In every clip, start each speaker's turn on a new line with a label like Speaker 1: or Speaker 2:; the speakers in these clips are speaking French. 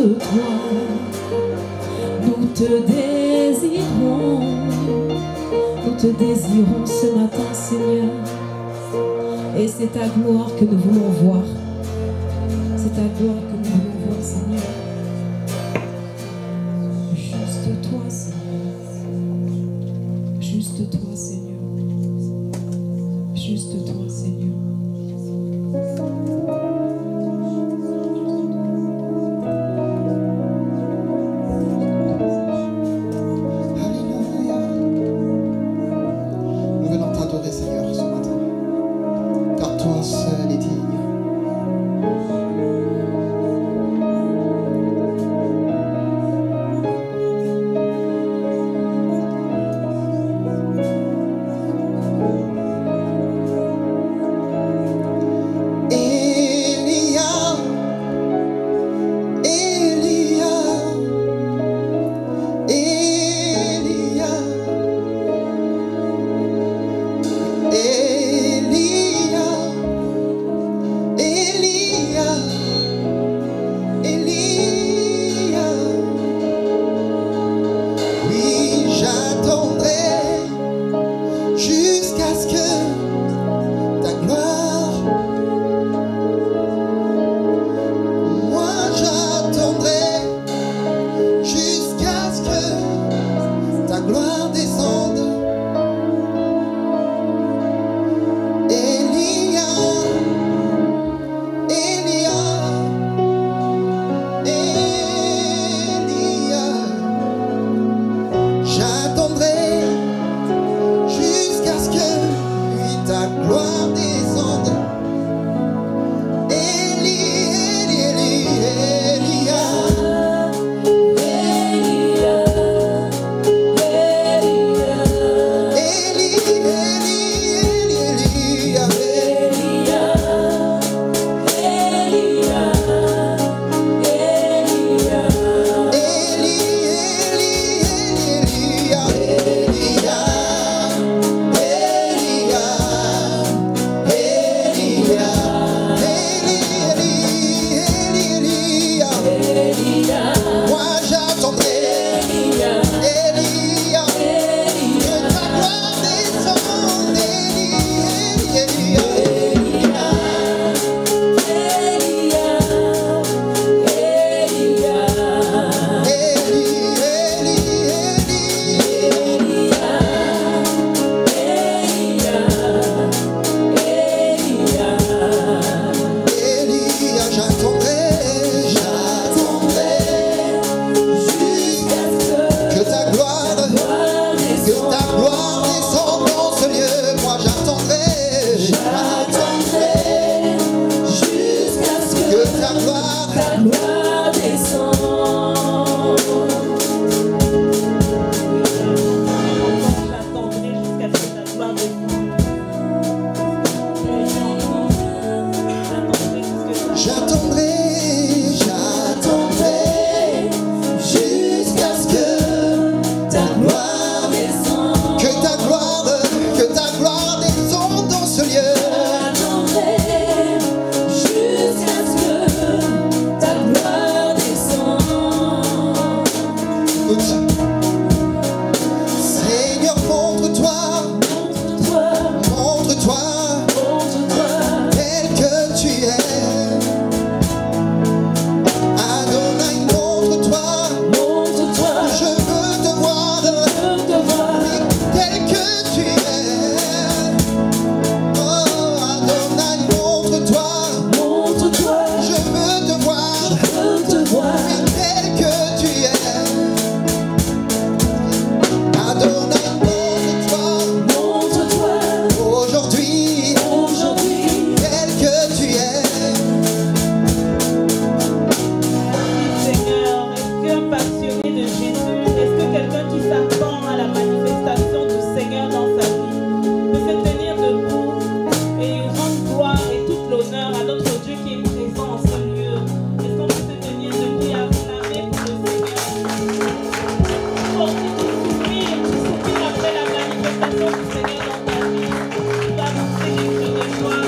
Speaker 1: toi. Nous te désirons ce matin, Seigneur. Et c'est ta gloire que nous voulons voir. C'est ta gloire que nous voulons voir, Seigneur. Juste toi, Seigneur. Juste toi, Seigneur. Juste toi, Seigneur.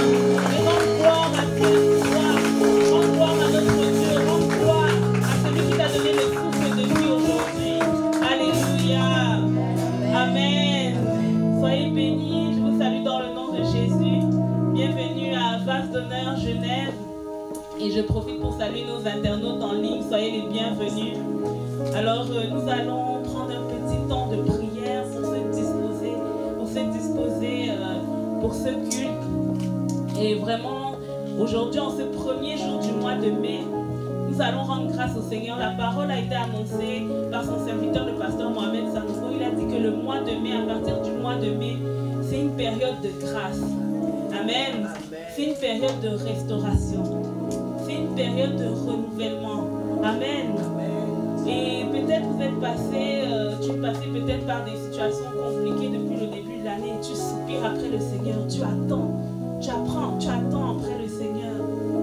Speaker 2: Qui Seigneur Genève. Et je profite pour saluer nos internautes en ligne. Soyez les bienvenus. Alors, nous allons prendre un petit temps de prière pour se disposer pour ce culte. Et vraiment, aujourd'hui, en ce premier jour du mois de mai, nous allons rendre grâce au Seigneur. La parole a été annoncée par son serviteur, le pasteur Mohamed Sanogo. Il a dit que le mois de mai, à partir du mois de mai, c'est une période de grâce. Amen. C'est une période de restauration. C'est une période de renouvellement. Amen. Et peut-être vous êtes passé, tu passais peut-être par des situations compliquées depuis le début de l'année. Tu soupires après le Seigneur. Tu attends. Tu attends après le Seigneur.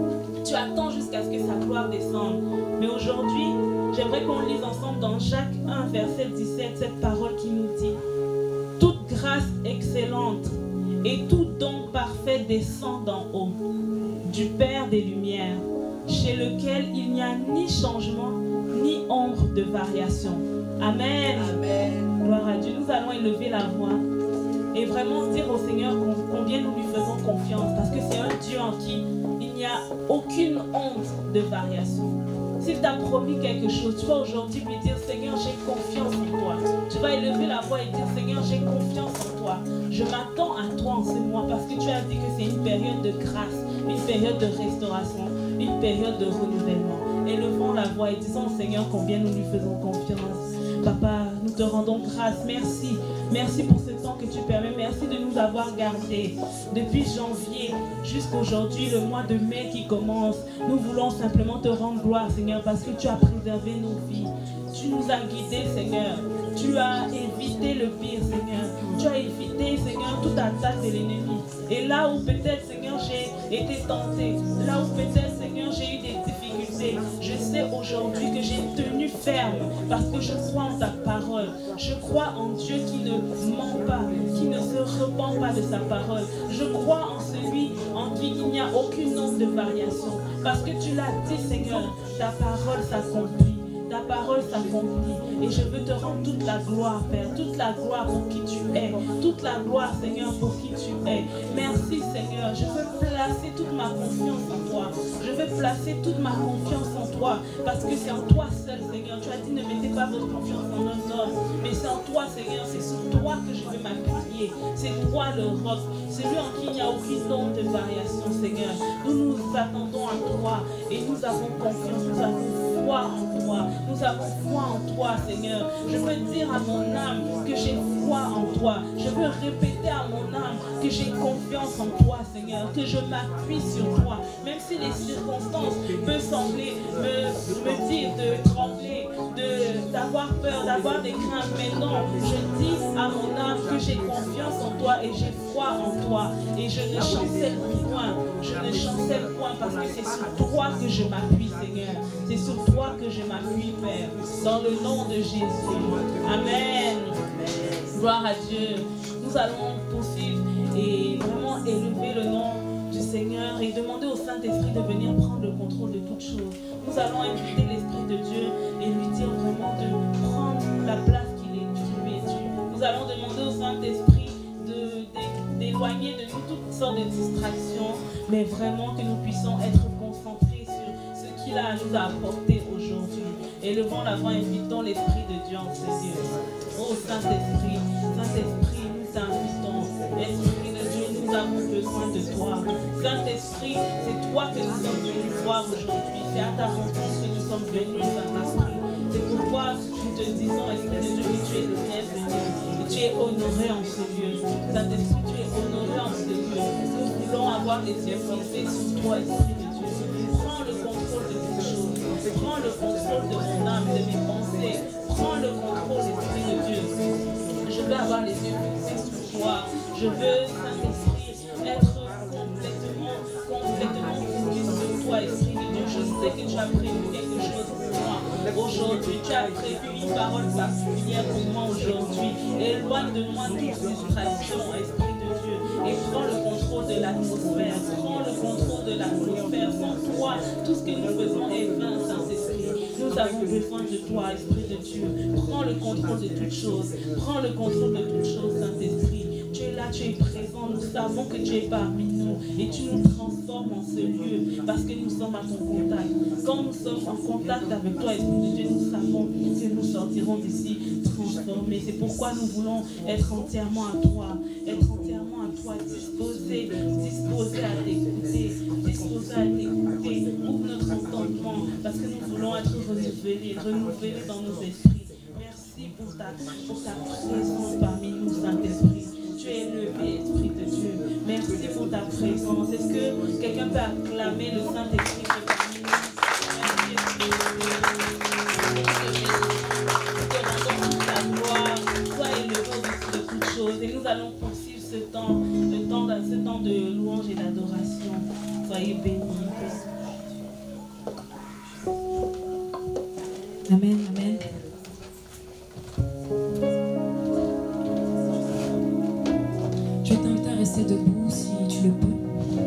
Speaker 2: Tu attends jusqu'à ce que sa gloire descende. Mais aujourd'hui, j'aimerais qu'on lise ensemble dans Jacques 1, verset 17, cette parole qui nous dit: toute grâce excellente et tout don parfait descend d'en haut, du Père des Lumières, chez lequel il n'y a ni changement, ni ombre de variation. Amen. Amen. Gloire à Dieu. Nous allons élever la voix et vraiment dire au Seigneur combien nous lui faisons confiance, parce que c'est un Dieu en qui il n'y a aucune honte de variation. S'il t'a promis quelque chose, tu vas aujourd'hui lui dire: Seigneur, j'ai confiance en toi. Tu vas élever la voix et dire: Seigneur, j'ai confiance en toi. Je m'attends à toi en ce mois, parce que tu as dit que c'est une période de grâce, une période de restauration, une période de renouvellement. Élevons la voix et disons au Seigneur combien nous lui faisons confiance. Papa, nous te rendons grâce. Merci. Merci pour ce temps que tu permets. Merci de nous avoir gardés depuis janvier jusqu'à aujourd'hui, le mois de mai qui commence. Nous voulons simplement te rendre gloire, Seigneur, parce que tu as préservé nos vies. Tu nous as guidés, Seigneur. Tu as évité le pire, Seigneur. Tu as évité, Seigneur, toute attaque de l'ennemi. Et là où peut-être, Seigneur, j'ai été tenté, là où peut-être, Seigneur, j'ai eu des difficultés, je sais aujourd'hui que j'ai tenu ferme parce que je crois en ta parole. Je crois en Dieu qui ne ment pas, qui ne se repent pas de sa parole. Je crois en celui en qui il n'y a aucune onde de variation. Parce que tu l'as dit, Seigneur, ta parole s'accomplit. Ta parole s'accomplit et je veux te rendre toute la gloire, Père, toute la gloire pour qui tu es, toute la gloire, Seigneur, pour qui tu es. Merci, Seigneur, je veux placer toute ma confiance en toi. Je veux placer toute ma confiance en toi parce que c'est en toi seul, Seigneur. Tu as dit: ne mettez pas votre confiance en un homme, mais c'est en toi, Seigneur, c'est sur toi que je veux m'appuyer. C'est toi le roc, celui en qui il n'y a aucune onde de variation, Seigneur. Nous nous attendons à toi et nous avons confiance, nous avons foi en toi. Nous avons foi en toi, Seigneur. Je veux dire à mon âme que j'ai foi en toi. Je veux répéter à mon âme que j'ai confiance en toi, Seigneur. Que je m'appuie sur toi. Même si les circonstances peuvent sembler me dire de trembler, d'avoir peur, d'avoir des craintes. Mais non, je dis à mon âme que j'ai confiance en toi et j'ai foi en toi. Et je ne chancelle point. Je ne chancelle point parce que c'est sur toi que je m'appuie, Seigneur. C'est sur toi que je m'appuie, Père, dans le nom de Jésus. Amen. Gloire à Dieu. Nous allons poursuivre et vraiment élever le nom du Seigneur et demander au Saint-Esprit de venir prendre le contrôle de toutes choses. Nous allons inviter l'Esprit de Dieu et lui dire vraiment de prendre la place qui lui est due. Nous allons demander au Saint-Esprit d'éloigner de nous toutes sortes de distractions, mais vraiment que nous puissions être concentrés sur ce qu'il a à nous apporter aujourd'hui. Élevons la voix, invitons l'Esprit de Dieu en ce lieu. Oh Saint-Esprit, Saint-Esprit, nous t'invitons. Esprit de Dieu, nous avons besoin de toi. Saint-Esprit, c'est toi que nous sommes venus voir aujourd'hui. C'est à ta rencontre que nous sommes venus, Saint-Esprit. C'est pourquoi nous te disons, Esprit de Dieu, que tu es le bienvenu. Que tu es honoré en ce lieu. Saint-Esprit, tu es honoré en ce lieu. Nous voulons avoir des yeux fixés sur toi, Esprit de Dieu. Prends le contrôle de toutes choses. Prends le contrôle de mon âme, de mes pensées. Prends le contrôle, Esprit de Dieu. Je veux avoir les yeux fixés sur toi. Je veux, Saint-Esprit, être complètement focus sur toi, Esprit de Dieu. Je sais que tu as prévu quelque chose pour moi. Aujourd'hui, tu as prévu une parole particulière pour moi aujourd'hui. Éloigne de moi toute distraction, Esprit de Dieu. Et prends le contrôle de l'atmosphère. Prends le contrôle de l'atmosphère. Sans toi, tout ce que nous faisons est vain, Saint-Esprit. Nous avons besoin de toi, Esprit de Dieu. Prends le contrôle de toutes choses. Prends le contrôle de toutes choses, Saint-Esprit. Tu es là, tu es présent. Nous savons que tu es parmi nous. et tu nous transformes en ce lieu parce que nous sommes à ton contact. Quand nous sommes en contact avec toi, Esprit de Dieu, nous savons que nous sortirons d'ici transformés. C'est pourquoi nous voulons être entièrement à toi, disposés à t'écouter, ouvre notre entendement parce que nous voulons être renouvelés dans nos esprits. Merci pour ta présence parmi nous, Saint-Esprit. Tu es élevé, Esprit de Dieu. Merci pour ta présence. Est-ce que quelqu'un peut acclamer le Saint-Esprit qui est parmi nous? Merci. Te rendons toute la gloire. Sois élevé au-dessus de toutes choses. Et nous allons poursuivre ce temps de louange et d'adoration. Soyez bénis.
Speaker 1: Amen, amen. Je t'invite à rester debout si tu le peux.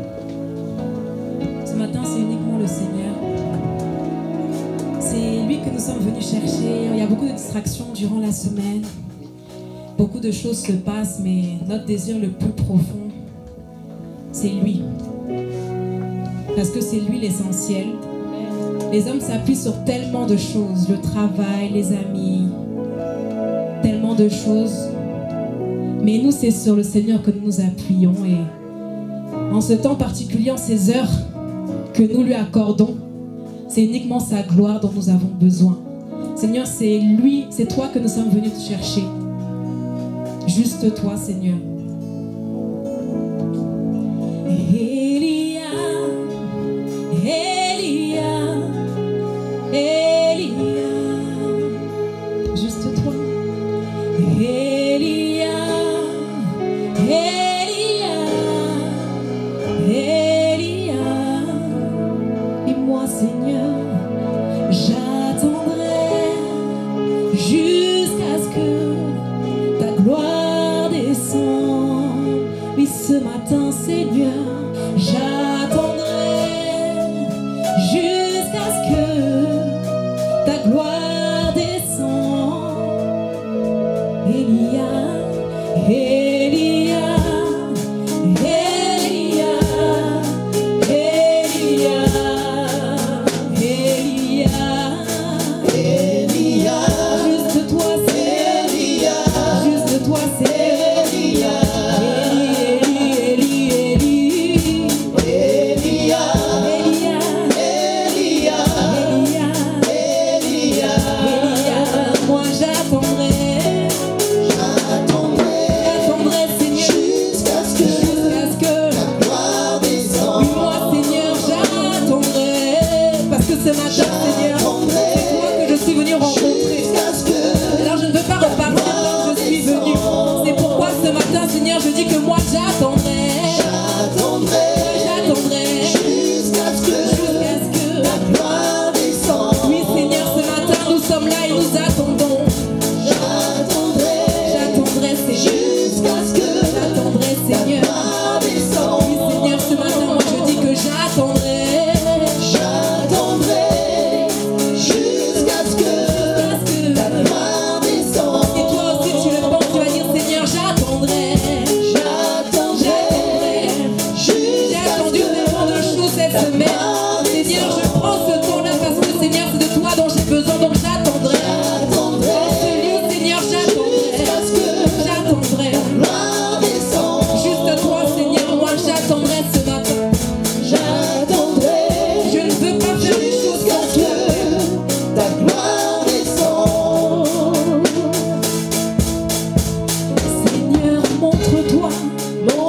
Speaker 1: Ce matin, c'est uniquement le Seigneur. C'est lui que nous sommes venus chercher. Il y a beaucoup de distractions durant la semaine. Beaucoup de choses se passent, mais notre désir le plus profond, c'est lui. Parce que c'est lui l'essentiel. Les hommes s'appuient sur tellement de choses, le travail, les amis, tellement de choses. Mais nous, c'est sur le Seigneur que nous nous appuyons. Et en ce temps particulier, en ces heures que nous lui accordons, c'est uniquement sa gloire dont nous avons besoin. Seigneur, c'est lui, c'est toi que nous sommes venus te chercher. Juste toi, Seigneur.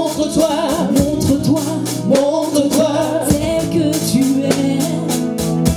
Speaker 3: Montre-toi tel que tu es.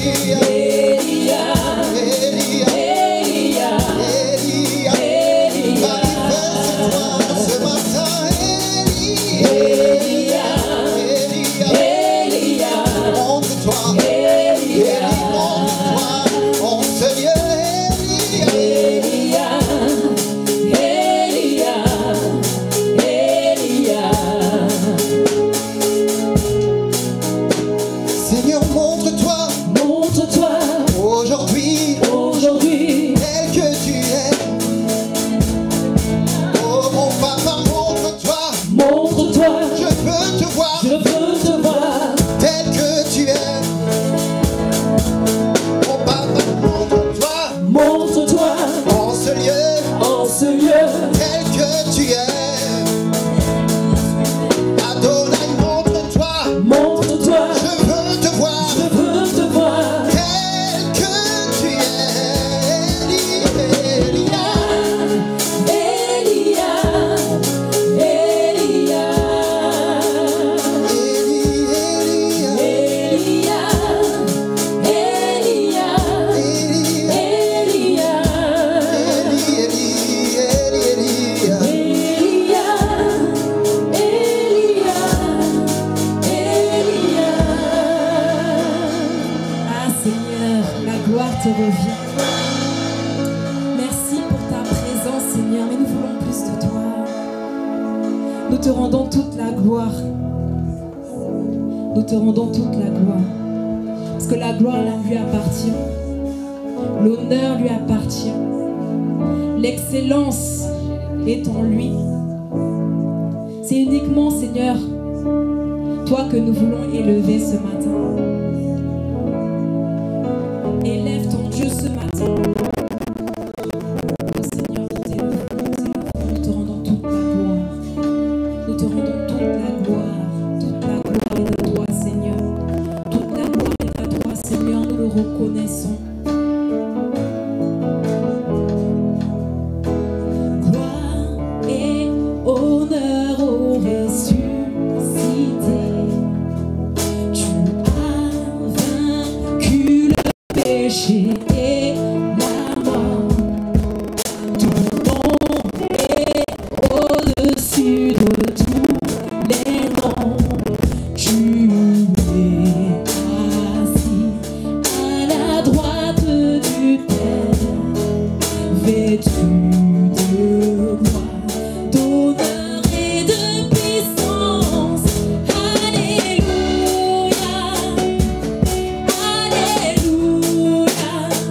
Speaker 1: L'excellence est en lui. C'est uniquement, Seigneur, toi que nous voulons élever ce matin. Élève ton Dieu ce matin. Oh Seigneur, nous te rendons toute la gloire. Nous te rendons toute la gloire. Toute la gloire est à toi, Seigneur. Toute la gloire est à toi, Seigneur. Nous le reconnaissons.
Speaker 3: Alléluia.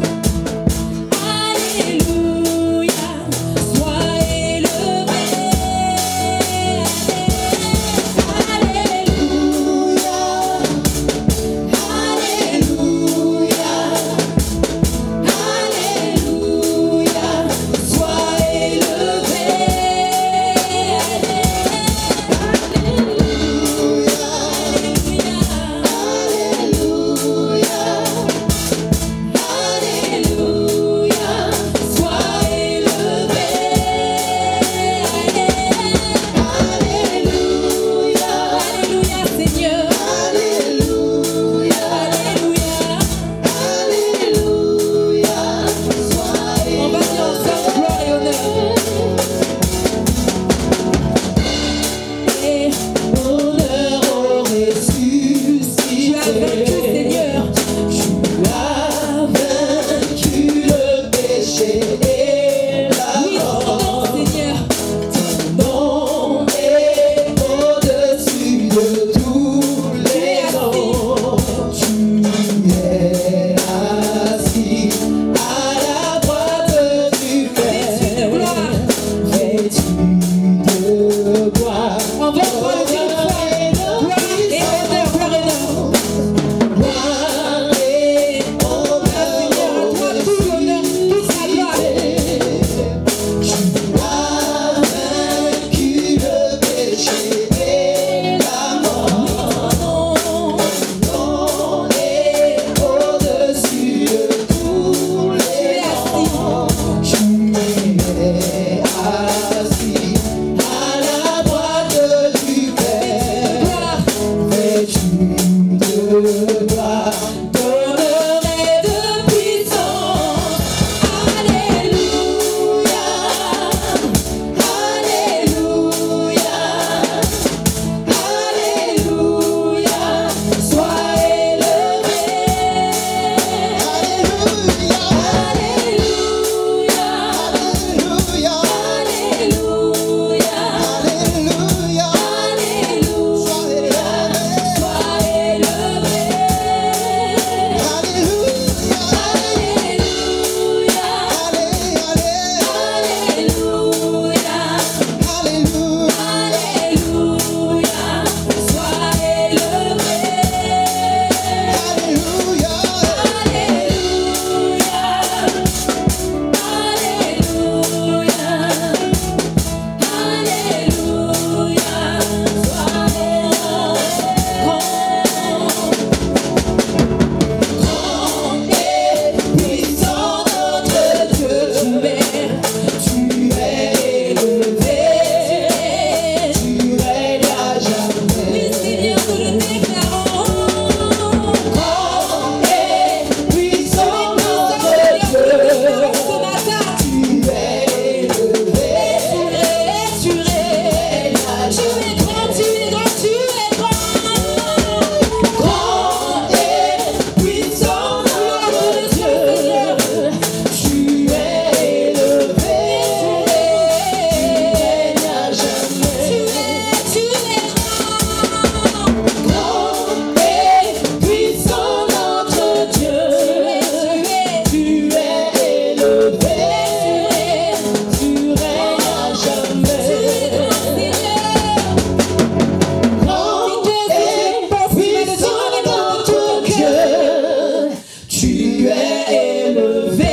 Speaker 3: tu es élevé,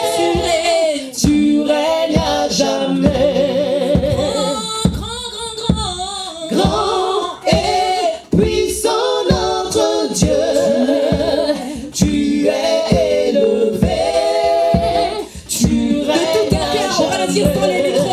Speaker 3: tu règnes à jamais. Grand et puissant notre Dieu, tu es élevé, tu règnes à jamais. On va le dire sur les micros.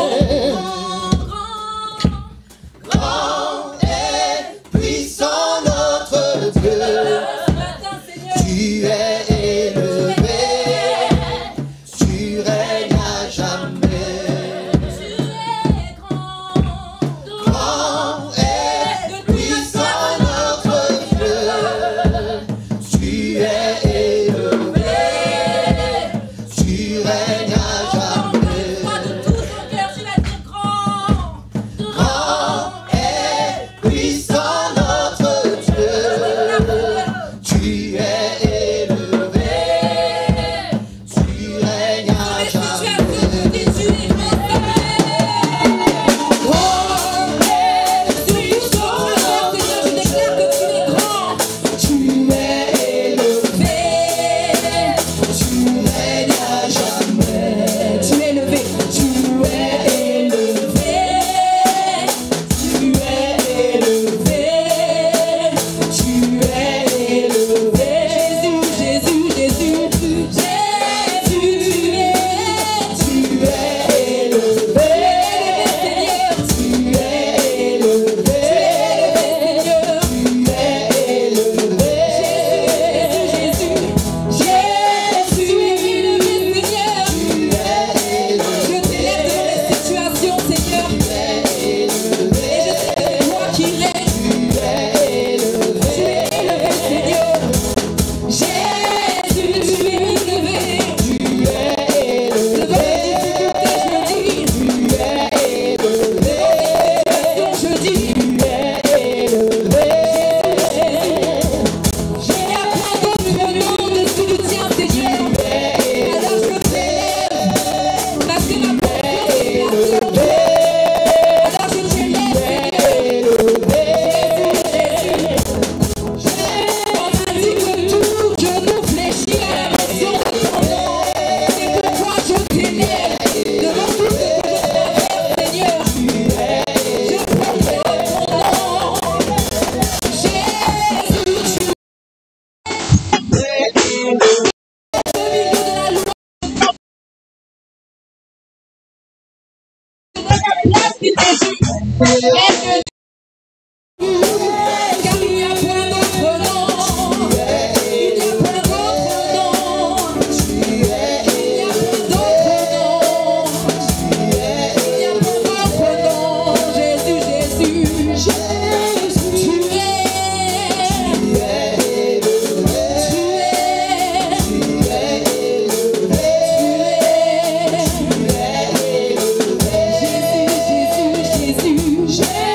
Speaker 4: Jésus,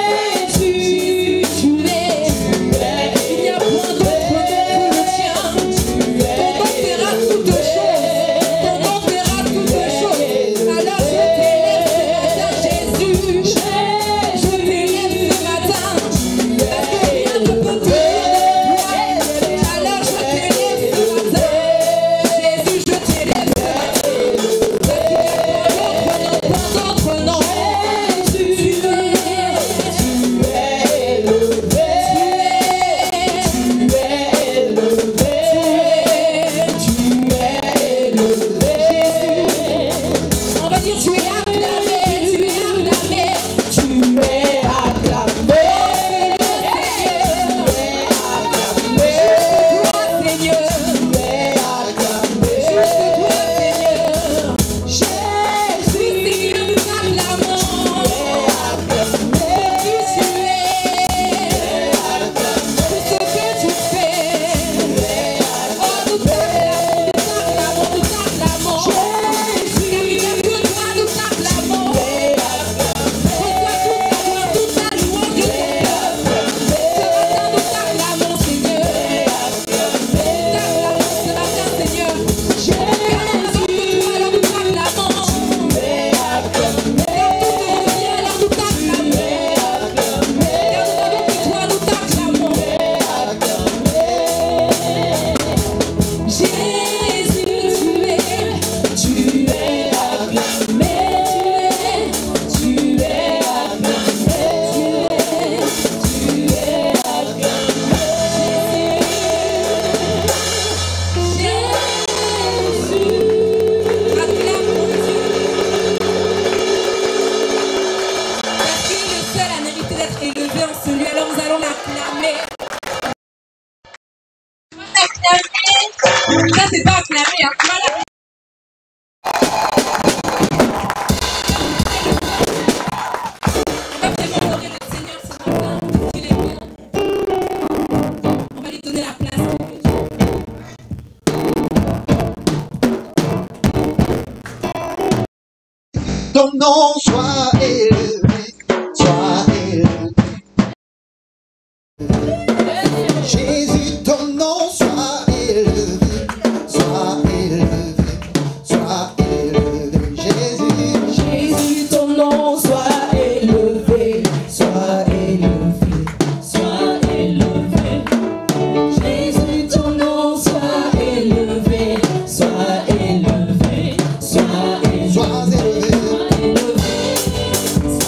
Speaker 1: Ça, c'est pas acclamé. Hein. On va lui donner la place.
Speaker 3: Ton nom soit élevé, soit élevé. Jésus, ton nom soit élevé, soit élevé, soit élevé. Jésus,
Speaker 4: Jésus, ton nom soit élevé, soit élevé, soit élevé. Jésus, ton nom soit élevé, soit élevé, soit élevé.
Speaker 3: sois élevé.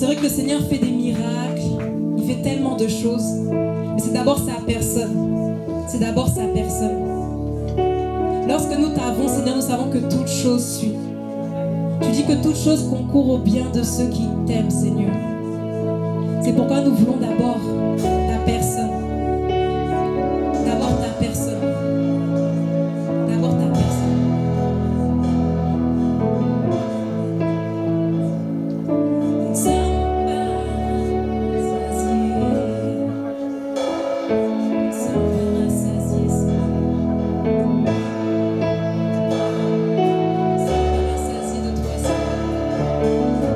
Speaker 1: C'est vrai que le Seigneur fait des miracles, il fait tellement de choses, mais c'est d'abord sa personne. C'est d'abord sa personne. Lorsque nous t'avons, Seigneur, nous savons que toute chose suit. Tu dis que toute chose concourt au bien de ceux qui t'aiment, Seigneur. C'est pourquoi nous voulons d'abord ta personne. D'abord ta personne. D'abord ta personne. Nous ne sommes pas rassasiés. Nous ne sommes pas rassasiés, Seigneur. Nous ne sommes pas rassasiés de toi, Seigneur.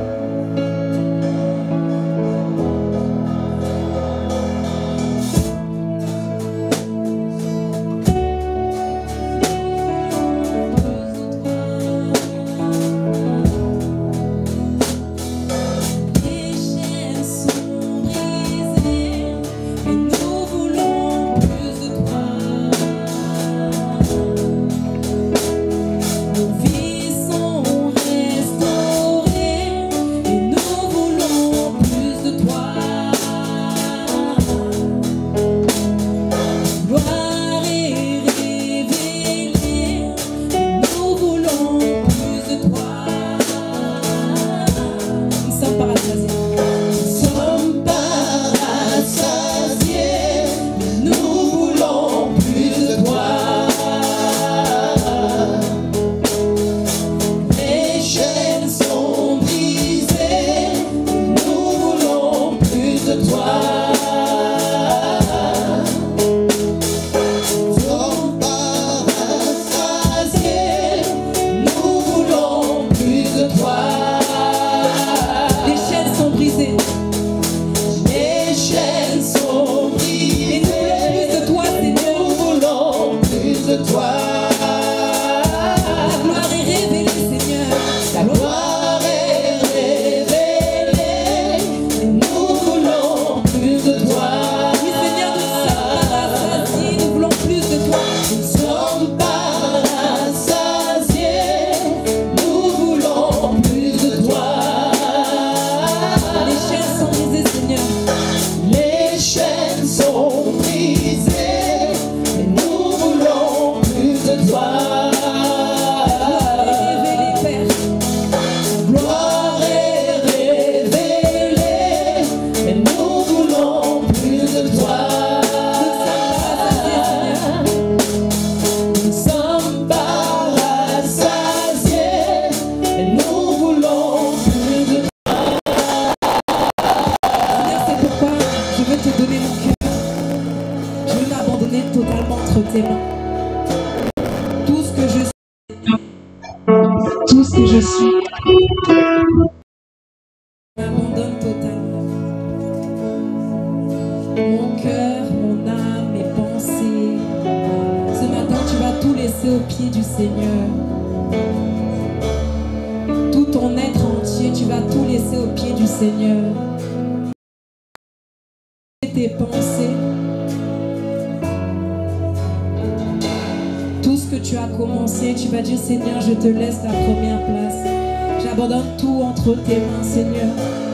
Speaker 5: Seigneur, je te laisse la première place. J'abandonne tout entre tes mains, Seigneur.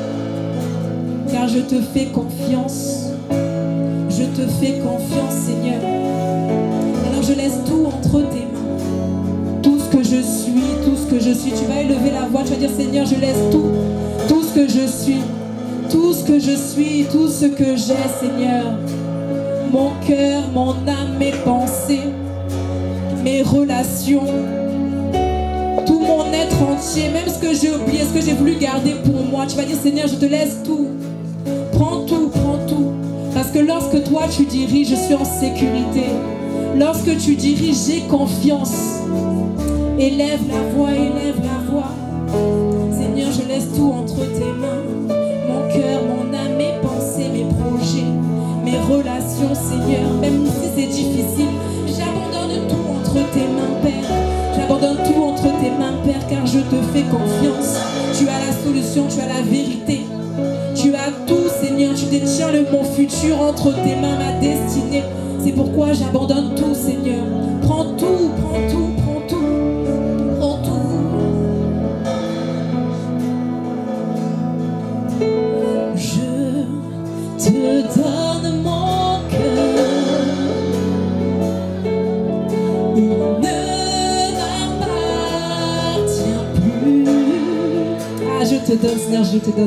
Speaker 5: Car je te fais confiance. Je te fais confiance, Seigneur. Alors je laisse tout entre tes mains. Tout ce que je suis, tout ce que je suis. Tu vas élever la voix, tu vas dire, Seigneur, je laisse tout. Tout ce que je suis. Tout ce que je suis, tout ce que j'ai, Seigneur. Mon cœur, mon âme, mes pensées, mes relations, tout mon être entier, même ce que j'ai oublié, ce que j'ai voulu garder pour moi. Tu vas dire, Seigneur, je te laisse tout. Prends tout, prends tout. Parce que lorsque toi tu diriges, je suis en sécurité. Lorsque tu diriges, j'ai confiance. Élève la voix, élève la voix. Seigneur, je laisse tout entre tes mains. Mon cœur, mon âme, mes pensées, mes projets, mes relations, Seigneur. Même si c'est difficile, j'abandonne tout entre tes mains, Père. J'abandonne tout entre tes mains, Père, car je te fais confiance. Tu as la solution, tu as la vérité. Tu as tout, Seigneur. Tu détiens mon futur entre tes mains, ma destinée. C'est pourquoi j'abandonne tout, Seigneur. Prends tout, prends tout, prends tout. Prends tout. te donne, Seigneur, je te donne.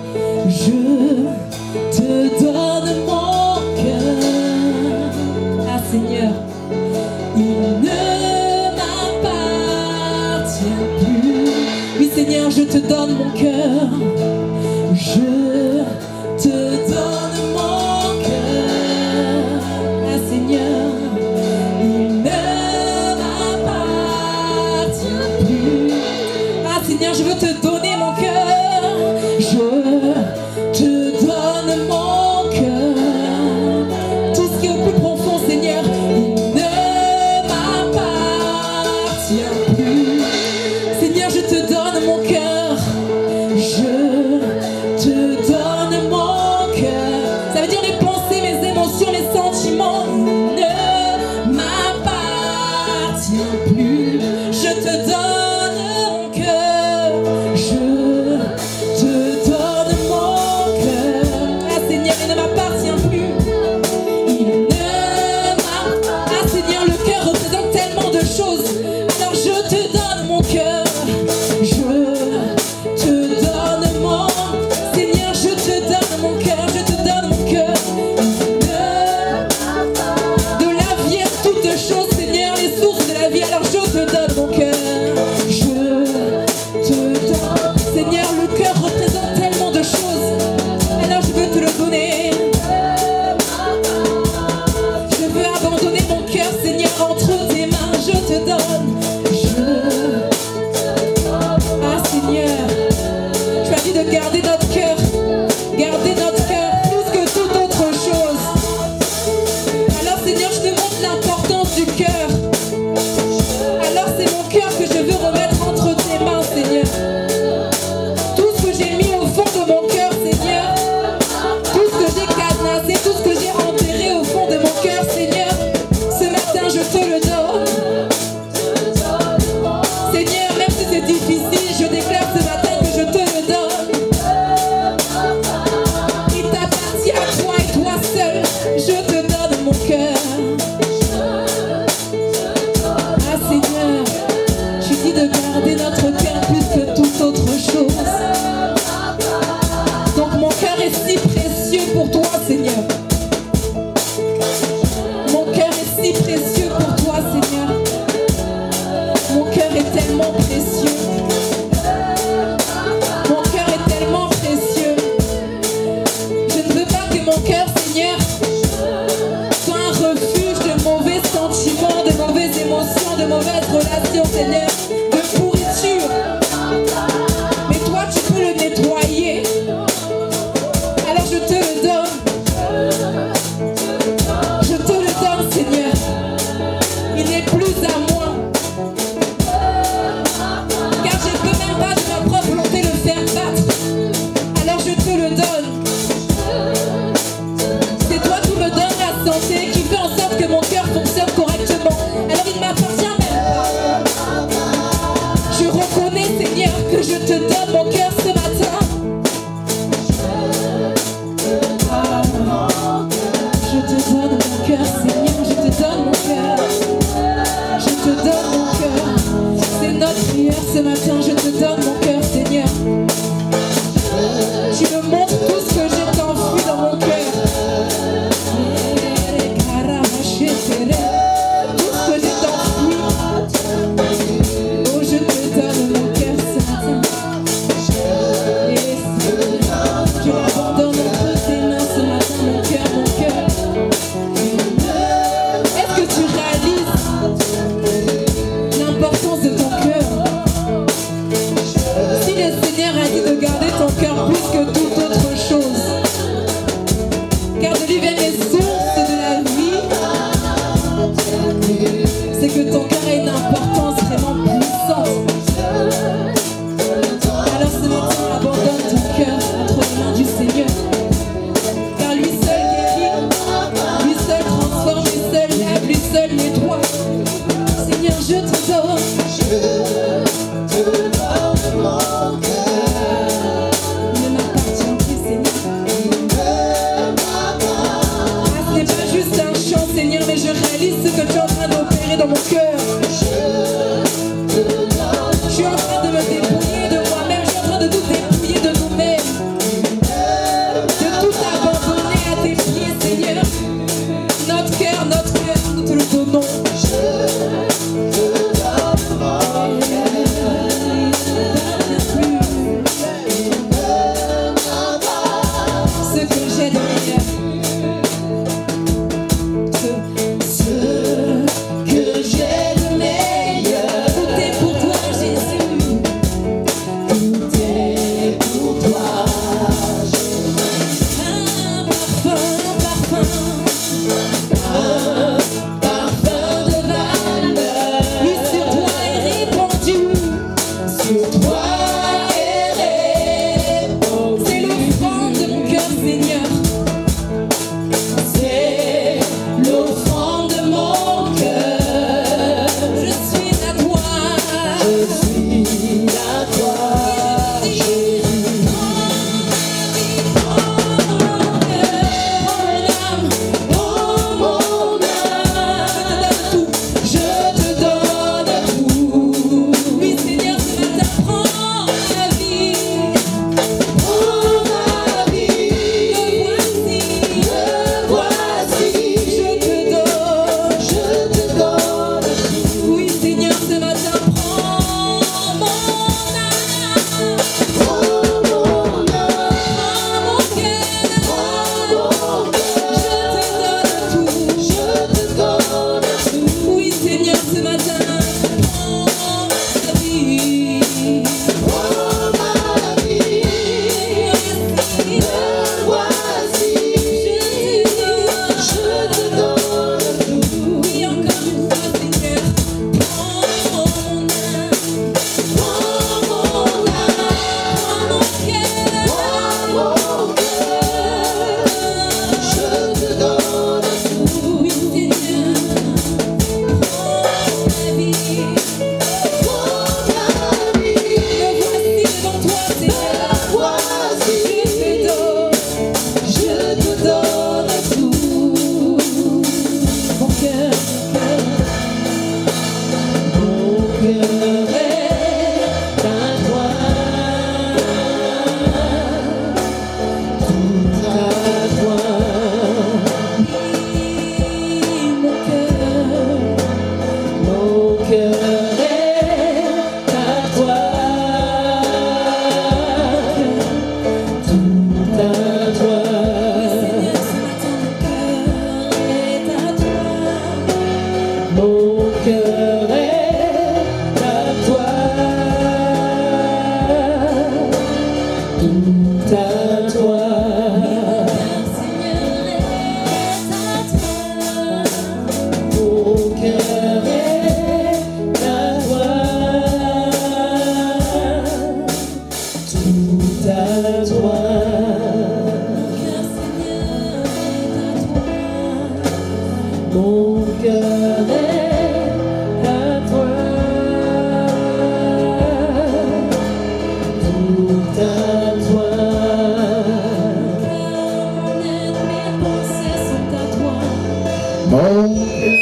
Speaker 5: Je te donne mon cœur. Ah Seigneur, il ne m'appartient plus. Oui Seigneur, je te donne mon cœur. Je te donne mon cœur. Ah Seigneur, il ne m'appartient plus. Ah Seigneur, je veux te donner mon cœur. Je te donne mon cœur. Tout ce qui est au plus profond, Seigneur, il ne m'appartient plus. Seigneur, je te donne mon cœur. Je te donne mon cœur. Ça veut dire mes pensées, mes émotions, mes sentiments. Il ne m'appartient plus. Je te donne mon cœur. Je te donne mon cœur. Ah Seigneur, il ne m'appartient plus. Il ne m'appartient. Ah Seigneur, le cœur représente tellement de choses. Alors je te donne mon cœur. Je te donne mon. Seigneur, je te donne mon cœur. Je te donne mon cœur. De la vie à toutes choses, Seigneur, les sources de la vie. Alors je te donne mon cœur. Je te donne. Seigneur, le cœur représente tellement de choses. Alors je veux te le donner. Je veux abandonner mon cœur, Seigneur, entre tes mains. Je te donne. Ah Seigneur, tu as dit de garder notre cœur. Garder notre cœur plus que toute autre chose. Alors Seigneur, je te montre l'importance du cœur. Alors c'est mon cœur que je veux remettre entre tes mains, Seigneur. Tout ce que j'ai mis au fond de mon cœur, Seigneur. Tout ce que j'ai cadenassé, tout ce que j'ai enterré au fond de mon cœur, Seigneur. Ce matin, je te le donne. Seigneur, même si c'est difficile, je déclare ce matin que je te le donne. Il t'appartient à toi et toi seul. Je te donne mon cœur. Ah Seigneur, tu dis de garder notre cœur plus que toute autre chose. Donc mon cœur est si précieux pour toi, Seigneur. Mon cœur est si précieux pour toi, Seigneur. Mon cœur est tellement précieux. Mon cœur est tellement précieux. Je ne veux pas que mon cœur, Seigneur, soit un refuge de mauvais sentiments, de mauvaises émotions, de mauvaises relations, Seigneur, de pourriture. Mais toi, tu peux le nettoyer. Alors je te le donne. Je te le donne, Seigneur. Il n'est plus à moi. Car je ne peux même pas de ma propre volonté le faire battre. Alors je te le donne. C'est toi qui me donnes la santé, qui fait en sorte que mon cœur fonctionne correctement. Alors il ne m'appartient même pas. Je reconnais, Seigneur, que je te donne mon cœur ce matin. Je te donne mon cœur, Seigneur, je te donne mon cœur. Je te donne mon cœur. C'est notre prière ce matin, je te donne mon cœur, Seigneur. Tu me montres tout ce que j'ai enfoui dans mon cœur. Tout ce que j'ai enfoui. Oh, je te donne mon cœur ce matin. Et Seigneur, je l'abandonne entre tes mains ce matin, mon cœur, mon cœur. Est-ce que tu réalises l'importance de ton cœur? Si le Seigneur a dit de garder ton cœur plus que toute autre chose, car de lui viennent les sources de la vie, c'est que ton cœur a une importance vraiment puissante. Alors ce matin, abandonne ton cœur entre les mains du Seigneur, car lui seul guérit, lui seul transforme, lui seul lève, lui seul nettoie. Seigneur, je te donne. Il ne m'appartient
Speaker 4: Tout à toi. Mon cœur est à toi. Tout à toi. Mon cœur est à toi. Tout à toi.
Speaker 5: Mes pensées sont à toi.
Speaker 3: Mon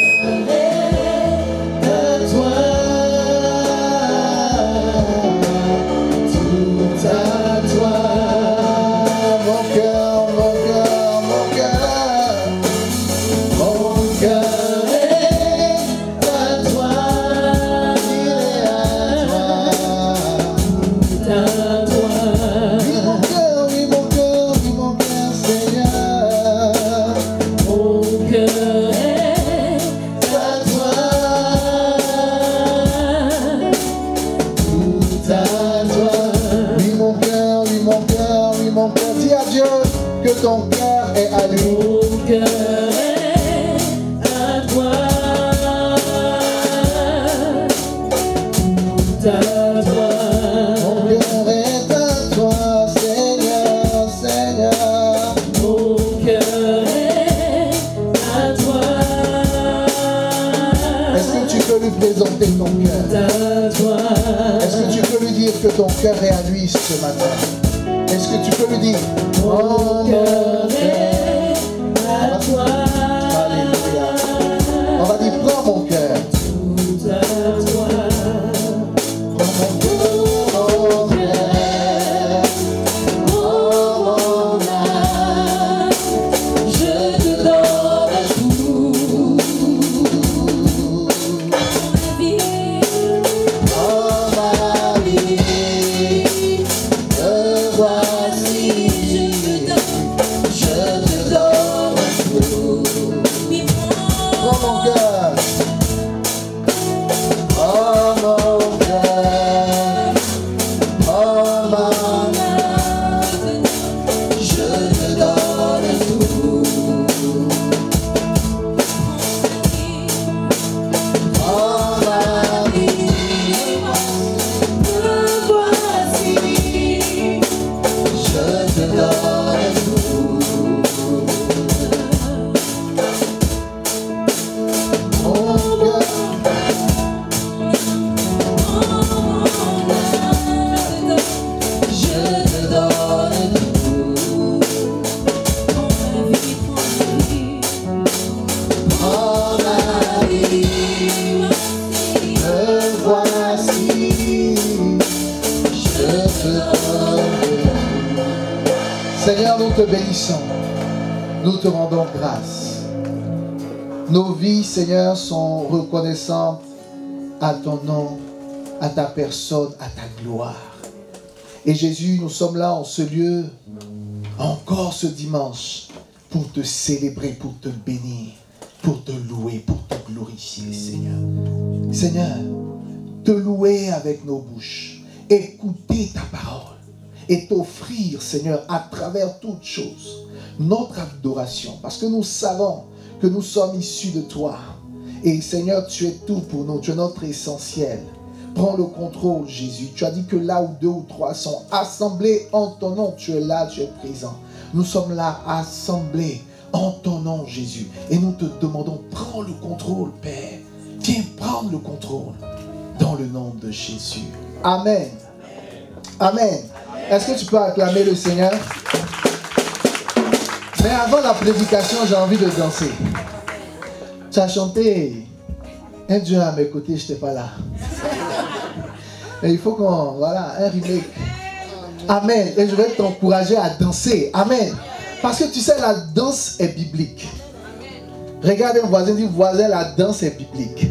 Speaker 3: ton cœur est à lui.
Speaker 4: Mon cœur est à toi. Tout à toi.
Speaker 3: Mon cœur est à toi, Seigneur, Seigneur.
Speaker 4: Mon cœur est à toi.
Speaker 3: Est-ce que tu peux lui présenter ton cœur?
Speaker 4: À toi.
Speaker 3: Est-ce que tu peux lui dire que ton cœur est à lui ce matin? Est-ce que tu peux lui dire?
Speaker 4: Mon cœur est à toi.
Speaker 3: Alléluia. On va dire, prends mon cœur.
Speaker 4: Tout à toi.
Speaker 3: Prends mon cœur.
Speaker 4: Oh mon âme, je te donne tout.
Speaker 5: Ma vie,
Speaker 3: Oh ma vie, te voici.
Speaker 5: je te donne tout. Oui,
Speaker 3: Prends mon cœur. Oh mon cœur. Oh ma
Speaker 5: âme,
Speaker 3: je te donne tout. Oh ma vie,
Speaker 5: me voici.
Speaker 3: je te donne tout. Mon cœur. Je te donne tout. Oh ma vie, me voici. Je te donne tout. Seigneur, nous te bénissons. Nous te rendons grâce. Nos vies, Seigneur, sont reconnaissantes à ton nom, à ta personne, à ta gloire. Et Jésus, nous sommes là en ce lieu, encore ce dimanche, pour te célébrer, pour te bénir, pour te louer, pour te glorifier, Seigneur. Seigneur, te louer avec nos bouches, écouter ta parole et t'offrir, Seigneur, à travers toutes choses, notre adoration, parce que nous savons que nous sommes issus de toi. Et Seigneur, tu es tout pour nous, tu es notre essentiel. Prends le contrôle, Jésus. Tu as dit que là où 2 ou 3 sont assemblés en ton nom, tu es là, tu es présent. Nous sommes là, assemblés en ton nom, Jésus. Et nous te demandons, prends le contrôle, Père. Viens prendre le contrôle dans le nom de Jésus. Amen. Amen. Est-ce que tu peux acclamer le Seigneur? Mais avant la prédication, j'ai envie de danser. Tu as chanté un Dieu à mes côtés, je n'étais pas là. Et il faut qu'on, voilà, un remake. Amen. Et je vais t'encourager à danser. Amen. Parce que tu sais, la danse est biblique. Regarde un voisin, dit voisin, la danse est biblique.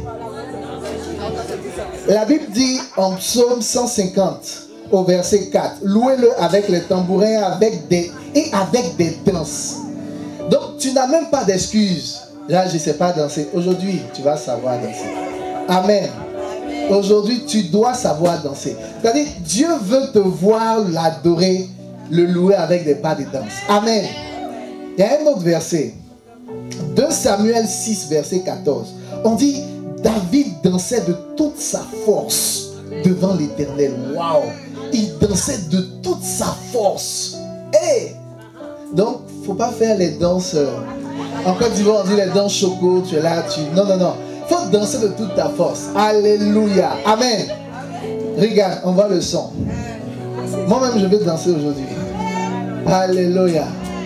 Speaker 3: La Bible dit en psaume 150, au verset 4, louez-le avec les tambourins avec des danses. Donc tu n'as même pas d'excuses. Là, je ne sais pas danser. Aujourd'hui, tu vas savoir danser. Amen. Aujourd'hui, tu dois savoir danser. C'est-à-dire, Dieu veut te voir l'adorer le louer avec des pas de danse. Amen. Il y a un autre verset. 2 Samuel 6, verset 14. On dit, David dansait de toute sa force devant l'Éternel. Waouh! Il dansait de toute sa force. Hey! Donc, il ne faut pas faire les danses. En Côte d'Ivoire, on dit les danses choco. Tu es là, tu... Non, non, non. Il faut danser de toute ta force. Alléluia. Amen. Regarde, on voit le son. Moi-même, je vais danser aujourd'hui. Alléluia.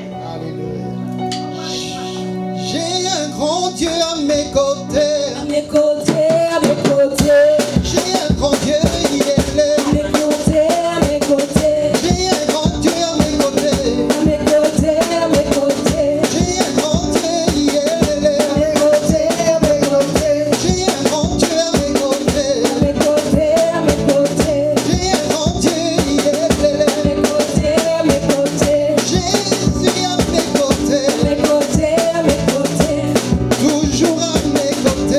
Speaker 6: J'ai un grand Dieu à mes côtés.
Speaker 4: À mes côtés, à mes côtés.
Speaker 6: J'ai un grand Dieu, il est là.
Speaker 4: À mes côtés, à mes côtés.
Speaker 6: J'ai un grand Dieu à mes côtés.
Speaker 4: À mes côtés, à mes côtés.
Speaker 6: J'ai un grand Dieu, il est là.
Speaker 4: À mes côtés, à mes côtés.
Speaker 6: J'ai un grand Dieu à mes côtés.
Speaker 4: À mes côtés, à mes côtés.
Speaker 6: J'ai un grand Dieu, il est là.
Speaker 4: À mes côtés, à mes côtés.
Speaker 6: Jésus à mes côtés.
Speaker 4: À mes côtés, à mes côtés.
Speaker 6: Toujours à mes côtés.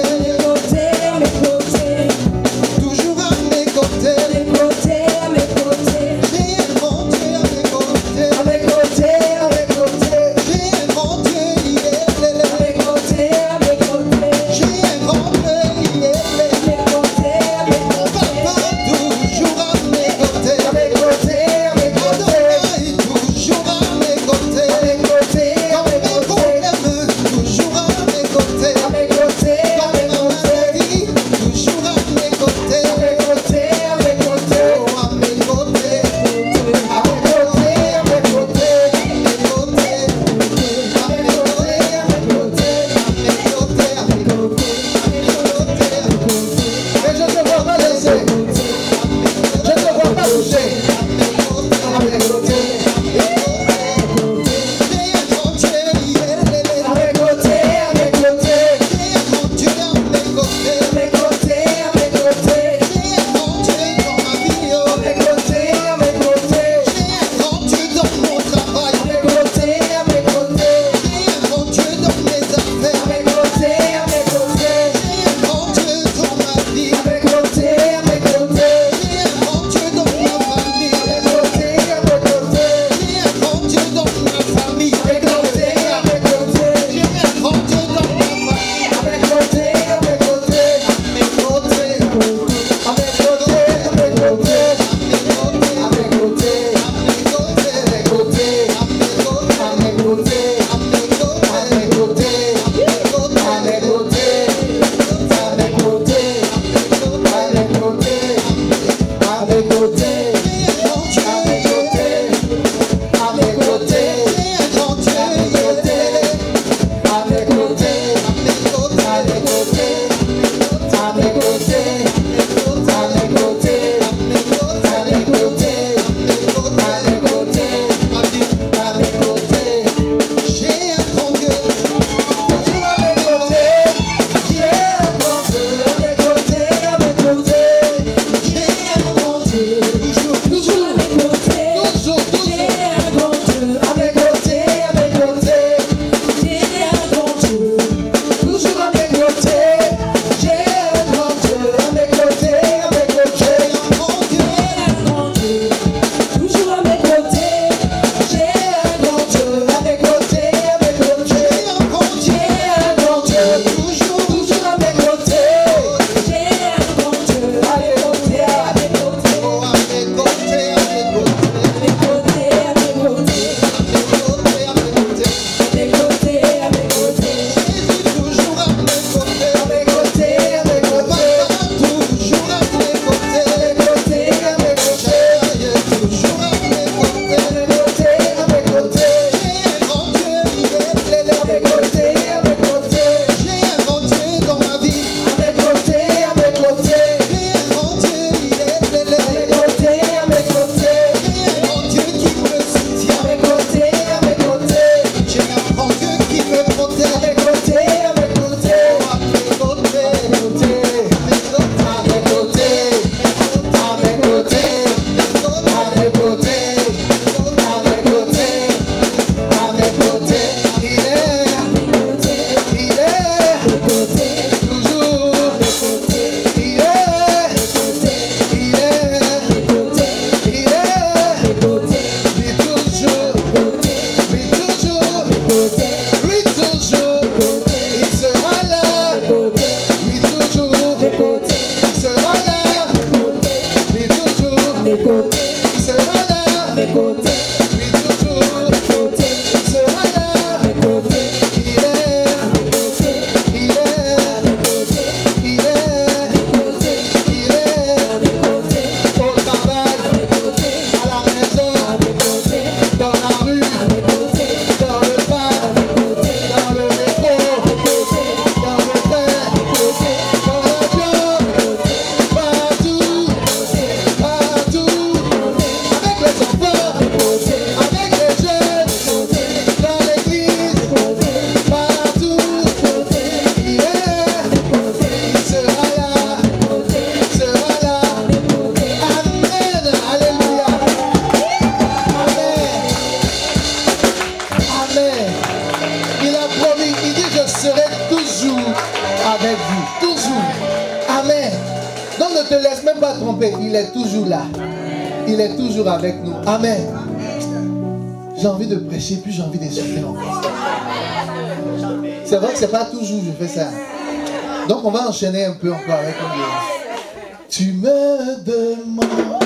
Speaker 3: trompé, il est toujours là. Il est toujours avec nous. Amen. J'ai envie de prêcher, puis j'ai envie de chanter encore. C'est vrai que c'est pas toujours que je fais ça. Donc on va enchaîner un peu encore avec lui. Tu me demandes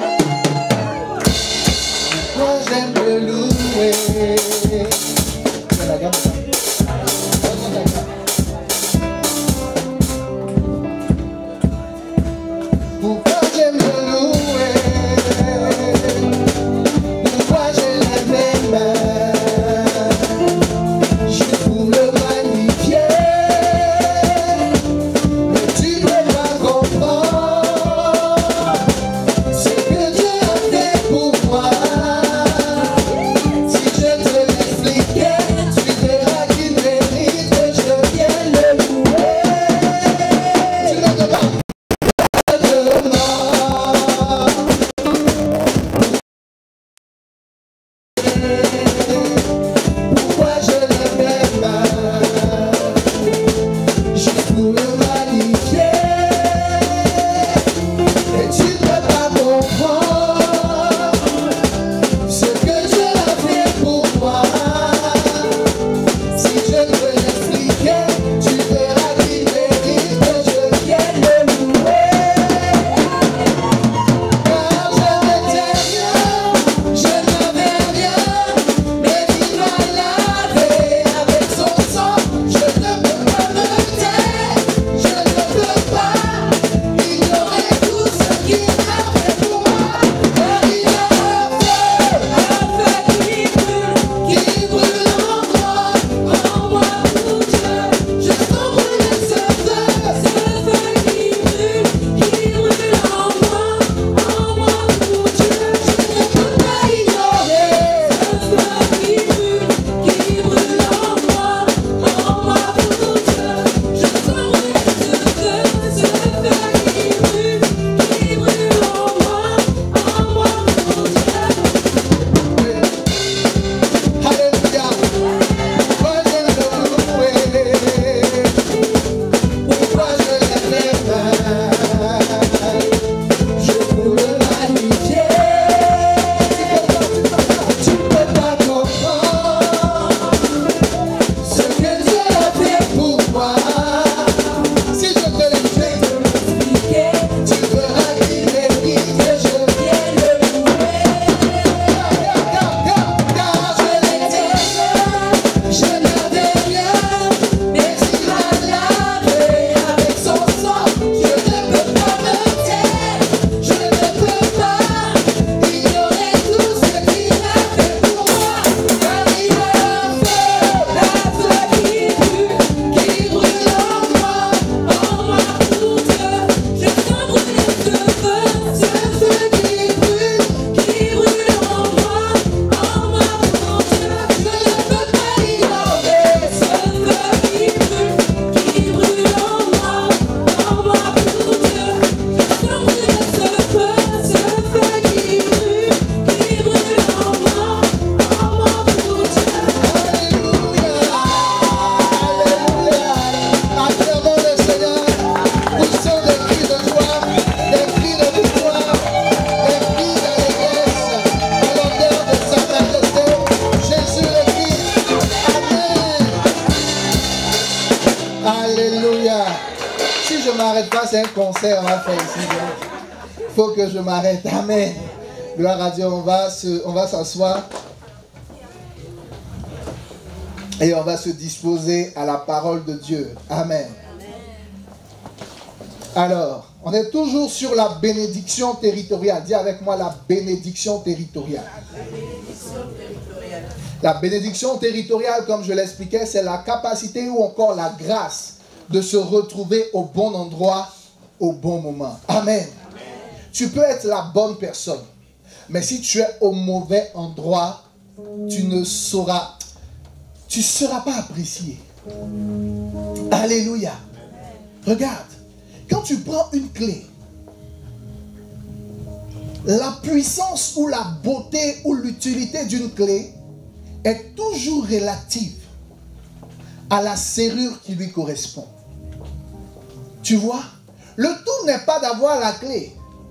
Speaker 3: pourquoi j'aime le louer. C'est la gamme. Pourquoi j'aime le louer? Pourquoi je lève les mains juste pour le magnifier? Mais tu peux pas comprendre ce que Dieu a fait pour moi. Si je te l'expliquais, tu verras qu'il mérite que je vienne le louer. Tu ne peux pas. Pourquoi je lève mes mains juste pour le magnifier? Et tu ne peux pas comprendre ce que Dieu a fait pour moi. Si je te l'expliquais, tu verras qu'il mérite que je vienne le louer. Car je n'étais rien, je n'avais rien, mais il m'a lavé avec son sang. Je ne peux pas me taire, je ne peux pas ignorer tout ce qu'il a fait pour moi. Car il y a un feu qui brûle en moi pour Dieu. Je sens brûler ce feu qui brûle en moi pour Dieu. Je ne peux pas ignorer ce feu qui brûle en moi pour Dieu. Je sens brûler ce feu qui brûle en moi pour Dieu. Alléluia. Pourquoi je le louer? Pourquoi je lève les mains juste pour le magnifier? Tu ne peux pas comprendre ce que Dieu a fait pour moi. Si je te l'explique, tu verras qu'il mérite que je vienne le louer. Car je n'étais rien, je n'avais rien, mais il m'a lavé avec son sang. Je ne peux pas me taire, je ne peux pas ignorer tout ce qu'il a fait pour moi. Car il y a un feu qui brûle en moi pour Dieu. Je sens brûler ce feu qui brûle en moi pour Dieu. Je ne peux pas ignorer ce feu qui brûle en moi pour Dieu. Je sens brûler ce feu qui brûle en moi pour Dieu. Alléluia, alléluia. Acclamons le Seigneur. Poussons des cris de joie, des cris de victoire, des cris d'allégresse à l'honneur de sa majesté, Jésus le Christ. Amen. Alléluia. Si je ne m'arrête pas, c'est un concert, on va faire ici. Il faut que je m'arrête. Amen. Gloire à Dieu, on va s'asseoir. Et on va se disposer à la parole de Dieu. Amen. Alors, on est toujours sur la bénédiction territoriale. Dis avec moi la bénédiction territoriale. La bénédiction territoriale, comme je l'expliquais, c'est la capacité ou encore la grâce de se retrouver au bon endroit, au bon moment. Amen. Tu peux être la bonne personne, mais si tu es au mauvais endroit, tu ne seras pas apprécié. Alléluia. Regarde, quand tu prends une clé, la puissance ou la beauté ou l'utilité d'une clé est toujours relative à la serrure qui lui correspond. Tu vois, le tout n'est pas d'avoir la clé,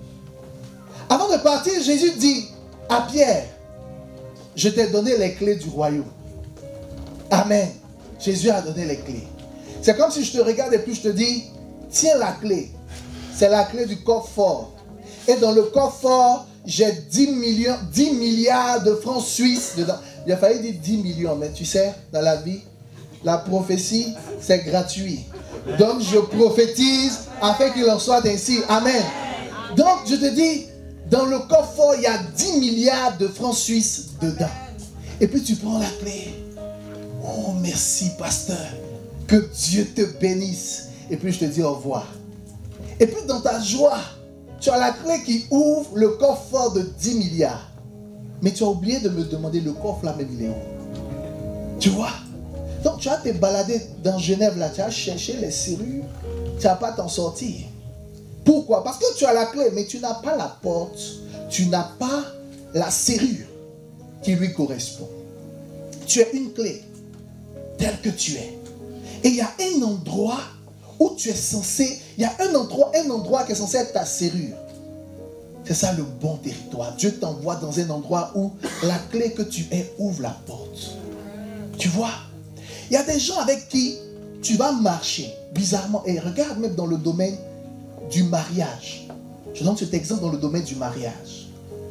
Speaker 3: Avant de partir, Jésus dit à Pierre, je t'ai donné les clés du royaume. Amen. Jésus a donné les clés. C'est comme si je te regarde et puis je te dis, tiens la clé. C'est la clé du coffre-fort. Et dans le coffre-fort, j'ai 10 milliards de francs suisses dedans. Il a fallu dire 10 millions, mais tu sais, dans la vie, la prophétie, c'est gratuit. Donc je prophétise afin qu'il en soit ainsi. Amen. Donc je te dis, dans le coffre-fort, il y a 10 milliards de francs suisses dedans. Et puis tu prends la clé. Oh, merci, pasteur. Que Dieu te bénisse. Et puis je te dis au revoir. Et puis dans ta joie, tu as la clé qui ouvre le coffre-fort de 10 milliards. Mais tu as oublié de me demander le coffre là même il est où. Tu vois? Donc tu as te baladé dans Genève là, tu as cherché les serrures. Tu n'as pas t'en sortir. Pourquoi? Parce que tu as la clé, mais tu n'as pas la porte. Tu n'as pas la serrure qui lui correspond. Tu as une clé telle que tu es. Et il y a un endroit où tu es censé, il y a un endroit qui est censé être ta serrure. C'est ça le bon territoire. Dieu t'envoie dans un endroit où la clé que tu es ouvre la porte. Tu vois? Il y a des gens avec qui tu vas marcher bizarrement. Et regarde même dans le domaine du mariage. Je donne cet exemple dans le domaine du mariage.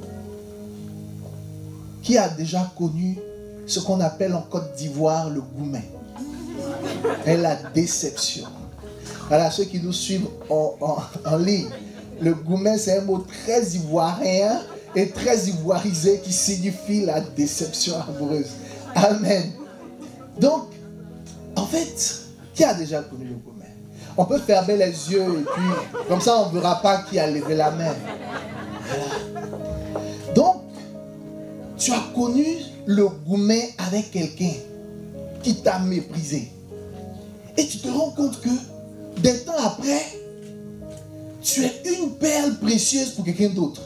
Speaker 3: Qui a déjà connu ce qu'on appelle en Côte d'Ivoire le goumen et la déception? Voilà, ceux qui nous suivent en ligne. Le goumen, c'est un mot très ivoirien et très ivoirisé qui signifie la déception amoureuse. Amen. Donc, en fait, qui a déjà connu le goumen? On peut fermer les yeux et puis, comme ça, on ne verra pas qui a levé la main. Voilà. Donc, tu as connu le goumen avec quelqu'un qui t'a méprisé. Et tu te rends compte que, des temps après, tu es une perle précieuse pour quelqu'un d'autre.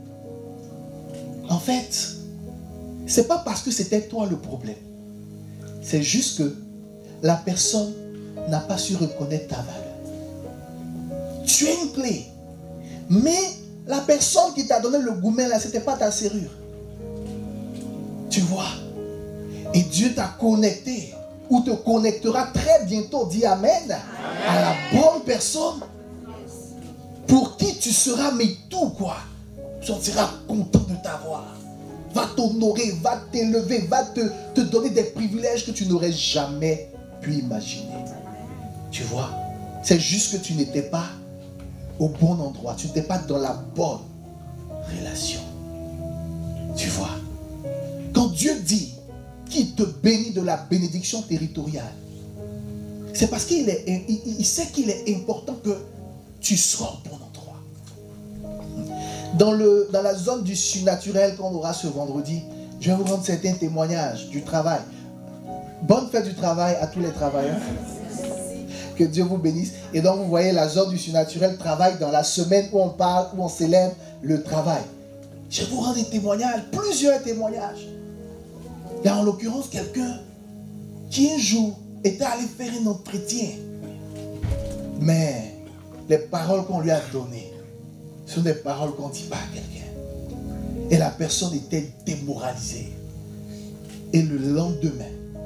Speaker 3: En fait, ce n'est pas parce que c'était toi le problème. C'est juste que la personne n'a pas su reconnaître ta valeur. Tu es une clé. Mais la personne qui t'a donné le goumen là, ce n'était pas ta serrure. Tu vois? Et Dieu t'a connecté, ou te connectera très bientôt, dis Amen, à la bonne personne pour qui tu seras, mais tout quoi. Tu seras content de t'avoir. Va t'honorer, va t'élever, va te donner des privilèges que tu n'aurais jamais pu imaginer. Tu vois? C'est juste que tu n'étais pas au bon endroit. Tu n'étais pas dans la bonne relation. Tu vois? Quand Dieu dit qu'il te bénit de la bénédiction territoriale, c'est parce qu'il sait qu'il est important que tu sois au bon endroit. Dans la zone du surnaturel qu'on aura ce vendredi, je vais vous rendre certains témoignages du travail. Bonne fête du travail à tous les travailleurs. Que Dieu vous bénisse. Et donc vous voyez la zone du surnaturel travaille dans la semaine où on parle, où on célèbre le travail. Je vais vous rendre des témoignages, plusieurs témoignages. Il y a en l'occurrence quelqu'un qui un jour était allé faire un entretien. Mais les paroles qu'on lui a données sont des paroles qu'on ne dit pas à quelqu'un. Et la personne était démoralisée. Et le lendemain,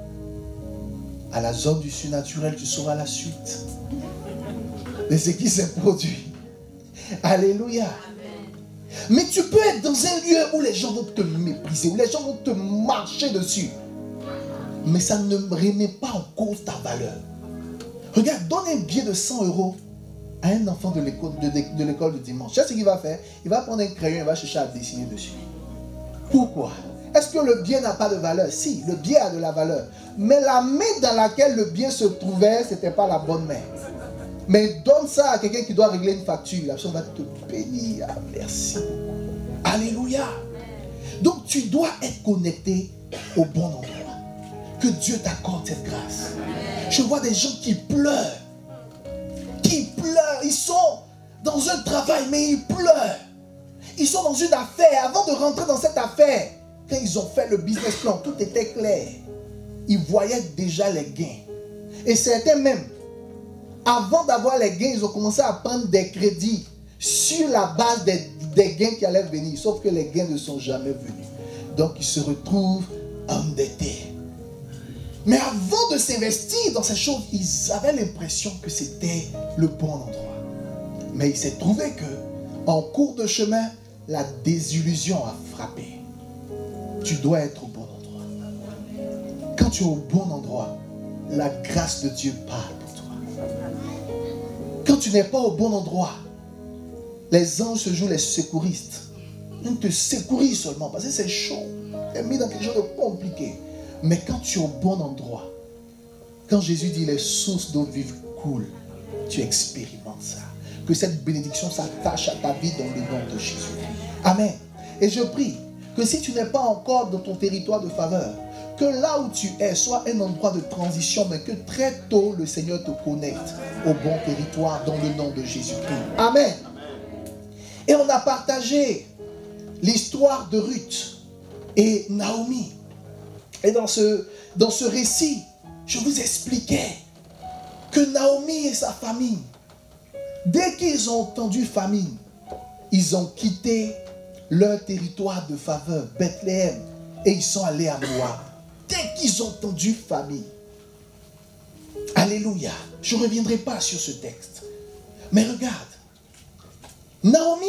Speaker 3: à la zone du surnaturel, tu sauras la suite de ce qui s'est produit. Alléluia. Mais tu peux être dans un lieu où les gens vont te mépriser, où les gens vont te marcher dessus. Mais ça ne remet pas en cause ta valeur. Regarde, donne un billet de 100 € à un enfant de l'école de dimanche. Tu sais ce qu'il va faire? Il va prendre un crayon et va chercher à dessiner dessus. Pourquoi? Est-ce que le bien n'a pas de valeur? Si, le bien a de la valeur. Mais la main dans laquelle le bien se trouvait, ce n'était pas la bonne main. Mais donne ça à quelqu'un qui doit régler une facture. La personne va te bénir. Merci. Alléluia. Donc tu dois être connecté au bon endroit. Que Dieu t'accorde cette grâce. Je vois des gens qui pleurent. Qui pleurent. Ils sont dans un travail, mais ils pleurent. Ils sont dans une affaire. Avant de rentrer dans cette affaire, quand ils ont fait le business plan, tout était clair. Ils voyaient déjà les gains. Et certains même, avant d'avoir les gains, ils ont commencé à prendre des crédits sur la base des gains qui allaient venir. Sauf que les gains ne sont jamais venus. Donc ils se retrouvent endettés. Mais avant de s'investir dans ces choses, ils avaient l'impression que c'était le bon endroit. Mais il s'est trouvé que, en cours de chemin, la désillusion a frappé. Tu dois être au bon endroit. Quand tu es au bon endroit, la grâce de Dieu parle pour toi. Quand tu n'es pas au bon endroit, les anges se jouent les secouristes. Ils te secourisent seulement parce que c'est chaud. Tu es mis dans quelque chose de compliqué. Mais quand tu es au bon endroit, quand Jésus dit les sources d'eau vive coulent, tu expérimentes ça. Que cette bénédiction s'attache à ta vie dans le nom de Jésus. Amen. Et je prie que si tu n'es pas encore dans ton territoire de faveur, que là où tu es soit un endroit de transition, mais que très tôt le Seigneur te connecte au bon territoire dans le nom de Jésus-Christ. Amen. Et on a partagé l'histoire de Ruth et Naomi. Et dans ce récit, je vous expliquais que Naomi et sa famille, dès qu'ils ont entendu famine, ils ont quitté leur territoire de faveur, Bethléem, et ils sont allés à Moab. Dès qu'ils ont entendu famine. Alléluia. Je ne reviendrai pas sur ce texte. Mais regarde. Naomi,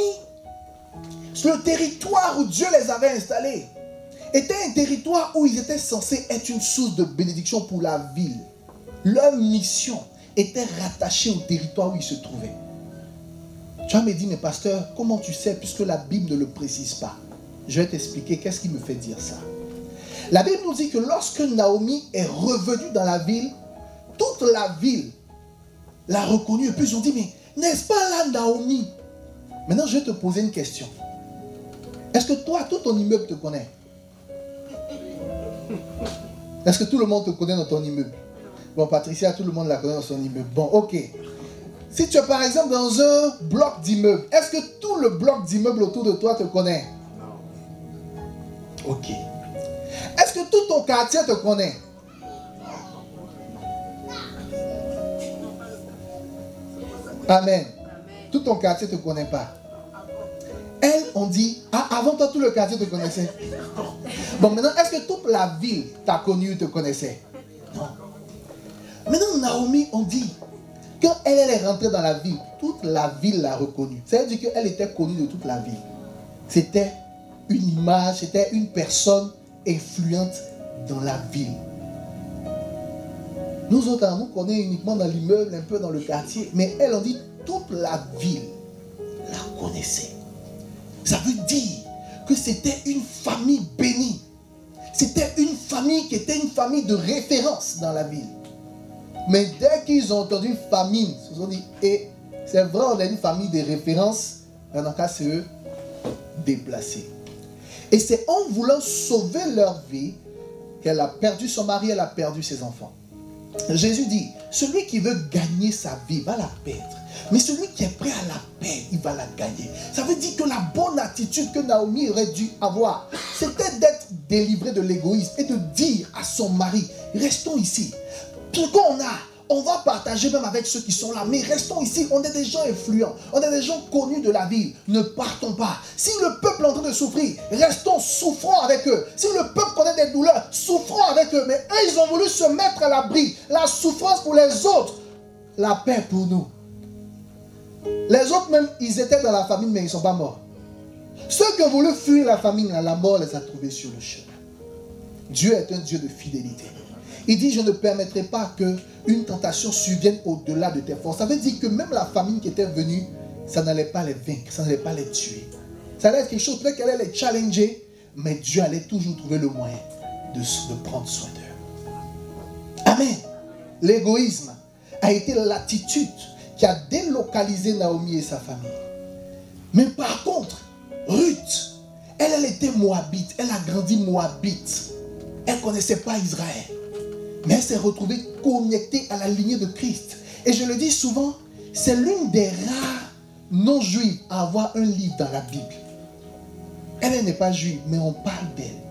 Speaker 3: le territoire où Dieu les avait installés, était un territoire où ils étaient censés être une source de bénédiction pour la ville. Leur mission était rattachée au territoire où ils se trouvaient. Tu vas me dire, mais pasteur, comment tu sais puisque la Bible ne le précise pas? Je vais t'expliquer qu'est-ce qui me fait dire ça. La Bible nous dit que lorsque Naomi est revenue dans la ville, toute la ville l'a reconnue. Et puis ils ont dit, mais n'est-ce pas là Naomi? Maintenant, je vais te poser une question. Est-ce que toi, tout ton immeuble te connaît? Est-ce que tout le monde te connaît dans ton immeuble? Bon, Patricia, tout le monde la connaît dans son immeuble. Bon, ok. Si tu es par exemple dans un bloc d'immeubles, est-ce que tout le bloc d'immeubles autour de toi te connaît? Non. Ok. Est-ce que tout ton quartier te connaît? Amen. Tout ton quartier ne te connaît pas. Elles ont dit, ah, avant toi, tout le quartier te connaissait. Bon, maintenant, est-ce que toute la ville t'a connu, te connaissait? Non. Maintenant, Naomi, on dit, quand elle est rentrée dans la ville, toute la ville l'a reconnue. C'est-à-dire qu'elle était connue de toute la ville. C'était une image, c'était une personne influente dans la ville. Nous autres, nous connaissons uniquement dans l'immeuble, un peu dans le quartier, mais elle, on dit, toute la ville la connaissait. Ça veut dire que c'était une famille bénie. C'était une famille qui était une famille de référence dans la ville. Mais dès qu'ils ont entendu famine, ils se sont dit, et c'est vrai, on a une famille de référence, mais dans le cas, c'est eux déplacés. Et c'est en voulant sauver leur vie qu'elle a perdu son mari, elle a perdu ses enfants. Jésus dit, celui qui veut gagner sa vie va la perdre. Mais celui qui est prêt à la perdre, il va la gagner. Ça veut dire que la bonne attitude que Naomi aurait dû avoir, c'était d'être délivrée de l'égoïsme et de dire à son mari, restons ici. Ce qu'on a, on va partager même avec ceux qui sont là. Mais restons ici, on est des gens influents, on est des gens connus de la ville. Ne partons pas. Si le peuple est en train de souffrir, restons, souffrons avec eux. Si le peuple connaît des douleurs, souffrons avec eux. Mais eux, ils ont voulu se mettre à l'abri. La souffrance pour les autres, la paix pour nous. Les autres même, ils étaient dans la famine, mais ils ne sont pas morts. Ceux qui ont voulu fuir la famine, la mort les a trouvés sur le chemin. Dieu est un Dieu de fidélité. Il dit, je ne permettrai pas qu'une tentation survienne au-delà de tes forces. Ça veut dire que même la famine qui était venue, ça n'allait pas les vaincre, ça n'allait pas les tuer. Ça allait être quelque chose, peut-être qu'elle allait les challenger, mais Dieu allait toujours trouver le moyen de prendre soin d'eux. Amen. L'égoïsme a été l'attitude qui a délocalisé Naomi et sa famille. Mais par contre, Ruth, elle était moabite, elle a grandi moabite. Elle ne connaissait pas Israël. Mais elle s'est retrouvée connectée à la lignée de Christ. Et je le dis souvent, c'est l'une des rares non-juives à avoir un livre dans la Bible. Elle n'est pas juive, mais on parle d'elle.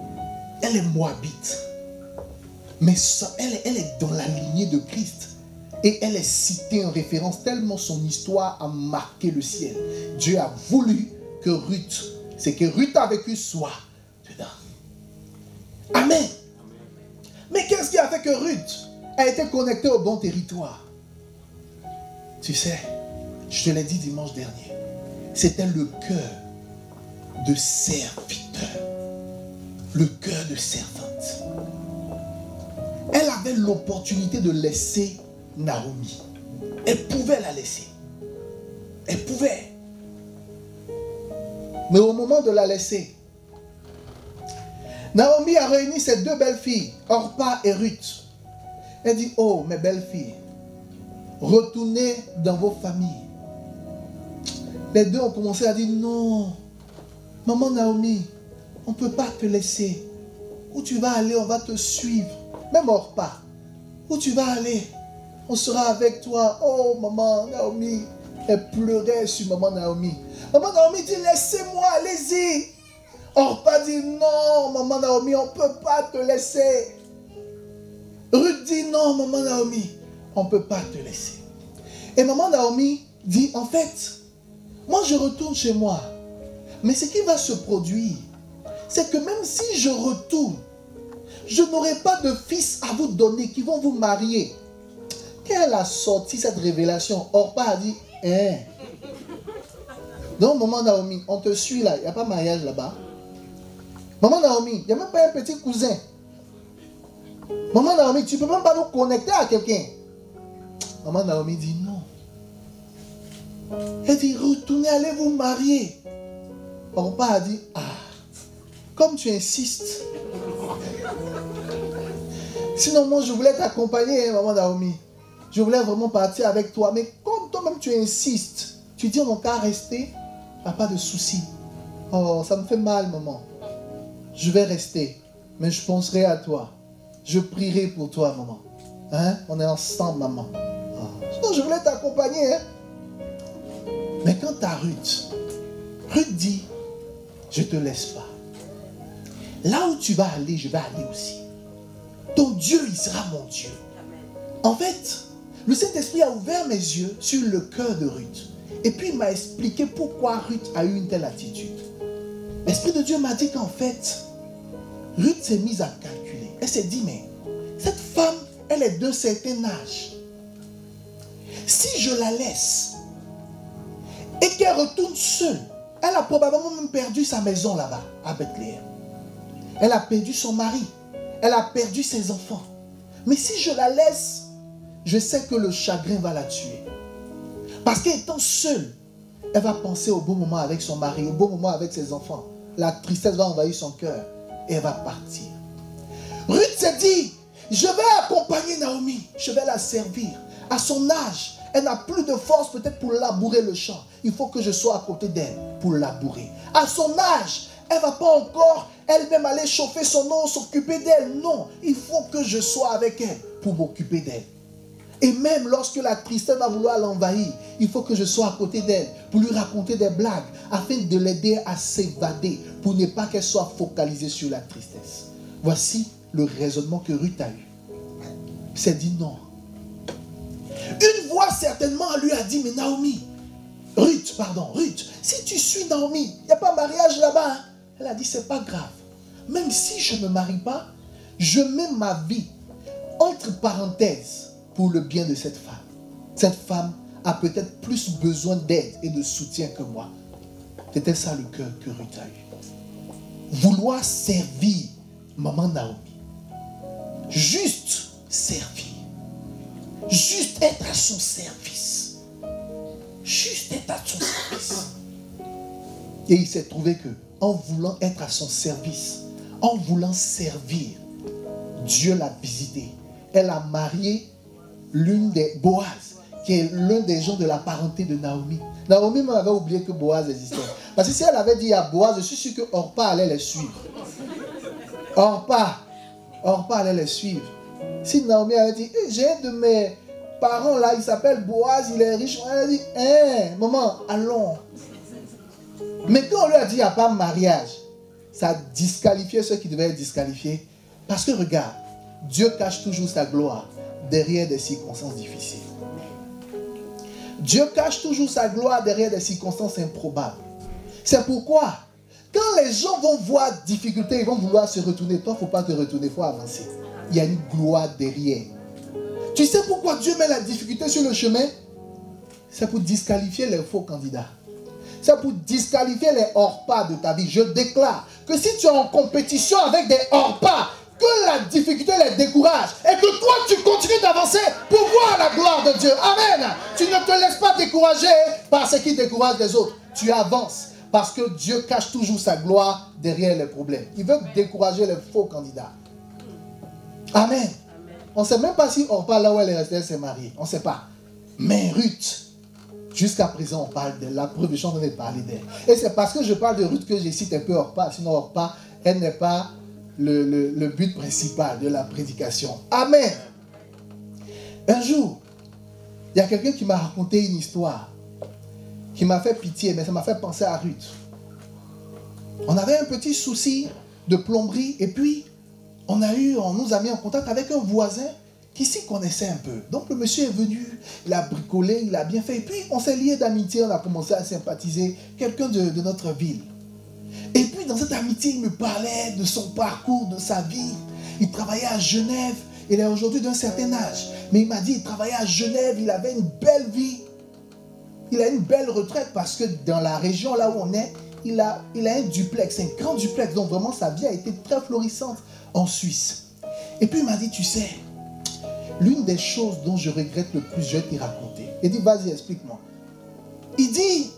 Speaker 3: Elle est moabite. Mais ça, elle est dans la lignée de Christ. Et elle est citée en référence tellement son histoire a marqué le ciel. Dieu a voulu que Ruth, c'est que Ruth a vécu, soit dedans. Amen. Mais qu'est-ce qui a fait que Ruth a été connectée au bon territoire? Tu sais, je te l'ai dit dimanche dernier, c'était le cœur de serviteur, le cœur de servante. Elle avait l'opportunité de laisser Naomi. Elle pouvait la laisser. Elle pouvait. Mais au moment de la laisser, Naomi a réuni ses deux belles filles, Orpa et Ruth. Elle dit, oh mes belles filles, retournez dans vos familles. Les deux ont commencé à dire, non, maman Naomi, on ne peut pas te laisser. Où tu vas aller, on va te suivre. Même Orpa, où tu vas aller, on sera avec toi. Oh maman Naomi, elle pleurait sur maman Naomi. Maman Naomi dit, laissez-moi, allez-y. Orpa dit, non maman Naomi, on ne peut pas te laisser. Ruth dit, non maman Naomi, on ne peut pas te laisser. Et maman Naomi dit, en fait, moi je retourne chez moi. Mais ce qui va se produire, c'est que même si je retourne, je n'aurai pas de fils à vous donner qui vont vous marier. Quand elle a sorti cette révélation, Orpa a dit, hein. Donc maman Naomi, on te suit là, il n'y a pas de mariage là-bas. Maman Naomi, il n'y a même pas un petit cousin. Maman Naomi, tu ne peux même pas nous connecter à quelqu'un. Maman Naomi dit non. Elle dit, retournez, allez vous marier. Orpa a dit, ah, comme tu insistes. Sinon, moi, je voulais t'accompagner, maman Naomi. Je voulais vraiment partir avec toi. Mais comme toi-même, tu insistes, tu dis, on n'a qu'à rester, il n'y a pas de souci. Oh, ça me fait mal, maman. Je vais rester, mais je penserai à toi. Je prierai pour toi, maman. Hein? On est ensemble, maman. Oh. Sinon, je voulais t'accompagner. Hein? Mais quant à Ruth, Ruth dit, je ne te laisse pas. Là où tu vas aller, je vais aller aussi. Ton Dieu, il sera mon Dieu. En fait, le Saint-Esprit a ouvert mes yeux sur le cœur de Ruth. Et puis, il m'a expliqué pourquoi Ruth a eu une telle attitude. L'Esprit de Dieu m'a dit qu'en fait, Ruth s'est mise à calculer. Elle s'est dit, mais cette femme, elle est d'un certain âge. Si je la laisse et qu'elle retourne seule, elle a probablement même perdu sa maison là-bas, à Bethléem. Elle a perdu son mari. Elle a perdu ses enfants. Mais si je la laisse, je sais que le chagrin va la tuer. Parce qu'étant seule, elle va penser au bon moment avec son mari, au bon moment avec ses enfants. La tristesse va envahir son cœur et elle va partir. Ruth s'est dit, je vais accompagner Naomi, je vais la servir. À son âge, elle n'a plus de force peut-être pour labourer le champ. Il faut que je sois à côté d'elle pour labourer. À son âge, elle ne va pas encore elle-même aller chauffer son eau, s'occuper d'elle. Non, il faut que je sois avec elle pour m'occuper d'elle. Et même lorsque la tristesse va vouloir l'envahir, il faut que je sois à côté d'elle pour lui raconter des blagues afin de l'aider à s'évader pour ne pas qu'elle soit focalisée sur la tristesse. Voici le raisonnement que Ruth a eu. Elle s'est dit non. Une voix certainement lui a dit, mais Naomi, Ruth, si tu suis Naomi, il n'y a pas de mariage là-bas. Hein? Elle a dit, c'est pas grave. Même si je ne me marie pas, je mets ma vie entre parenthèses pour le bien de cette femme. Cette femme a peut-être plus besoin d'aide et de soutien que moi. C'était ça le cœur que Ruth a eu. Vouloir servir maman Naomi. Juste servir. Juste être à son service. Juste être à son service. Et il s'est trouvé que, en voulant être à son service, en voulant servir, Dieu l'a visité. Elle a marié l'une des Boaz, qui est l'un des gens de la parenté de Naomi. Naomi m'avait oublié que Boaz existait. Parce que si elle avait dit à Boaz, je suis sûr que Orpa allait les suivre. Orpa allait les suivre. Si Naomi avait dit, j'ai un de mes parents là, il s'appelle Boaz, il est riche. Elle a dit, maman, allons. Mais quand on lui a dit, il n'y a pas de mariage, ça a disqualifié ceux qui devaient être disqualifiés. Parce que regarde, Dieu cache toujours sa gloire derrière des circonstances difficiles. Dieu cache toujours sa gloire derrière des circonstances improbables. C'est pourquoi, quand les gens vont voir difficulté, ils vont vouloir se retourner. Toi, il ne faut pas te retourner, il faut avancer. Il y a une gloire derrière. Tu sais pourquoi Dieu met la difficulté sur le chemin? C'est pour disqualifier les faux candidats. C'est pour disqualifier les hors-pas de ta vie. Je déclare que si tu es en compétition avec des hors-pas, que la difficulté les décourage et que toi tu continues d'avancer pour voir la gloire de Dieu. Amen. Tu ne te laisses pas décourager par ce qui décourage les autres. Tu avances parce que Dieu cache toujours sa gloire derrière les problèmes. Il veut décourager les faux candidats. Amen. On ne sait même pas si Orpa, là où elle est restée, elle s'est mariée. On ne sait pas. Mais Ruth, jusqu'à présent, on parle d'elle. La preuve, je suis parler d'elle. Et c'est parce que je parle de Ruth que je cite un peu Orpa. Sinon, Orpa, elle n'est pas le but principal de la prédication. Amen. Un jour, il y a quelqu'un qui m'a raconté une histoire qui m'a fait pitié, mais ça m'a fait penser à Ruth. On avait un petit souci de plomberie et puis on nous a mis en contact avec un voisin qui s'y connaissait un peu. Donc le monsieur est venu, il a bricolé, il a bien fait. Et puis on s'est lié d'amitié, on a commencé à sympathiser. Quelqu'un de notre ville. Et puis dans cette amitié, il me parlait de son parcours, de sa vie. Il travaillait à Genève, il est aujourd'hui d'un certain âge. Mais il m'a dit, il travaillait à Genève, il avait une belle vie. Il a une belle retraite parce que dans la région là où on est, il a un duplex, un grand duplex. Donc vraiment sa vie a été très florissante en Suisse. Et puis il m'a dit, tu sais, l'une des choses dont je regrette le plus, je vais t'y raconter. Il dit, vas-y, explique-moi. Il dit,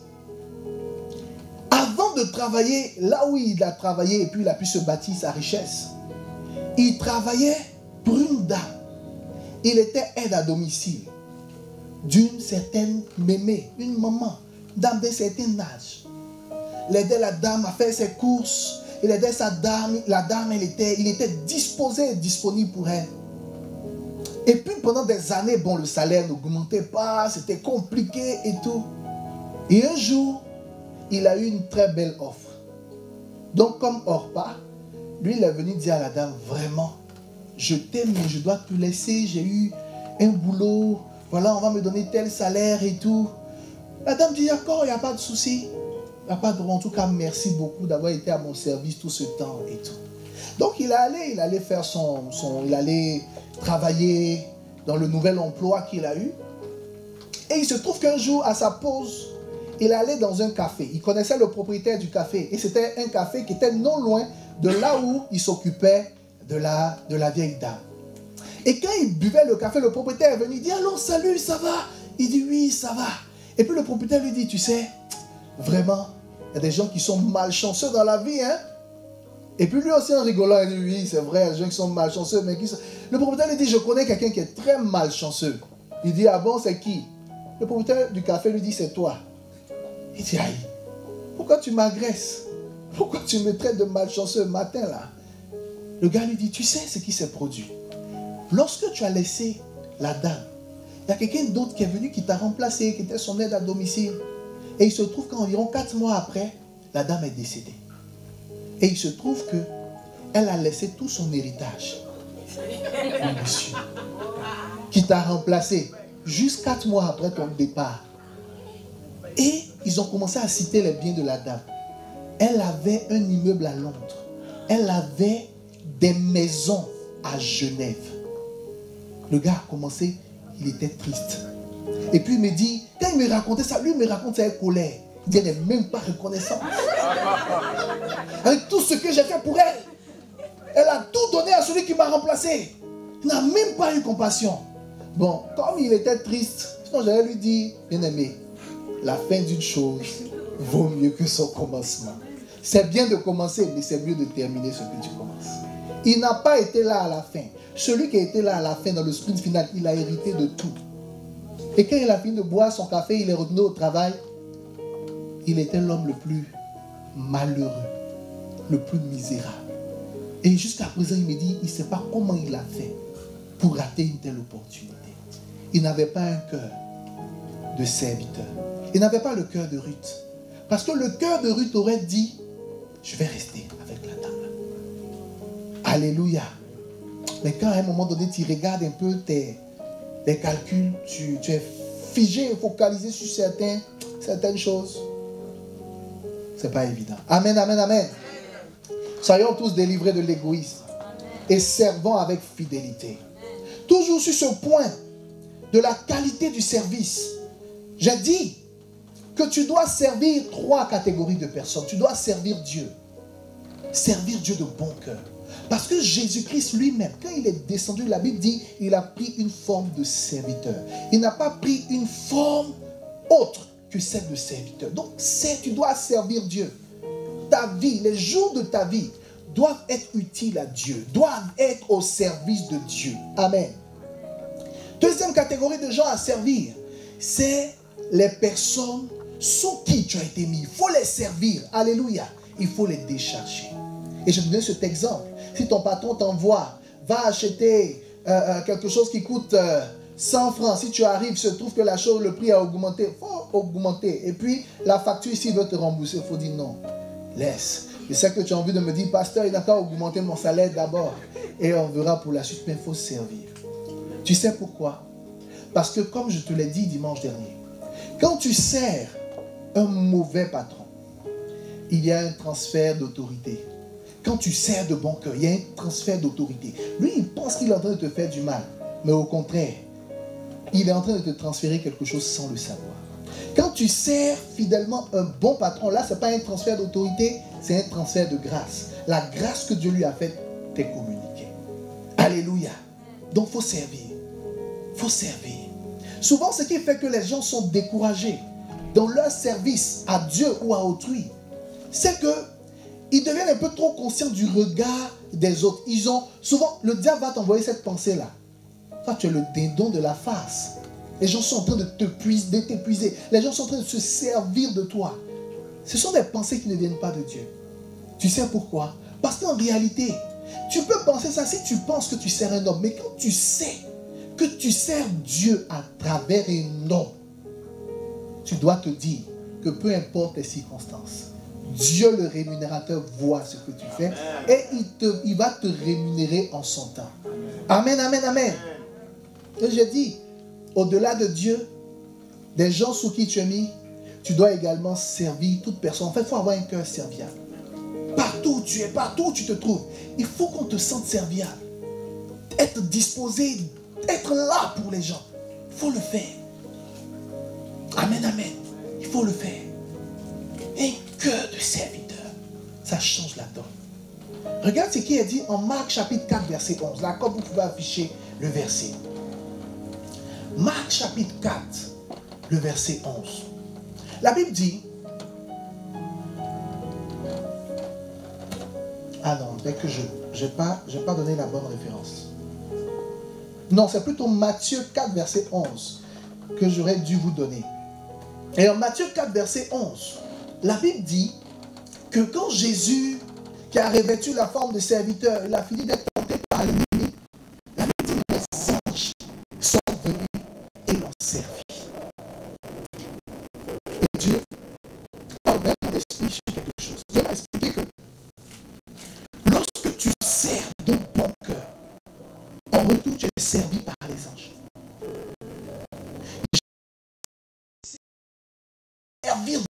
Speaker 3: avant de travailler là où il a travaillé et puis il a pu se bâtir sa richesse, il travaillait pour une dame. Il était aide à domicile d'une certaine mémé, une maman, dame d'un certain âge. Il aidait la dame à faire ses courses, il aidait sa dame, la dame, il était disposé, disponible pour elle. Et puis pendant des années, bon, le salaire n'augmentait pas, c'était compliqué et tout. Et un jour, il a eu une très belle offre. Donc comme Orpa, lui il est venu dire à la dame, vraiment, je t'aime mais je dois te laisser, j'ai eu un boulot, voilà, on va me donner tel salaire et tout. La dame dit, d'accord, il n'y a pas de souci. Il n'y a pas de... En tout cas, merci beaucoup d'avoir été à mon service tout ce temps et tout. Donc il allait faire il allait travailler dans le nouvel emploi qu'il a eu. Et il se trouve qu'un jour, à sa pause, il allait dans un café. Il connaissait le propriétaire du café. Et c'était un café qui était non loin de là où il s'occupait de la vieille dame. Et quand il buvait le café, le propriétaire est venu, il dit, allô, salut, ça va? Il dit, oui, ça va. Et puis le propriétaire lui dit, tu sais, vraiment, il y a des gens qui sont malchanceux dans la vie, hein? Et puis lui aussi en rigolant, il dit, oui, c'est vrai, il y a des gens qui sont malchanceux, mais qui sont... Le propriétaire lui dit, je connais quelqu'un qui est très malchanceux. Il dit, ah bon, c'est qui? Le propriétaire du café lui dit, c'est toi. Il dit, aïe, pourquoi tu m'agresses? Pourquoi tu me traites de malchanceux matin là? Le gars lui dit, tu sais ce qui s'est produit. Lorsque tu as laissé la dame, il y a quelqu'un d'autre qui est venu, qui t'a remplacé, qui était son aide à domicile. Et il se trouve qu'environ 4 mois après, la dame est décédée. Et il se trouve qu'elle a laissé tout son héritage au monsieur qui t'a remplacé juste 4 mois après ton départ. Et ils ont commencé à citer les biens de la dame. Elle avait un immeuble à Londres. Elle avait des maisons à Genève. Le gars a commencé, il était triste. Et puis il me dit, quand il me racontait ça, lui il me raconte ça avec colère. Il dit, elle n'est même pas reconnaissante. Avec tout ce que j'ai fait pour elle, elle a tout donné à celui qui m'a remplacé. Il n'a même pas eu compassion. Bon, comme il était triste, sinon j'allais lui dire, bien aimé, la fin d'une chose vaut mieux que son commencement. C'est bien de commencer, mais c'est mieux de terminer ce que tu commences. Il n'a pas été là à la fin. Celui qui a été là à la fin, dans le sprint final, il a hérité de tout. Et quand il a fini de boire son café, il est retourné au travail. Il était l'homme le plus malheureux, le plus misérable. Et jusqu'à présent, il me dit, il ne sait pas comment il a fait pour rater une telle opportunité. Il n'avait pas un cœur de serviteur. Il n'avait pas le cœur de Ruth. Parce que le cœur de Ruth aurait dit, je vais rester avec la dame. Alléluia. Mais quand à un moment donné, tu regardes un peu tes calculs, tu es figé, focalisé sur certaines choses, c'est pas évident. Amen, amen, amen. Soyons tous délivrés de l'égoïsme et servons avec fidélité. Toujours sur ce point de la qualité du service, j'ai dit que tu dois servir 3 catégories de personnes. Tu dois servir Dieu. Servir Dieu de bon cœur. Parce que Jésus-Christ lui-même, quand il est descendu, la Bible dit, il a pris une forme de serviteur. Il n'a pas pris une forme autre que celle de serviteur. Donc, tu dois servir Dieu. Ta vie, les jours de ta vie doivent être utiles à Dieu, doivent être au service de Dieu. Amen. Deuxième catégorie de gens à servir, c'est les personnes sous qui tu as été mis. Il faut les servir. Alléluia. Il faut les décharger. Et je te donne cet exemple. Si ton patron t'envoie, va acheter quelque chose qui coûte 100 francs. Si tu arrives, il se trouve que le prix a augmenté. Il faut augmenter. Et puis, la facture ici veut te rembourser. Il faut dire non. Laisse. Je sais que tu as envie de me dire, pasteur, il n'a qu'à augmenter mon salaire d'abord. Et on verra pour la suite. Mais il faut servir. Tu sais pourquoi? Parce que comme je te l'ai dit dimanche dernier, quand tu sers un mauvais patron, il y a un transfert d'autorité. Quand tu sers de bon cœur, il y a un transfert d'autorité. Lui, il pense qu'il est en train de te faire du mal. Mais au contraire, il est en train de te transférer quelque chose sans le savoir. Quand tu sers fidèlement un bon patron, là, ce n'est pas un transfert d'autorité, c'est un transfert de grâce. La grâce que Dieu lui a faite t'est communiquée. Alléluia. Donc, il faut servir. Il faut servir. Souvent, ce qui fait que les gens sont découragés dans leur service à Dieu ou à autrui, c'est qu'ils deviennent un peu trop conscients du regard des autres. Souvent, le diable va t'envoyer cette pensée-là. Toi, tu es le dindon de la farce. Les gens sont en train de t'épuiser. Les gens sont en train de se servir de toi. Ce sont des pensées qui ne viennent pas de Dieu. Tu sais pourquoi? Parce qu'en réalité, tu peux penser ça si tu penses que tu sers un homme. Mais quand tu sais que tu sers Dieu à travers un homme, tu dois te dire que peu importe les circonstances, Dieu le rémunérateur voit ce que tu fais et il va te rémunérer en son temps. Amen, amen, amen. Et j'ai dit, au-delà de Dieu, des gens sous qui tu es mis, tu dois également servir toute personne. En fait, il faut avoir un cœur serviable. Partout où tu es, partout où tu te trouves, il faut qu'on te sente serviable. Être disposé, être là pour les gens. Il faut le faire. Amen, amen. Il faut le faire. Un cœur de serviteur, ça change la donne. Regarde ce qui est dit en Marc chapitre 4, verset 11. Là, comme vous pouvez afficher le verset. Marc chapitre 4, le verset 11. La Bible dit... Ah non, dès que je n'ai pas donné la bonne référence. Non, c'est plutôt Matthieu 4, verset 11 que j'aurais dû vous donner. Et en Matthieu 4, verset 11, la Bible dit que quand Jésus, qui a revêtu la forme de serviteur, il a fini d'être tenté par l'ennemi, la Bible dit que les anges sont venus et l'ont servi. Et Dieu a ouvert mon esprit sur quelque chose. Dieu m'a expliqué que lorsque tu sers de bon cœur, en retour tu es servi par les anges. Servir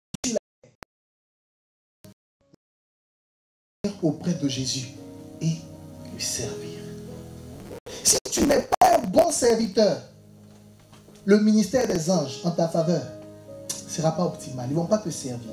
Speaker 3: auprès de Jésus et lui servir. Si tu n'es pas un bon serviteur, le ministère des anges en ta faveur ne sera pas optimal. Ils ne vont pas te servir.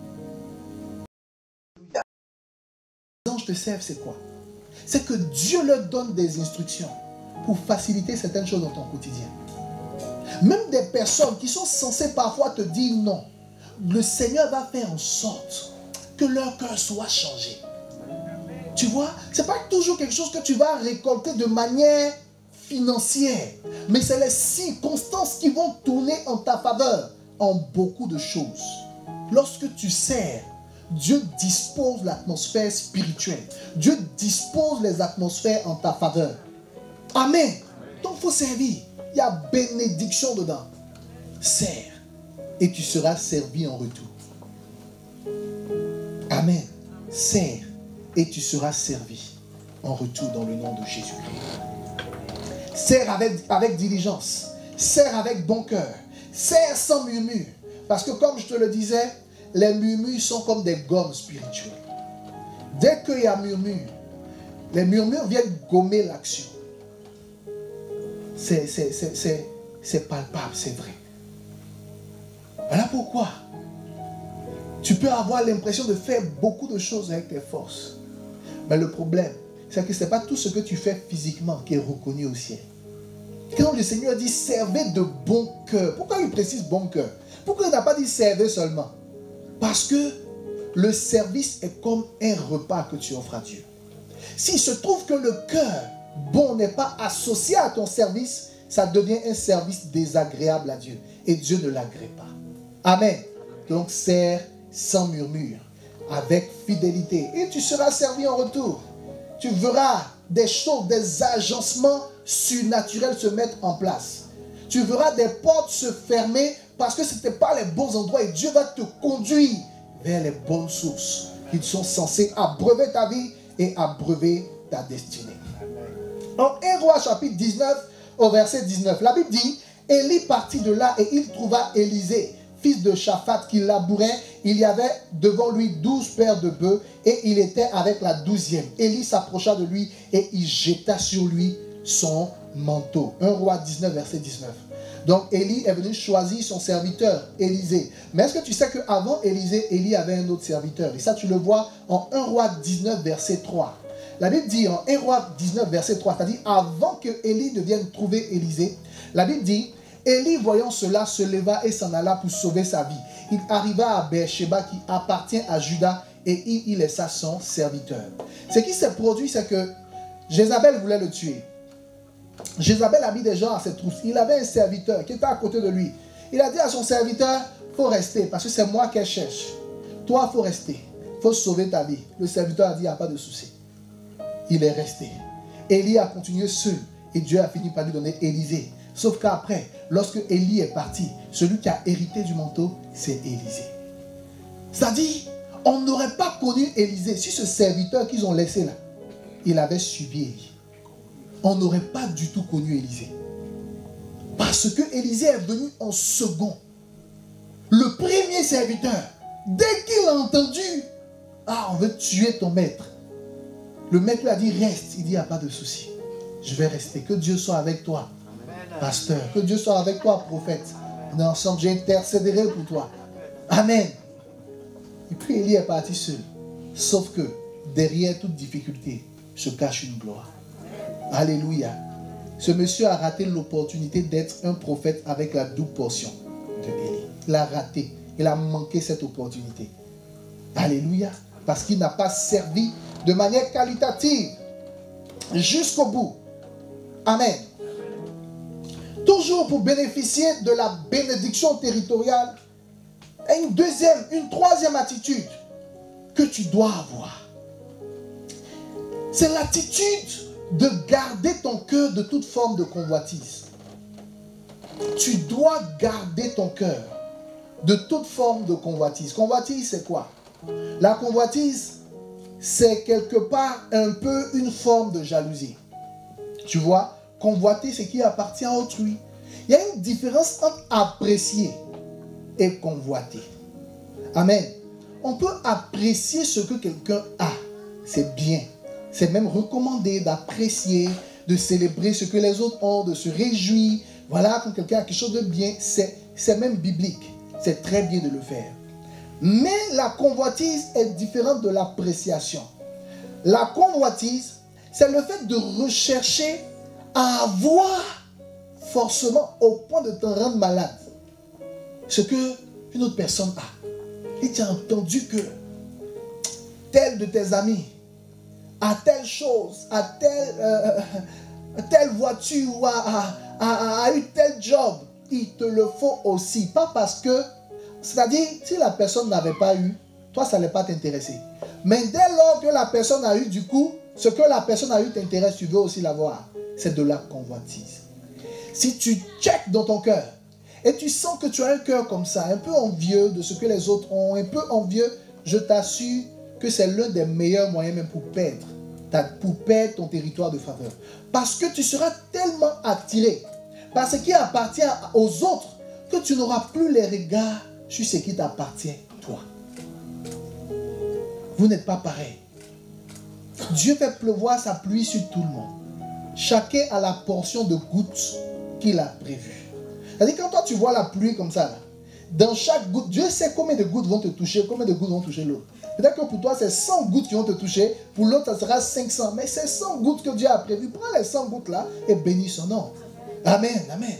Speaker 3: Les anges te servent, c'est quoi? C'est que Dieu leur donne des instructions pour faciliter certaines choses dans ton quotidien. Même des personnes qui sont censées parfois te dire non, le Seigneur va faire en sorte que leur cœur soit changé. Tu vois, ce n'est pas toujours quelque chose que tu vas récolter de manière financière, mais c'est les circonstances qui vont tourner en ta faveur en beaucoup de choses. Lorsque tu sers, Dieu dispose l'atmosphère spirituelle. Dieu dispose les atmosphères en ta faveur. Amen. Donc il faut servir. Il y a bénédiction dedans. Sers et tu seras servi en retour. Amen. Sers et tu seras servi. en retour dans le nom de Jésus-Christ. Sers avec diligence. Sers avec bon cœur. Sers sans murmure. Parce que comme je te le disais, les murmures sont comme des gommes spirituelles. Dès qu'il y a murmure, les murmures viennent gommer l'action. C'est palpable, c'est vrai. Voilà pourquoi tu peux avoir l'impression de faire beaucoup de choses avec tes forces. Mais le problème, c'est que ce n'est pas tout ce que tu fais physiquement qui est reconnu au ciel. Quand le Seigneur dit servez de bon cœur, pourquoi il précise bon cœur? Pourquoi il n'a pas dit servez seulement? Parce que le service est comme un repas que tu offres à Dieu. S'il se trouve que le cœur bon n'est pas associé à ton service, ça devient un service désagréable à Dieu. Et Dieu ne l'agrée pas. Amen. Donc sers sans murmure, avec fidélité. Et tu seras servi en retour. Tu verras des choses, des agencements surnaturels se mettre en place. Tu verras des portes se fermer parce que ce n'était pas les bons endroits. Et Dieu va te conduire vers les bonnes sources qui sont censées abreuver ta vie et abreuver ta destinée. En 1 Roi chapitre 19 au verset 19, la Bible dit, Élie partit de là et il trouva Élisée, fils de Shaphat, qui labourait. Il y avait devant lui 12 paires de bœufs et il était avec la 12e. Élie s'approcha de lui et il jeta sur lui son manteau. 1 Roi 19 verset 19. Donc Élie est venu choisir son serviteur, Élisée. Mais est-ce que tu sais qu'avant Élisée, Élie avait un autre serviteur? Et ça tu le vois en 1 Roi 19 verset 3. La Bible dit en 1 Roi 19 verset 3, c'est-à-dire avant que Élie ne vienne trouver Élisée, la Bible dit, Élie voyant cela se leva et s'en alla pour sauver sa vie. Il arriva à Beersheba qui appartient à Juda et il y laissa son serviteur. Ce qui s'est produit, c'est que Jézabel voulait le tuer. Jézabel a mis des gens à ses trousses. Il avait un serviteur qui était à côté de lui. Il a dit à son serviteur, il faut rester parce que c'est moi qu'elle cherche. Toi, il faut rester. Il faut sauver ta vie. Le serviteur a dit, il n'y a pas de souci. Il est resté. Élie a continué seul et Dieu a fini par lui donner Élisée. Sauf qu'après, lorsque Élie est parti, celui qui a hérité du manteau, c'est Élisée. C'est-à-dire, on n'aurait pas connu Élisée si ce serviteur qu'ils ont laissé là, il avait suivi Élie. On n'aurait pas du tout connu Élisée. Parce que Élisée est venu en second. Le premier serviteur, dès qu'il a entendu, on veut tuer ton maître. Le maître lui a dit, reste. Il dit, il n'y a pas de souci. Je vais rester. Que Dieu soit avec toi, pasteur. Que Dieu soit avec toi, prophète. On est ensemble, j'intercéderai pour toi. Amen. Et puis Élie est parti seul. Sauf que derrière toute difficulté se cache une gloire. Alléluia. Ce monsieur a raté l'opportunité d'être un prophète avec la double portion de Élie. Il a raté. Il a manqué cette opportunité. Alléluia. Parce qu'il n'a pas servi de manière qualitative jusqu'au bout. Amen. Toujours pour bénéficier de la bénédiction territoriale, une troisième attitude que tu dois avoir. C'est l'attitude de garder ton cœur de toute forme de convoitise. Tu dois garder ton cœur de toute forme de convoitise. Convoitise, c'est quoi? La convoitise, c'est quelque part un peu une forme de jalousie. Tu vois, convoiter, c'est qui appartient à autrui. Il y a une différence entre apprécier et convoiter. Amen. On peut apprécier ce que quelqu'un a. C'est bien. C'est même recommandé d'apprécier, de célébrer ce que les autres ont, de se réjouir. Voilà, quand quelqu'un a quelque chose de bien, c'est même biblique. C'est très bien de le faire. Mais la convoitise est différente de l'appréciation. La convoitise, c'est le fait de rechercher à avoir forcément au point de t'en rendre malade ce que une autre personne a. Et tu as entendu que tel de tes amis a telle chose, a telle voiture ou a eu tel job. Il te le faut aussi. Pas parce que, c'est-à-dire, si la personne n'avait pas eu, toi, ça n'allait pas t'intéresser. Mais dès lors que la personne a eu, du coup, ce que la personne a eu t'intéresse, tu veux aussi l'avoir. C'est de la convoitise. Si tu checkes dans ton cœur et tu sens que tu as un cœur comme ça, un peu envieux de ce que les autres ont, un peu envieux, je t'assure que c'est l'un des meilleurs moyens même pour perdre pour perdre ton territoire de faveur. Parce que tu seras tellement attiré par ce qui appartient aux autres que tu n'auras plus les regards sur ce qui t'appartient, toi. Vous n'êtes pas pareil. Dieu fait pleuvoir sa pluie sur tout le monde. Chacun a la portion de gouttes qu'il a prévue. C'est-à-dire, quand toi tu vois la pluie comme ça, là, dans chaque goutte, Dieu sait combien de gouttes vont te toucher, combien de gouttes vont toucher l'autre. Peut-être que pour toi, c'est 100 gouttes qui vont te toucher, pour l'autre, ça sera 500. Mais c'est 100 gouttes que Dieu a prévues. Prends les 100 gouttes là et bénis son nom. Amen, amen.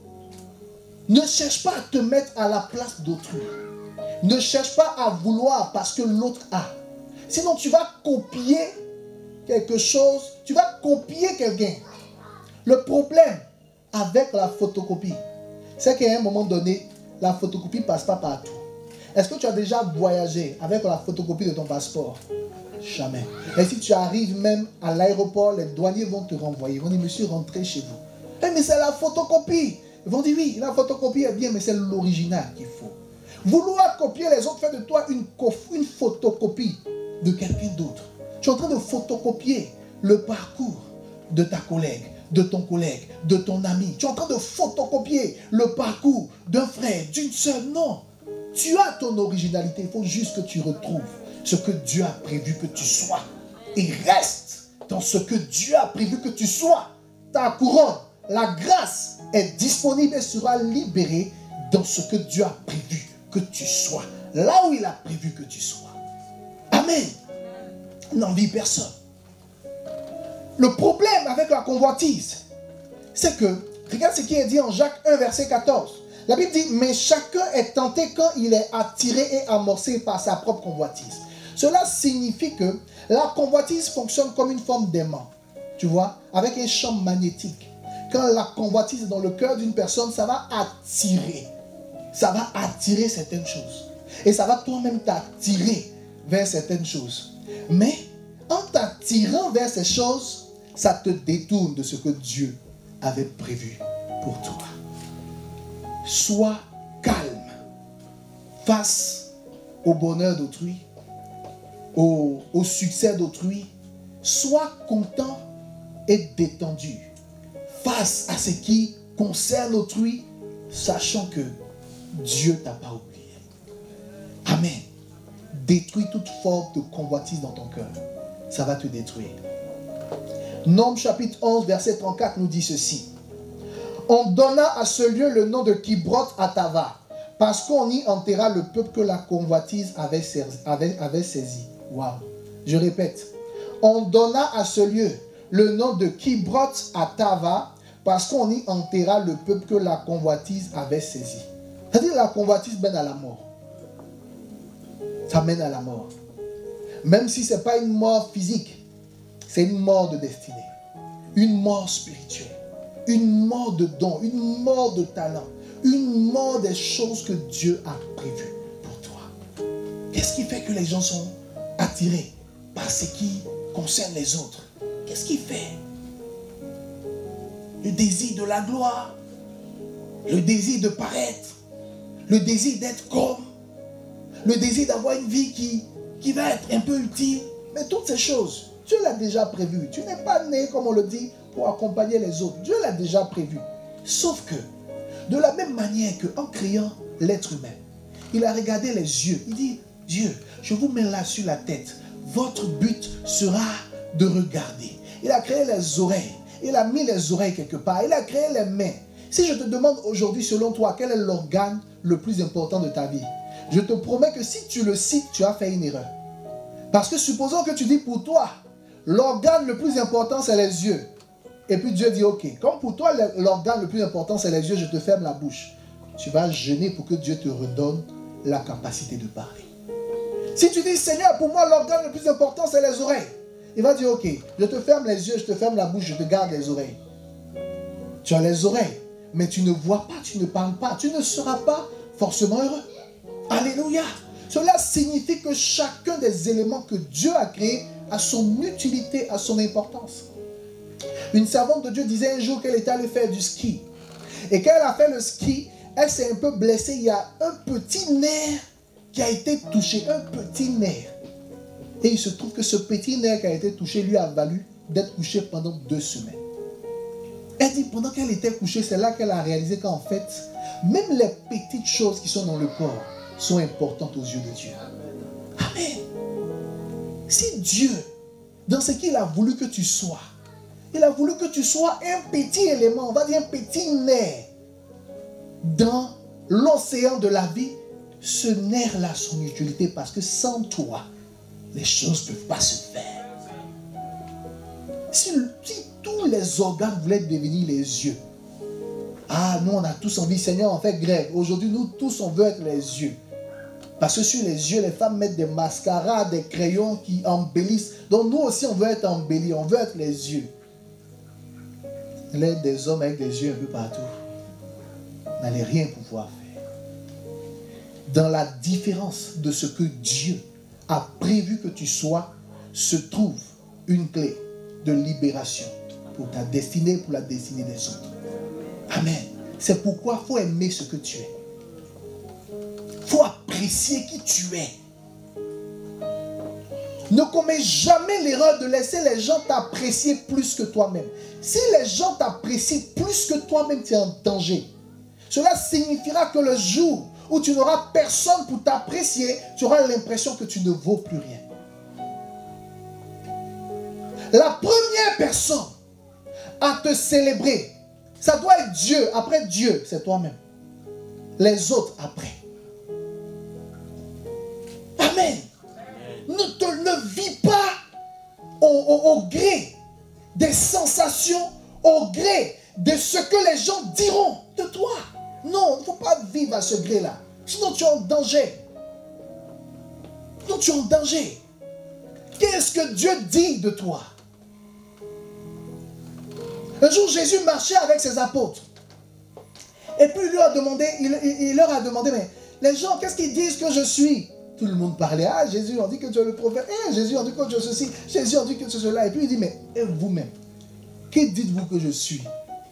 Speaker 3: Ne cherche pas à te mettre à la place d'autrui. Ne cherche pas à vouloir parce que l'autre a. Sinon, tu vas copier quelque chose, tu vas copier quelqu'un. Le problème avec la photocopie, c'est qu'à un moment donné, la photocopie ne passe pas partout. Est-ce que tu as déjà voyagé avec la photocopie de ton passeport? Jamais. Et si tu arrives même à l'aéroport, les douaniers vont te renvoyer. Ils vont dire, monsieur, rentrez chez vous. Mais c'est la photocopie. Ils vont dire, oui, la photocopie est bien, mais c'est l'original qu'il faut. Vouloir copier les autres fait de toi une photocopie de quelqu'un d'autre. Tu es en train de photocopier le parcours de ta collègue, de ton collègue, de ton ami. Tu es en train de photocopier le parcours d'un frère, d'une sœur. Non. Tu as ton originalité. Il faut juste que tu retrouves ce que Dieu a prévu que tu sois. Et reste dans ce que Dieu a prévu que tu sois. Ta couronne, la grâce est disponible et sera libérée dans ce que Dieu a prévu que tu sois. Là où il a prévu que tu sois. Amen. N'envie personne. Le problème avec la convoitise, c'est que, regarde ce qui est dit en Jacques 1, verset 14. La Bible dit, mais chacun est tenté quand il est attiré et amorcé par sa propre convoitise. Cela signifie que la convoitise fonctionne comme une forme d'aimant. Tu vois, avec un champ magnétique. Quand la convoitise est dans le cœur d'une personne, ça va attirer. Ça va attirer certaines choses. Et ça va toi-même t'attirer vers certaines choses. Mais en t'attirant vers ces choses, ça te détourne de ce que Dieu avait prévu pour toi. Sois calme face au bonheur d'autrui, au succès d'autrui. Sois content et détendu face à ce qui concerne autrui, sachant que Dieu t'a pas oublié. Amen. Détruis toute forme de convoitise dans ton cœur. Ça va te détruire. Nombres chapitre 11, verset 34 nous dit ceci. On donna à ce lieu le nom de Kibroth Hattava, parce qu'on y enterra le peuple que la convoitise avait saisi. Waouh. Je répète. On donna à ce lieu le nom de Kibroth Hattava, parce qu'on y enterra le peuple que la convoitise avait saisi. C'est-à-dire la convoitise mène à la mort. Ça mène à la mort. Même si ce n'est pas une mort physique, c'est une mort de destinée. Une mort spirituelle. Une mort de don, une mort de talent. Une mort des choses que Dieu a prévues pour toi. Qu'est-ce qui fait que les gens sont attirés par ce qui concerne les autres? Qu'est-ce qui fait? Le désir de la gloire. Le désir de paraître. Le désir d'être comme. Le désir d'avoir une vie qui va être un peu utile. Mais toutes ces choses, Dieu l'a déjà prévu. Tu n'es pas né, comme on le dit, pour accompagner les autres. Dieu l'a déjà prévu. Sauf que, de la même manière qu'en créant l'être humain, il a regardé les yeux. Il dit, Dieu, je vous mets là sur la tête. Votre but sera de regarder. Il a créé les oreilles. Il a mis les oreilles quelque part. Il a créé les mains. Si je te demande aujourd'hui, selon toi, quel est l'organe le plus important de ta vie, je te promets que si tu le cites, tu as fait une erreur. Parce que supposons que tu dis pour toi, l'organe le plus important, c'est les yeux. Et puis Dieu dit, ok, comme pour toi, l'organe le plus important, c'est les yeux, je te ferme la bouche. Tu vas jeûner pour que Dieu te redonne la capacité de parler. Si tu dis, Seigneur, pour moi, l'organe le plus important, c'est les oreilles. Il va dire, ok, je te ferme les yeux, je te ferme la bouche, je te garde les oreilles. Tu as les oreilles, mais tu ne vois pas, tu ne parles pas, tu ne seras pas forcément heureux. Alléluia. Cela signifie que chacun des éléments que Dieu a créés a son utilité, a son importance. Une servante de Dieu disait un jour qu'elle était allée faire du ski. Et quand elle a fait le ski, elle s'est un peu blessée. Il y a un petit nerf qui a été touché, un petit nerf. Et il se trouve que ce petit nerf qui a été touché lui a valu d'être couché pendant 2 semaines. Elle dit, pendant qu'elle était couchée, c'est là qu'elle a réalisé qu'en fait, même les petites choses qui sont dans le corps sont importantes aux yeux de Dieu. Amen. Si Dieu, dans ce qu'il a voulu que tu sois, il a voulu que tu sois un petit élément, on va dire un petit nerf dans l'océan de la vie, ce nerf-là a son utilité parce que sans toi, les choses ne peuvent pas se faire. Si tous les organes voulaient devenir les yeux, nous on a tous envie, Seigneur, on fait grève. Aujourd'hui, nous tous on veut être les yeux. Parce que sur les yeux, les femmes mettent des mascaras, des crayons qui embellissent. Donc nous aussi, on veut être embellis, on veut être les yeux. L'aide des hommes avec des yeux un peu partout n'allait rien pouvoir faire. Dans la différence de ce que Dieu a prévu que tu sois, se trouve une clé de libération pour ta destinée, pour la destinée des autres. Amen. C'est pourquoi il faut aimer ce que tu es. Il faut apprécier qui tu es. Ne commets jamais l'erreur de laisser les gens t'apprécier plus que toi-même. Si les gens t'apprécient plus que toi-même, tu es en danger. Cela signifiera que le jour où tu n'auras personne pour t'apprécier, tu auras l'impression que tu ne vaux plus rien. La première personne à te célébrer, ça doit être Dieu. Après Dieu, c'est toi-même. Les autres après. Amen. Ne vis pas au gré des sensations, au gré de ce que les gens diront de toi. Non, il ne faut pas vivre à ce gré-là. Sinon tu es en danger. Sinon tu es en danger. Qu'est-ce que Dieu dit de toi? Un jour, Jésus marchait avec ses apôtres. Et puis il leur a demandé, mais les gens, qu'est-ce qu'ils disent que je suis? Tout le monde parlait. Jésus, on dit que tu es le prophète. Jésus, on dit que tu es ceci. Jésus, on dit que tu es cela. Et puis il dit, mais vous-même, qui dites-vous que je suis?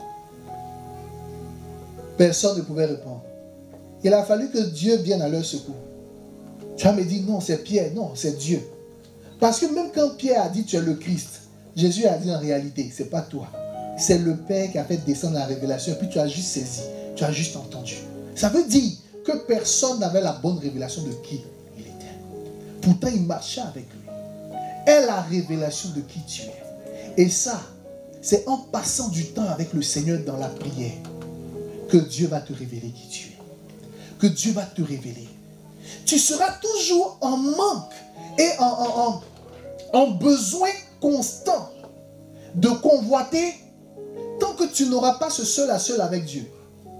Speaker 3: Personne ne pouvait répondre. Il a fallu que Dieu vienne à leur secours. Tu vas me dire, non, c'est Pierre. Non, c'est Dieu. Parce que même quand Pierre a dit, tu es le Christ, Jésus a dit en réalité, ce n'est pas toi. C'est le Père qui a fait descendre la révélation. Et puis tu as juste saisi. Tu as juste entendu. Ça veut dire que personne n'avait la bonne révélation de qui il était. Pourtant, il marchait avec lui. Aie la révélation de qui tu es. Et ça, c'est en passant du temps avec le Seigneur dans la prière que Dieu va te révéler qui tu es. Que Dieu va te révéler. Tu seras toujours en manque et en besoin constant de convoiter tant que tu n'auras pas ce seul à seul avec Dieu.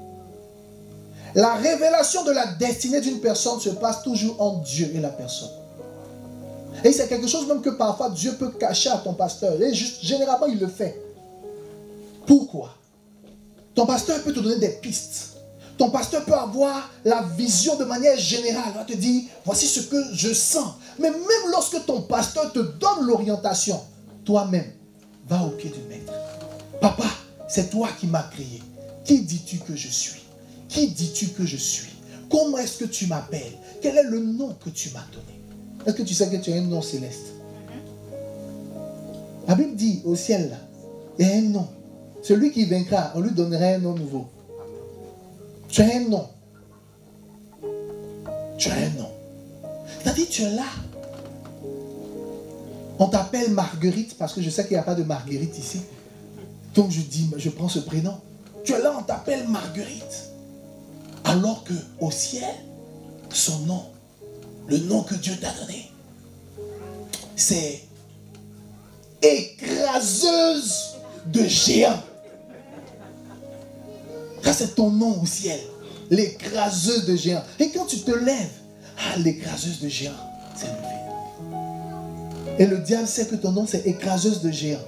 Speaker 3: La révélation de la destinée d'une personne se passe toujours entre Dieu et la personne. Et c'est quelque chose même que parfois Dieu peut cacher à ton pasteur. Et généralement, il le fait. Pourquoi? Ton pasteur peut te donner des pistes. Ton pasteur peut avoir la vision de manière générale. Il va te dire, voici ce que je sens. Mais même lorsque ton pasteur te donne l'orientation, toi-même, va au pied du maître. Papa, c'est toi qui m'as créé. Qui dis-tu que je suis? Qui dis-tu que je suis? Comment est-ce que tu m'appelles? Quel est le nom que tu m'as donné? Est-ce que tu sais que tu as un nom céleste? La Bible dit au ciel, là, il y a un nom. Celui qui vaincra, on lui donnera un nom nouveau. Tu as un nom. Tu as un nom. C'est-à-dire, tu es là. On t'appelle Marguerite parce que je sais qu'il n'y a pas de Marguerite ici. Donc je prends ce prénom. Tu es là, on t'appelle Marguerite. Alors que au ciel, son nom, le nom que Dieu t'a donné, c'est écraseuse de géants. Ça, c'est ton nom au ciel. L'écraseuse de géants. Et quand tu te lèves, l'écraseuse de géants s'est levée. Et le diable sait que ton nom, c'est écraseuse de géants.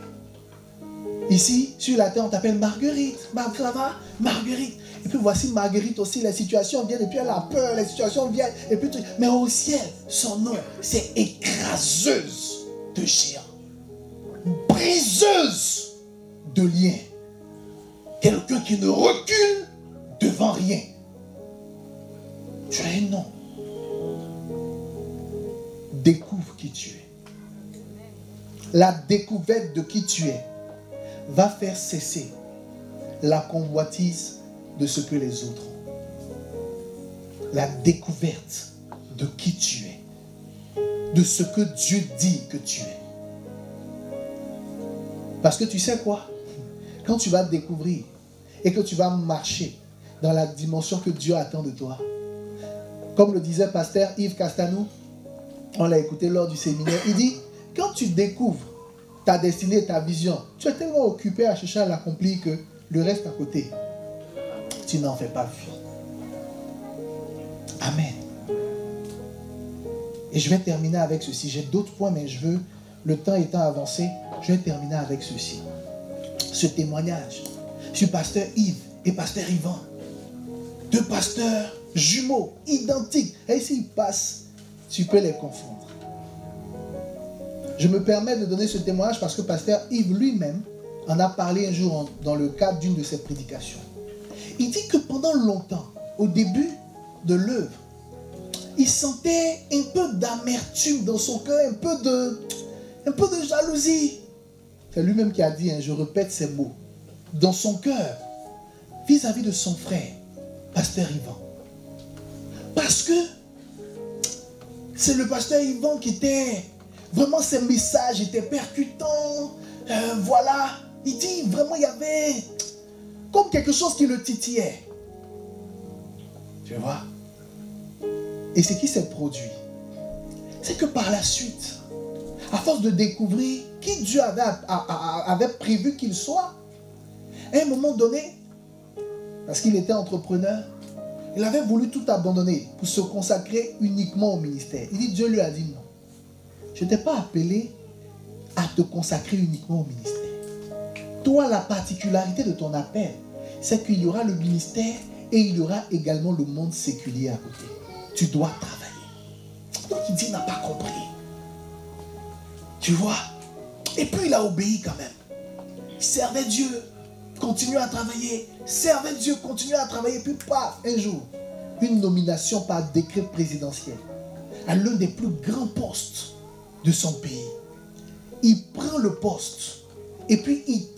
Speaker 3: Ici, sur la terre, on t'appelle Marguerite. Marguerite. Et puis voici Marguerite aussi, les situations viennent, et puis elle a peur, les situations viennent, et puis mais au ciel, son nom, c'est écraseuse de géants. Briseuse de liens. Quelqu'un qui ne recule devant rien. Tu as un nom. Découvre qui tu es. La découverte de qui tu es va faire cesser la convoitise de ce que les autres ont. La découverte de qui tu es, de ce que Dieu dit que tu es. Parce que tu sais quoi? Quand tu vas découvrir et que tu vas marcher dans la dimension que Dieu attend de toi, comme le disait pasteur Yves Castanou, on l'a écouté lors du séminaire, il dit, quand tu découvres ta destinée, ta vision, tu es tellement occupé à chercher à l'accomplir que le reste à côté, tu n'en fais pas fi. Amen. Et je vais terminer avec ceci. J'ai d'autres points, mais le temps étant avancé, je vais terminer avec ceci. Ce témoignage sur pasteur Yves et pasteur Yvan. Deux pasteurs jumeaux, identiques. Et s'ils passent, tu peux les confondre. Je me permets de donner ce témoignage parce que pasteur Yves lui-même en a parlé un jour dans le cadre d'une de ses prédications. Il dit que pendant longtemps, au début de l'œuvre, il sentait un peu d'amertume dans son cœur, un peu de jalousie. C'est lui-même qui a dit, je répète ces mots, dans son cœur, vis-à-vis de son frère, pasteur Yvan. Parce que c'est le pasteur Yvan qui était, vraiment ses messages étaient percutants, voilà. Il dit vraiment il y avait comme quelque chose qui le titillait. Tu vois? Et ce qui s'est produit, c'est que par la suite, à force de découvrir qui Dieu avait prévu qu'il soit, à un moment donné, parce qu'il était entrepreneur, il avait voulu tout abandonner pour se consacrer uniquement au ministère. Il dit, Dieu lui a dit non. Je ne t'ai pas appelé à te consacrer uniquement au ministère. Toi, la particularité de ton appel, c'est qu'il y aura le ministère et il y aura également le monde séculier à côté. Tu dois travailler. Donc il dit, il n'a pas compris. Tu vois? Et puis il a obéi quand même. Il servait Dieu, continuait à travailler. Servait Dieu, continuait à travailler. Puis paf, un jour, une nomination par décret présidentiel à l'un des plus grands postes de son pays. Il prend le poste et puis il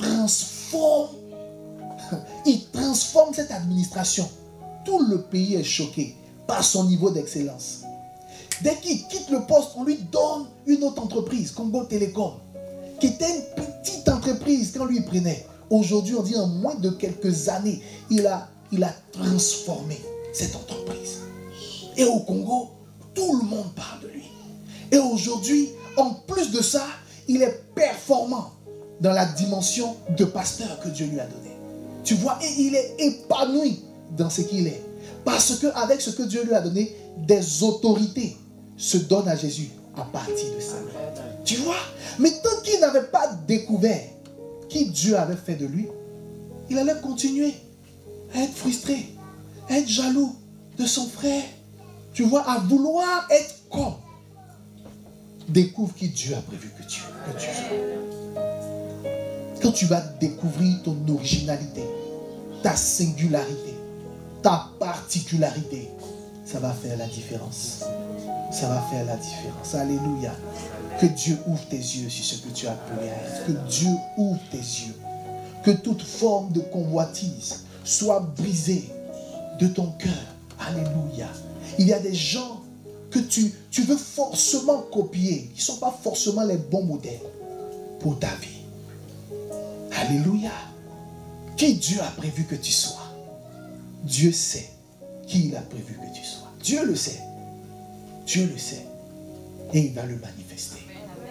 Speaker 3: transforme cette administration. Tout le pays est choqué par son niveau d'excellence. Dès qu'il quitte le poste, on lui donne une autre entreprise, Congo Télécom, qui était une petite entreprise quand lui il prenait. Aujourd'hui, on dit en moins de quelques années, il a transformé cette entreprise. Et au Congo, tout le monde parle de lui. Et aujourd'hui, en plus de ça, il est performant dans la dimension de pasteur que Dieu lui a donné. Tu vois, et il est épanoui dans ce qu'il est. Parce qu'avec ce que Dieu lui a donné, des autorités se donnent à Jésus à partir de ça. Tu vois, mais tant qu'il n'avait pas découvert qui Dieu avait fait de lui, il allait continuer à être frustré, à être jaloux de son frère. Tu vois, à vouloir être comme. Découvre qui Dieu a prévu que tu sois. Quand tu vas découvrir ton originalité, ta singularité, ta particularité, ça va faire la différence. Ça va faire la différence. Alléluia. Que Dieu ouvre tes yeux sur ce que tu as appelé à être. Que Dieu ouvre tes yeux. Que toute forme de convoitise soit brisée de ton cœur. Alléluia. Il y a des gens que tu veux forcément copier, qui ne sont pas forcément les bons modèles pour ta vie. Alléluia. Qui Dieu a prévu que tu sois? Dieu sait qui il a prévu que tu sois. Dieu le sait. Dieu le sait. Et il va le manifester.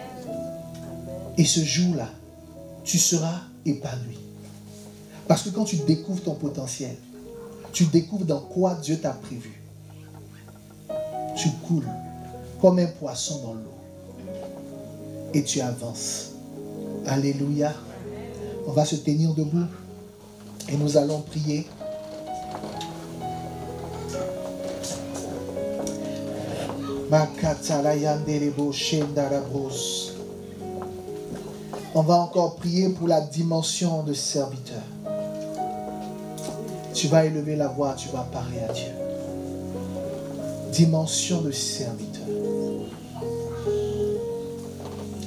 Speaker 3: Et ce jour-là, tu seras épanoui. Parce que quand tu découvres ton potentiel, tu découvres dans quoi Dieu t'a prévu. Tu coules comme un poisson dans l'eau. Et tu avances. Alléluia. On va se tenir debout. Et nous allons prier. On va encore prier pour la dimension de serviteur. Tu vas élever la voix, tu vas parler à Dieu. Dimension de serviteur.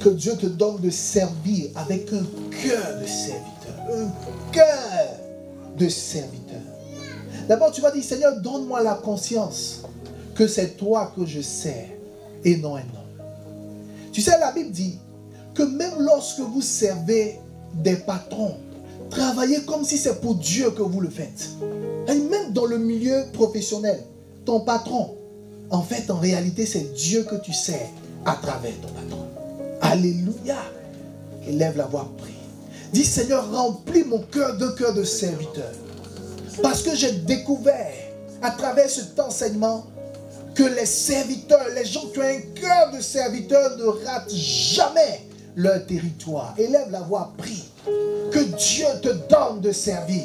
Speaker 3: Que Dieu te donne de servir avec un cœur de serviteur. Un cœur de serviteur. D'abord, tu vas dire, Seigneur, donne-moi la conscience que c'est toi que je sers et non un homme. Tu sais, la Bible dit que même lorsque vous servez des patrons, travaillez comme si c'est pour Dieu que vous le faites. Et même dans le milieu professionnel, ton patron, en fait, en réalité, c'est Dieu que tu sers à travers ton patron. Alléluia. Élève la voix, prie. Dis, Seigneur, remplis mon cœur de serviteur. Parce que j'ai découvert à travers cet enseignement que les serviteurs, les gens qui ont un cœur de serviteur ne ratent jamais leur territoire. Élève la voix, prie. Que Dieu te donne de servir.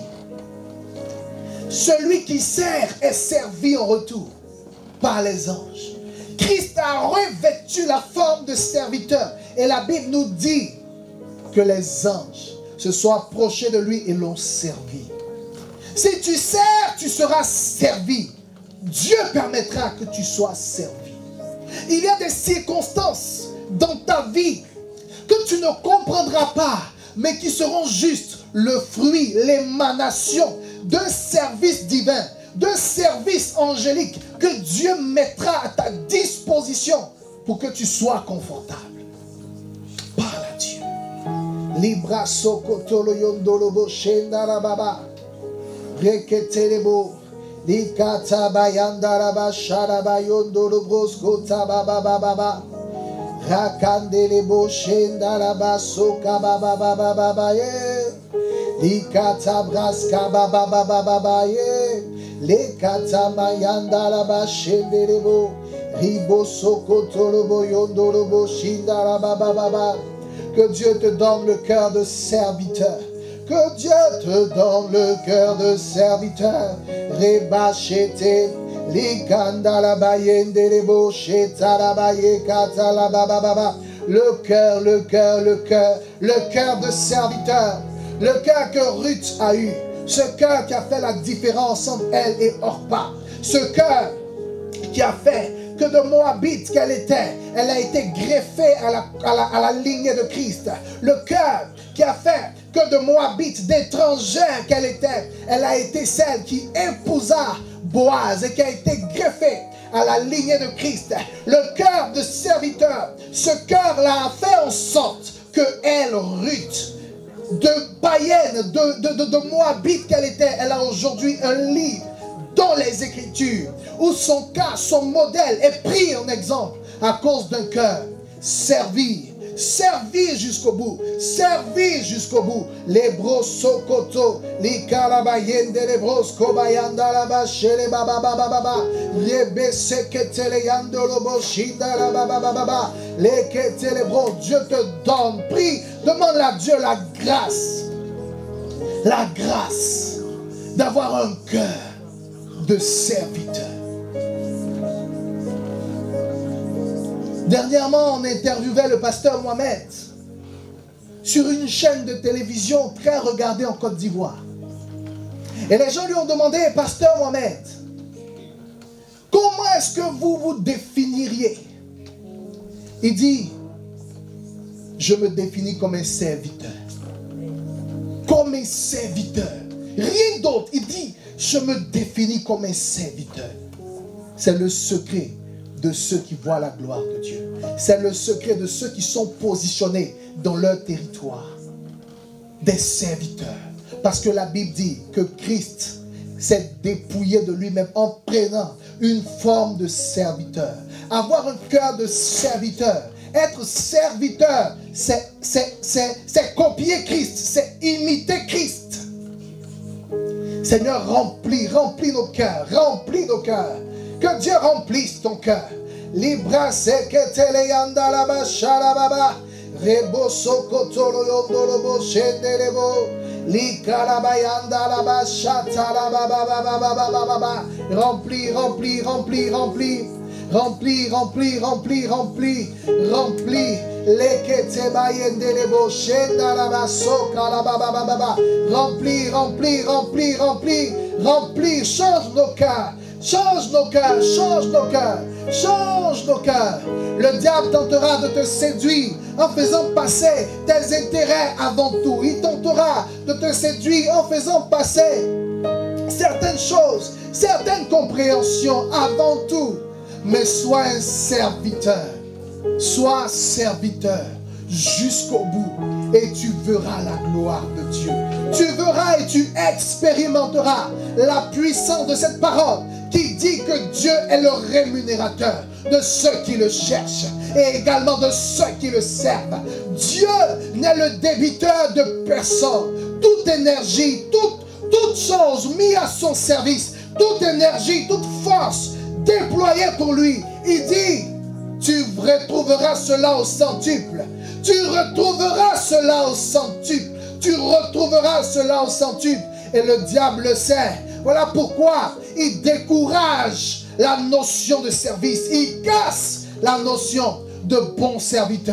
Speaker 3: Celui qui sert est servi en retour par les anges. Christ a revêtu la forme de serviteur. Et la Bible nous dit que les anges se sont approchés de lui et l'ont servi. Si tu sers, tu seras servi. Dieu permettra que tu sois servi. Il y a des circonstances dans ta vie que tu ne comprendras pas, mais qui seront juste le fruit, l'émanation d'un service divin, d'un service angélique que Dieu mettra à ta disposition pour que tu sois confortable. Parle à Dieu. Libra sokotolo yondolobo shendarababa. Reketelebo. Likata bayandaraba sharaba yondolobros kota baba baba. Rakandelebo shendaraba soka baba baba baba ye. Likata braska baba baba baba ye. Likata mayandaraba shendelebo. Ribo sokotolobo yondolobo shindaraba baba baba. Que Dieu te donne le cœur de serviteur. Que Dieu te donne le cœur de serviteur. Rebachete, likandalabayende lebo chetalabaye katalabababa. Le cœur de serviteur. Le cœur que Ruth a eu. Ce cœur qui a fait la différence entre elle et Orpa. Ce cœur qui a fait que de Moabite qu'elle était, elle a été greffée à la lignée de Christ. Le cœur qui a fait que de Moabite, d'étrangère qu'elle était, elle a été celle qui épousa Boaz et qui a été greffée à la lignée de Christ. Le cœur de serviteur, ce cœur-là a fait en sorte que elle, Ruth, de païenne, de Moabite qu'elle était, elle a aujourd'hui un livre dans les Écritures, où son cas, son modèle est pris en exemple à cause d'un cœur. Servir jusqu'au bout. Servir jusqu'au bout. Les bros sokoto, les karabayende, les bros kobayanda la bache, les baba baba baba, les besekete les yandolobo shinda la baba baba, les kete les bros. Dieu te donne. Prie, demande à Dieu la grâce d'avoir un cœur de serviteur. Dernièrement, on interviewait le pasteur Mohamed sur une chaîne de télévision très regardée en Côte d'Ivoire. Et les gens lui ont demandé, pasteur Mohamed, comment est-ce que vous vous définiriez? Il dit, je me définis comme un serviteur. Comme un serviteur. Rien d'autre. Il dit, je me définis comme un serviteur. C'est le secret de ceux qui voient la gloire de Dieu. C'est le secret de ceux qui sont positionnés dans leur territoire. Des serviteurs. Parce que la Bible dit que Christ s'est dépouillé de lui-même en prenant une forme de serviteur. Avoir un cœur de serviteur. Être serviteur, c'est copier Christ. C'est imiter Christ. Seigneur, remplis nos cœurs. Remplis nos cœurs. Que Dieu remplisse ton cœur. Libra seketele yanda la bashara baba. Rebo sokotolo yondolo bo shendelebo. Likala yanda la bashata la baba baba baba baba. Remplis. Lekete bayendelebo shenda la basoka la baba baba. Remplis. Change nos cœurs. Change nos cœurs. Le diable tentera de te séduire en faisant passer tes intérêts avant tout. Il tentera de te séduire en faisant passer certaines choses, certaines compréhensions avant tout. Mais sois un serviteur. Sois serviteur jusqu'au bout et tu verras la gloire de Dieu. Tu verras et tu expérimenteras la puissance de cette parole qui dit que Dieu est le rémunérateur de ceux qui le cherchent et également de ceux qui le servent. Dieu n'est le débiteur de personne. Toute énergie, toute chose mise à son service, toute énergie, toute force déployée pour lui, il dit, tu retrouveras cela au centuple. Tu retrouveras cela au centuple. Tu retrouveras cela au centuple. Et le diable le sait. Voilà pourquoi il décourage la notion de service. Il casse la notion de bon serviteur.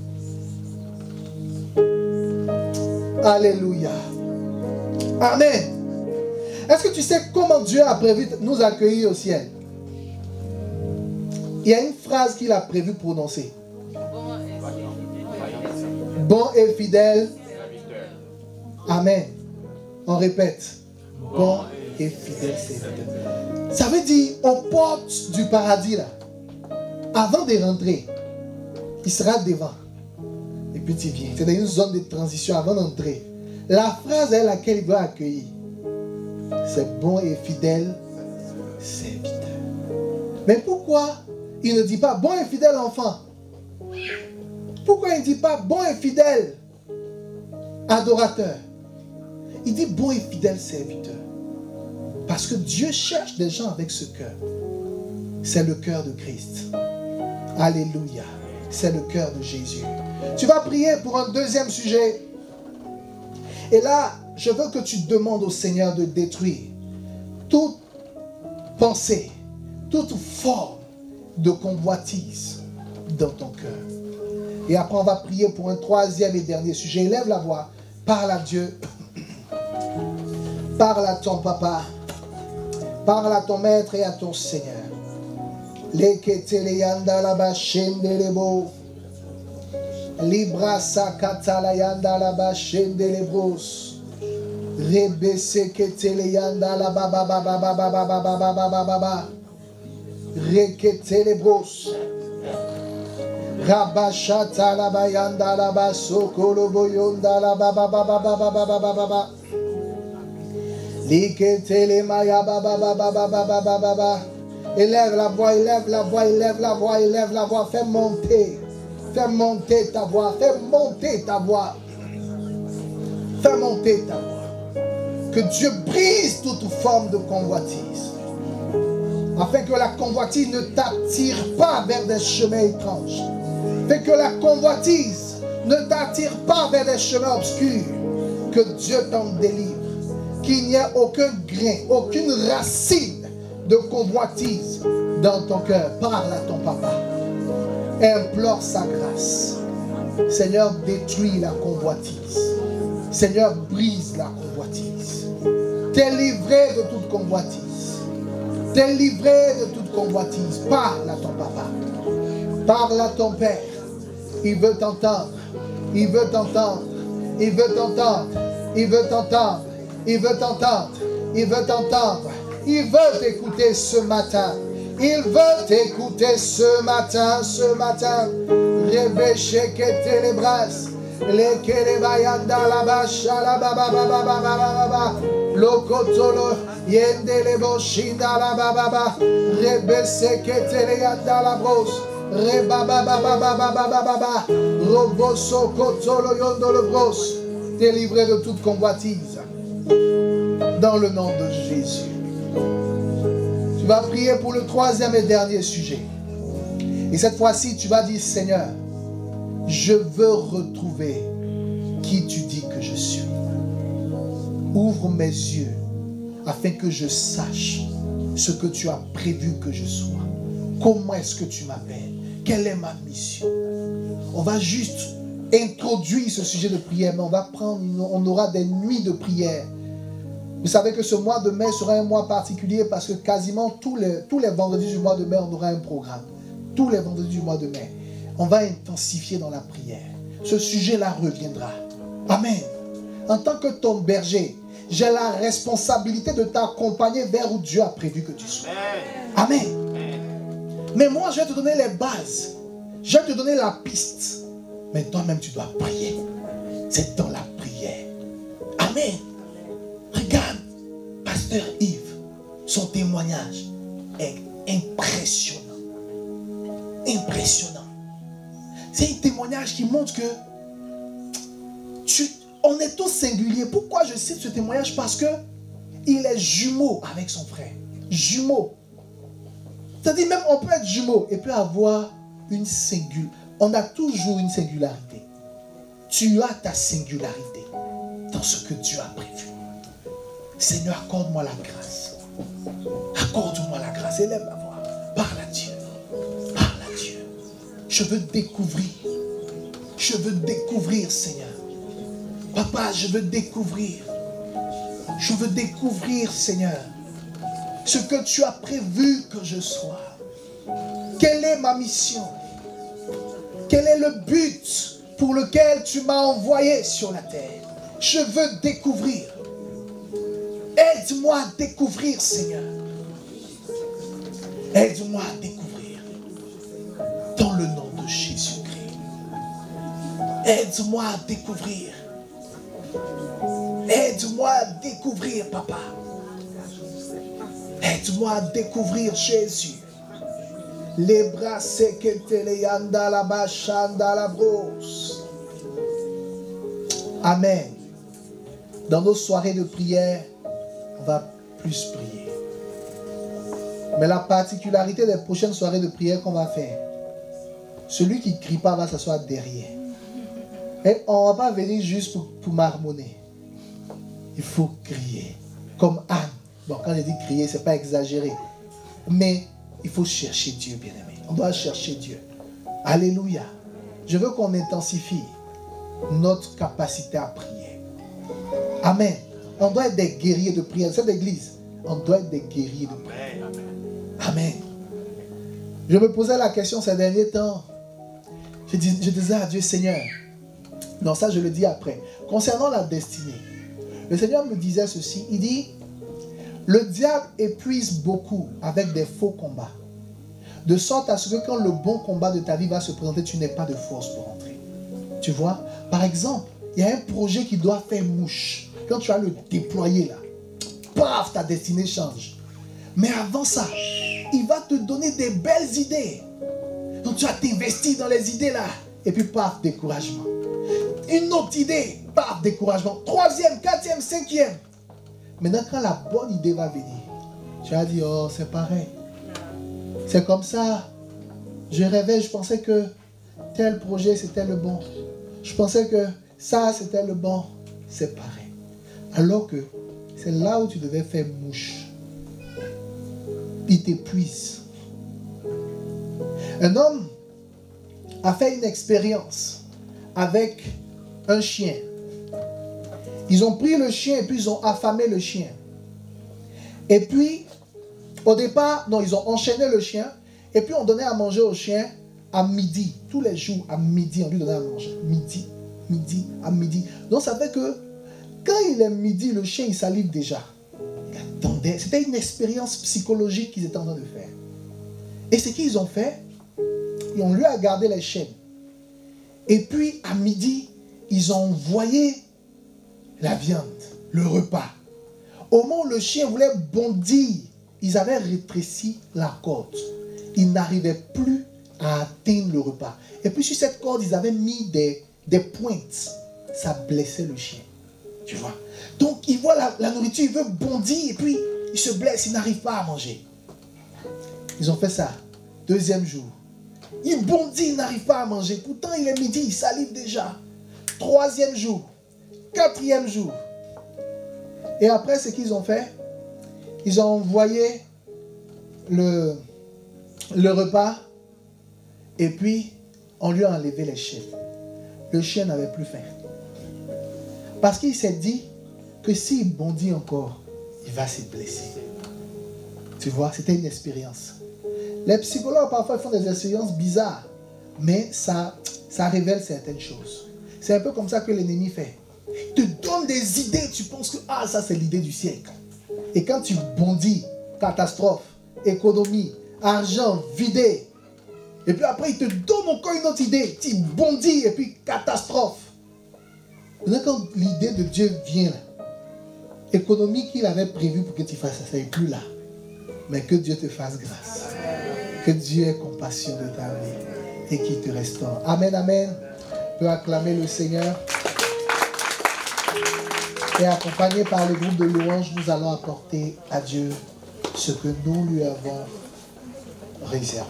Speaker 3: Alléluia. Amen. Est-ce que tu sais comment Dieu a prévu nous accueillir au ciel? Il y a une phrase qu'il a prévu prononcer. Bon et fidèle. Amen. On répète. Bon et fidèle serviteur. Ça veut dire, aux portes du paradis, là, avant de rentrer, il sera devant. Et puis tu viens. C'est dans une zone de transition avant d'entrer. La phrase est laquelle il doit accueillir. C'est bon et fidèle serviteur. Mais pourquoi il ne dit pas bon et fidèle enfant? Pourquoi il ne dit pas bon et fidèle adorateur? Il dit bon et fidèle serviteur. Parce que Dieu cherche des gens avec ce cœur. C'est le cœur de Christ. Alléluia. C'est le cœur de Jésus. Tu vas prier pour un deuxième sujet. Et là, je veux que tu demandes au Seigneur de détruire toute pensée, toute forme de convoitise dans ton cœur. Et après, on va prier pour un troisième et dernier sujet. Élève la voix. Parle à Dieu. Parle à ton papa. Parle à ton maître et à ton Seigneur. Leketeleyanda la bashendelebo. Librasa katalayanda la bashendelebros. Rebese keteleyanda la baba baba baba baba baba baba baba. Reketelebros. Rabashata la bayanda la basokolo boyonda la baba baba baba baba baba. Liketele maya baba baba baba baba baba. Élève la voix, élève la voix, élève la voix, élève la voix. Fais monter ta voix, fais monter ta voix. Fais monter ta voix. Que Dieu brise toute forme de convoitise. Afin que la convoitise ne t'attire pas vers des chemins étranges. Afin que la convoitise ne t'attire pas vers des chemins obscurs. Que Dieu t'en délivre. Qu'il n'y ait aucun grain, aucune racine de convoitise dans ton cœur. Parle à ton papa. Implore sa grâce. Seigneur, détruis la convoitise. Seigneur, brise la convoitise. T'es livré de toute convoitise. T'es livré de toute convoitise. Parle à ton papa. Parle à ton père. Il veut t'entendre. Il veut t'entendre. Il veut t'entendre. Il veut t'entendre. Il veut t'entendre. Il veut t'entendre. Il veut t'écouter ce matin. Il veut t'écouter ce matin. Ce matin. Rebéché que télébras. Les kélébayanda la bacha la baba baba baba baba. Lokotolo yende le boshinda la baba baba. Rebéché que téléyanda la brosse. Rebaba baba baba baba baba. Roboso kotolo yondo le brosse. Délivré de toute convoitise. Dans le nom de Jésus. Tu vas prier pour le troisième et dernier sujet. Et cette fois-ci, tu vas dire, Seigneur, je veux retrouver qui tu dis que je suis. Ouvre mes yeux afin que je sache ce que tu as prévu que je sois. Comment est-ce que tu m'appelles? Quelle est ma mission? On va juste introduire ce sujet de prière, mais on aura des nuits de prière Vous savez que ce mois de mai sera un mois particulier parce que quasiment tous les vendredis du mois de mai, on aura un programme. Tous les vendredis du mois de mai. On va intensifier dans la prière. Ce sujet-là reviendra. Amen. En tant que ton berger, j'ai la responsabilité de t'accompagner vers où Dieu a prévu que tu sois. Amen. Mais moi, je vais te donner les bases. Je vais te donner la piste. Mais toi-même, tu dois prier. C'est dans la prière. Amen. Regarde, Pasteur Yves, son témoignage est impressionnant. Impressionnant. C'est un témoignage qui montre que on est tous singuliers. Pourquoi je cite ce témoignage? Parce que il est jumeau avec son frère. Jumeau. C'est-à-dire même on peut être jumeau et peut avoir une singularité. On a toujours une singularité. Tu as ta singularité dans ce que Dieu a prévu. Seigneur, accorde-moi la grâce. Accorde-moi la grâce. Élève la voix. Parle à Dieu. Parle à Dieu. Je veux découvrir. Je veux découvrir, Seigneur. Papa, je veux découvrir. Je veux découvrir, Seigneur, ce que tu as prévu que je sois. Quelle est ma mission? Quel est le but pour lequel tu m'as envoyé sur la terre? Je veux découvrir. Aide-moi à découvrir, Seigneur. Aide-moi à découvrir. Dans le nom de Jésus-Christ. Aide-moi à découvrir. Aide-moi à découvrir, Papa. Aide-moi à découvrir Jésus. Les bras sekete le yanda la bachanda la brosse. Amen. Dans nos soirées de prière, on va plus prier. Mais la particularité des prochaines soirées de prière qu'on va faire, celui qui ne crie pas va s'asseoir derrière. Et on ne va pas venir juste pour marmonner. Il faut crier. Comme Anne. Bon, quand je dis crier, ce n'est pas exagéré. Mais il faut chercher Dieu, bien-aimé. On doit chercher Dieu. Alléluia. Je veux qu'on intensifie notre capacité à prier. Amen. On doit être des guerriers de prière. Cette église, on doit être des guerriers de prière. Amen. Je me posais la question ces derniers temps. Je disais à Dieu, Seigneur, non, ça je le dis après. Concernant la destinée, le Seigneur me disait ceci. Il dit, le diable épuise beaucoup avec des faux combats. De sorte à ce que quand le bon combat de ta vie va se présenter, tu n'aies pas de force pour entrer. Tu vois? Par exemple, il y a un projet qui doit faire mouche. Quand tu vas le déployer là, paf, ta destinée change. Mais avant ça, il va te donner des belles idées. Donc tu vas t'investir dans les idées là. Et puis paf, découragement. Une autre idée, paf, découragement. Troisième, quatrième, cinquième. Maintenant, quand la bonne idée va venir, tu vas dire, oh, c'est pareil. C'est comme ça. Je rêvais, je pensais que tel projet, c'était le bon. Je pensais que ça, c'était le bon. C'est pareil. Alors que c'est là où tu devais faire mouche. Il t'épuise. Un homme a fait une expérience avec un chien. Ils ont pris le chien et puis ils ont affamé le chien. Et puis, au départ, non, ils ont enchaîné le chien et puis on donnait à manger au chien à midi. Tous les jours, à midi, on lui donnait à manger. Midi, à midi. Donc ça fait que quand il est midi, le chien, il salive déjà. Il attendait. C'était une expérience psychologique qu'ils étaient en train de faire. Et ce qu'ils ont fait, on lui a gardé les chaînes. Et puis, à midi, ils ont envoyé la viande, le repas. Au moment où le chien voulait bondir, ils avaient rétréci la corde. Ils n'arrivaient plus à atteindre le repas. Et puis, sur cette corde, ils avaient mis des pointes. Ça blessait le chien. Tu vois? Donc, il voit la nourriture, il veut bondir, et puis, il se blesse, il n'arrive pas à manger. Ils ont fait ça. Deuxième jour. Il bondit, il n'arrive pas à manger. Pourtant, il est midi, il salive déjà. Troisième jour. Quatrième jour. Et après, ce qu'ils ont fait, ils ont envoyé le repas et puis on lui a enlevé les chaînes. Le chien n'avait plus faim. Parce qu'il s'est dit que s'il bondit encore, il va se blesser. Tu vois, c'était une expérience. Les psychologues, parfois, font des expériences bizarres, mais ça révèle certaines choses. C'est un peu comme ça que l'ennemi fait. Il te donne des idées, tu penses que ça c'est l'idée du siècle. Et quand tu bondis, catastrophe, économie, argent, vidé. Et puis après, il te donne encore une autre idée. Tu bondis et puis catastrophe. Maintenant, quand l'idée de Dieu vient, économie qu'il avait prévue pour que tu fasses ça, n'est plus là. Mais que Dieu te fasse grâce. Que Dieu ait compassion de ta vie et qu'il te restaure. Amen, amen. Tu peux acclamer le Seigneur. Et accompagné par le groupe de louanges, nous allons apporter à Dieu ce que nous lui avons réservé.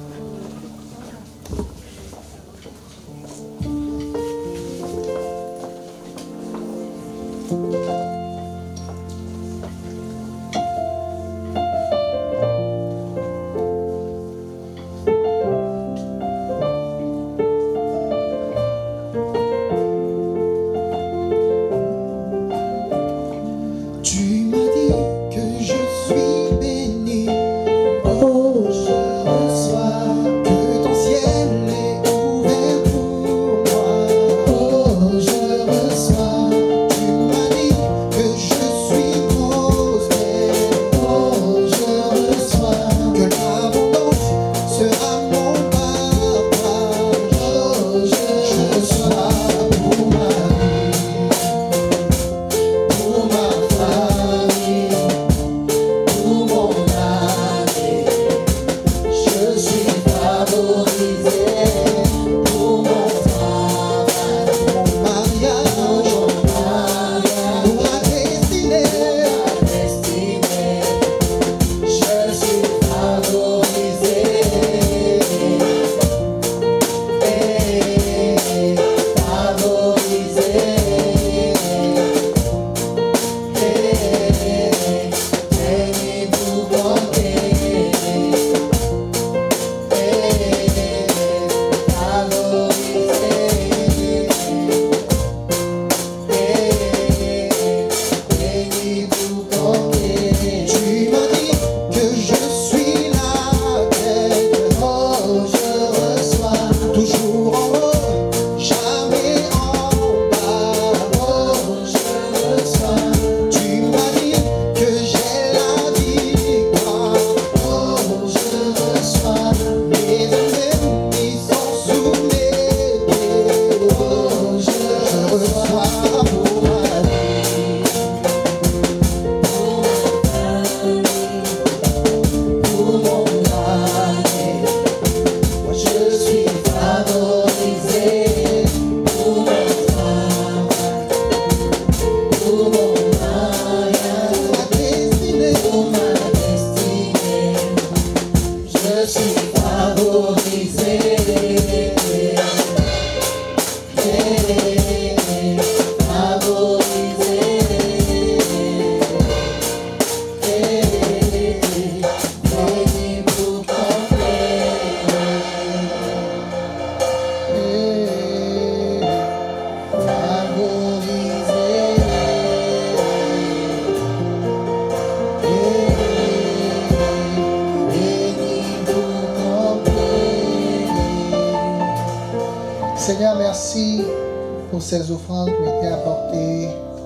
Speaker 3: Seigneur, merci pour ces offrandes qui ont été apportées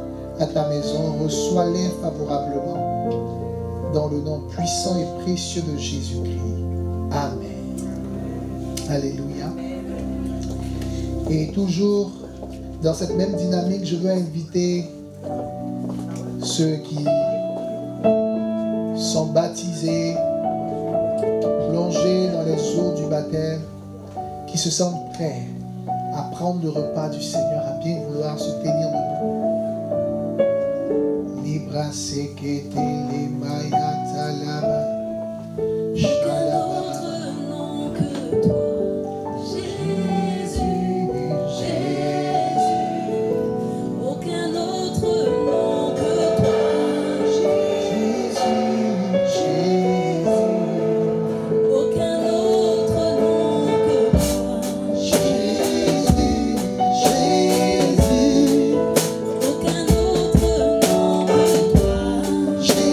Speaker 3: à ta maison. Reçois-les favorablement dans le nom puissant et précieux de Jésus-Christ. Amen. Alléluia. Et toujours dans cette même dynamique, je veux inviter ceux qui sont baptisés, plongés dans les eaux du baptême, qui se sentent prêts à prendre le repas du Seigneur, à bien vouloir se tenir debout. Libra sekete le mayata lama.
Speaker 6: Jésus.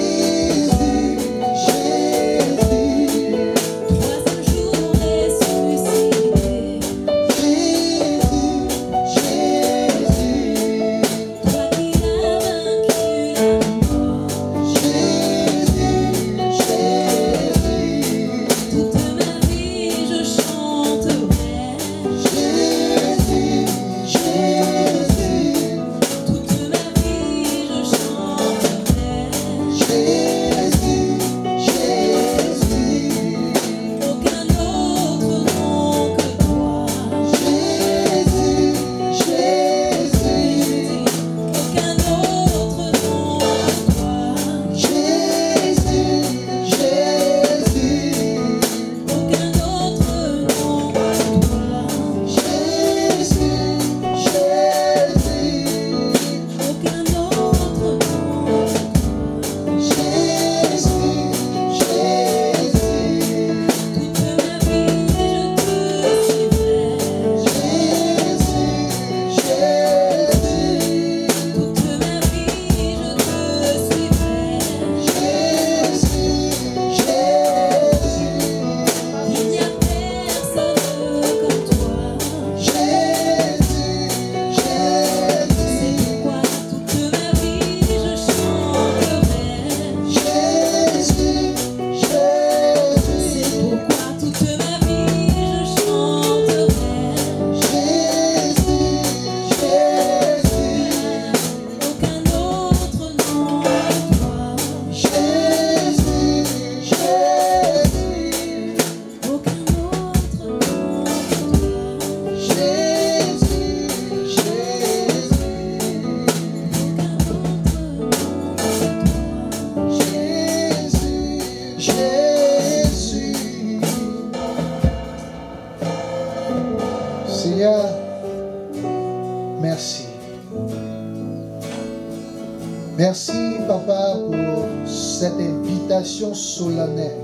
Speaker 3: Papa, pour cette invitation solennelle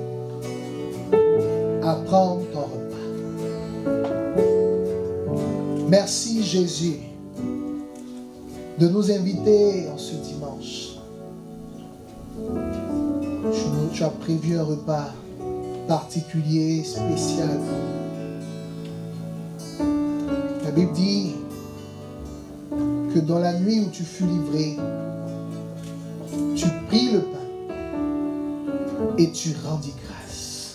Speaker 3: à prendre ton repas. Merci Jésus de nous inviter en ce dimanche. Tu as prévu un repas particulier, spécial. La Bible dit que dans la nuit où tu fus livré, tu pris le pain et tu rendis grâce.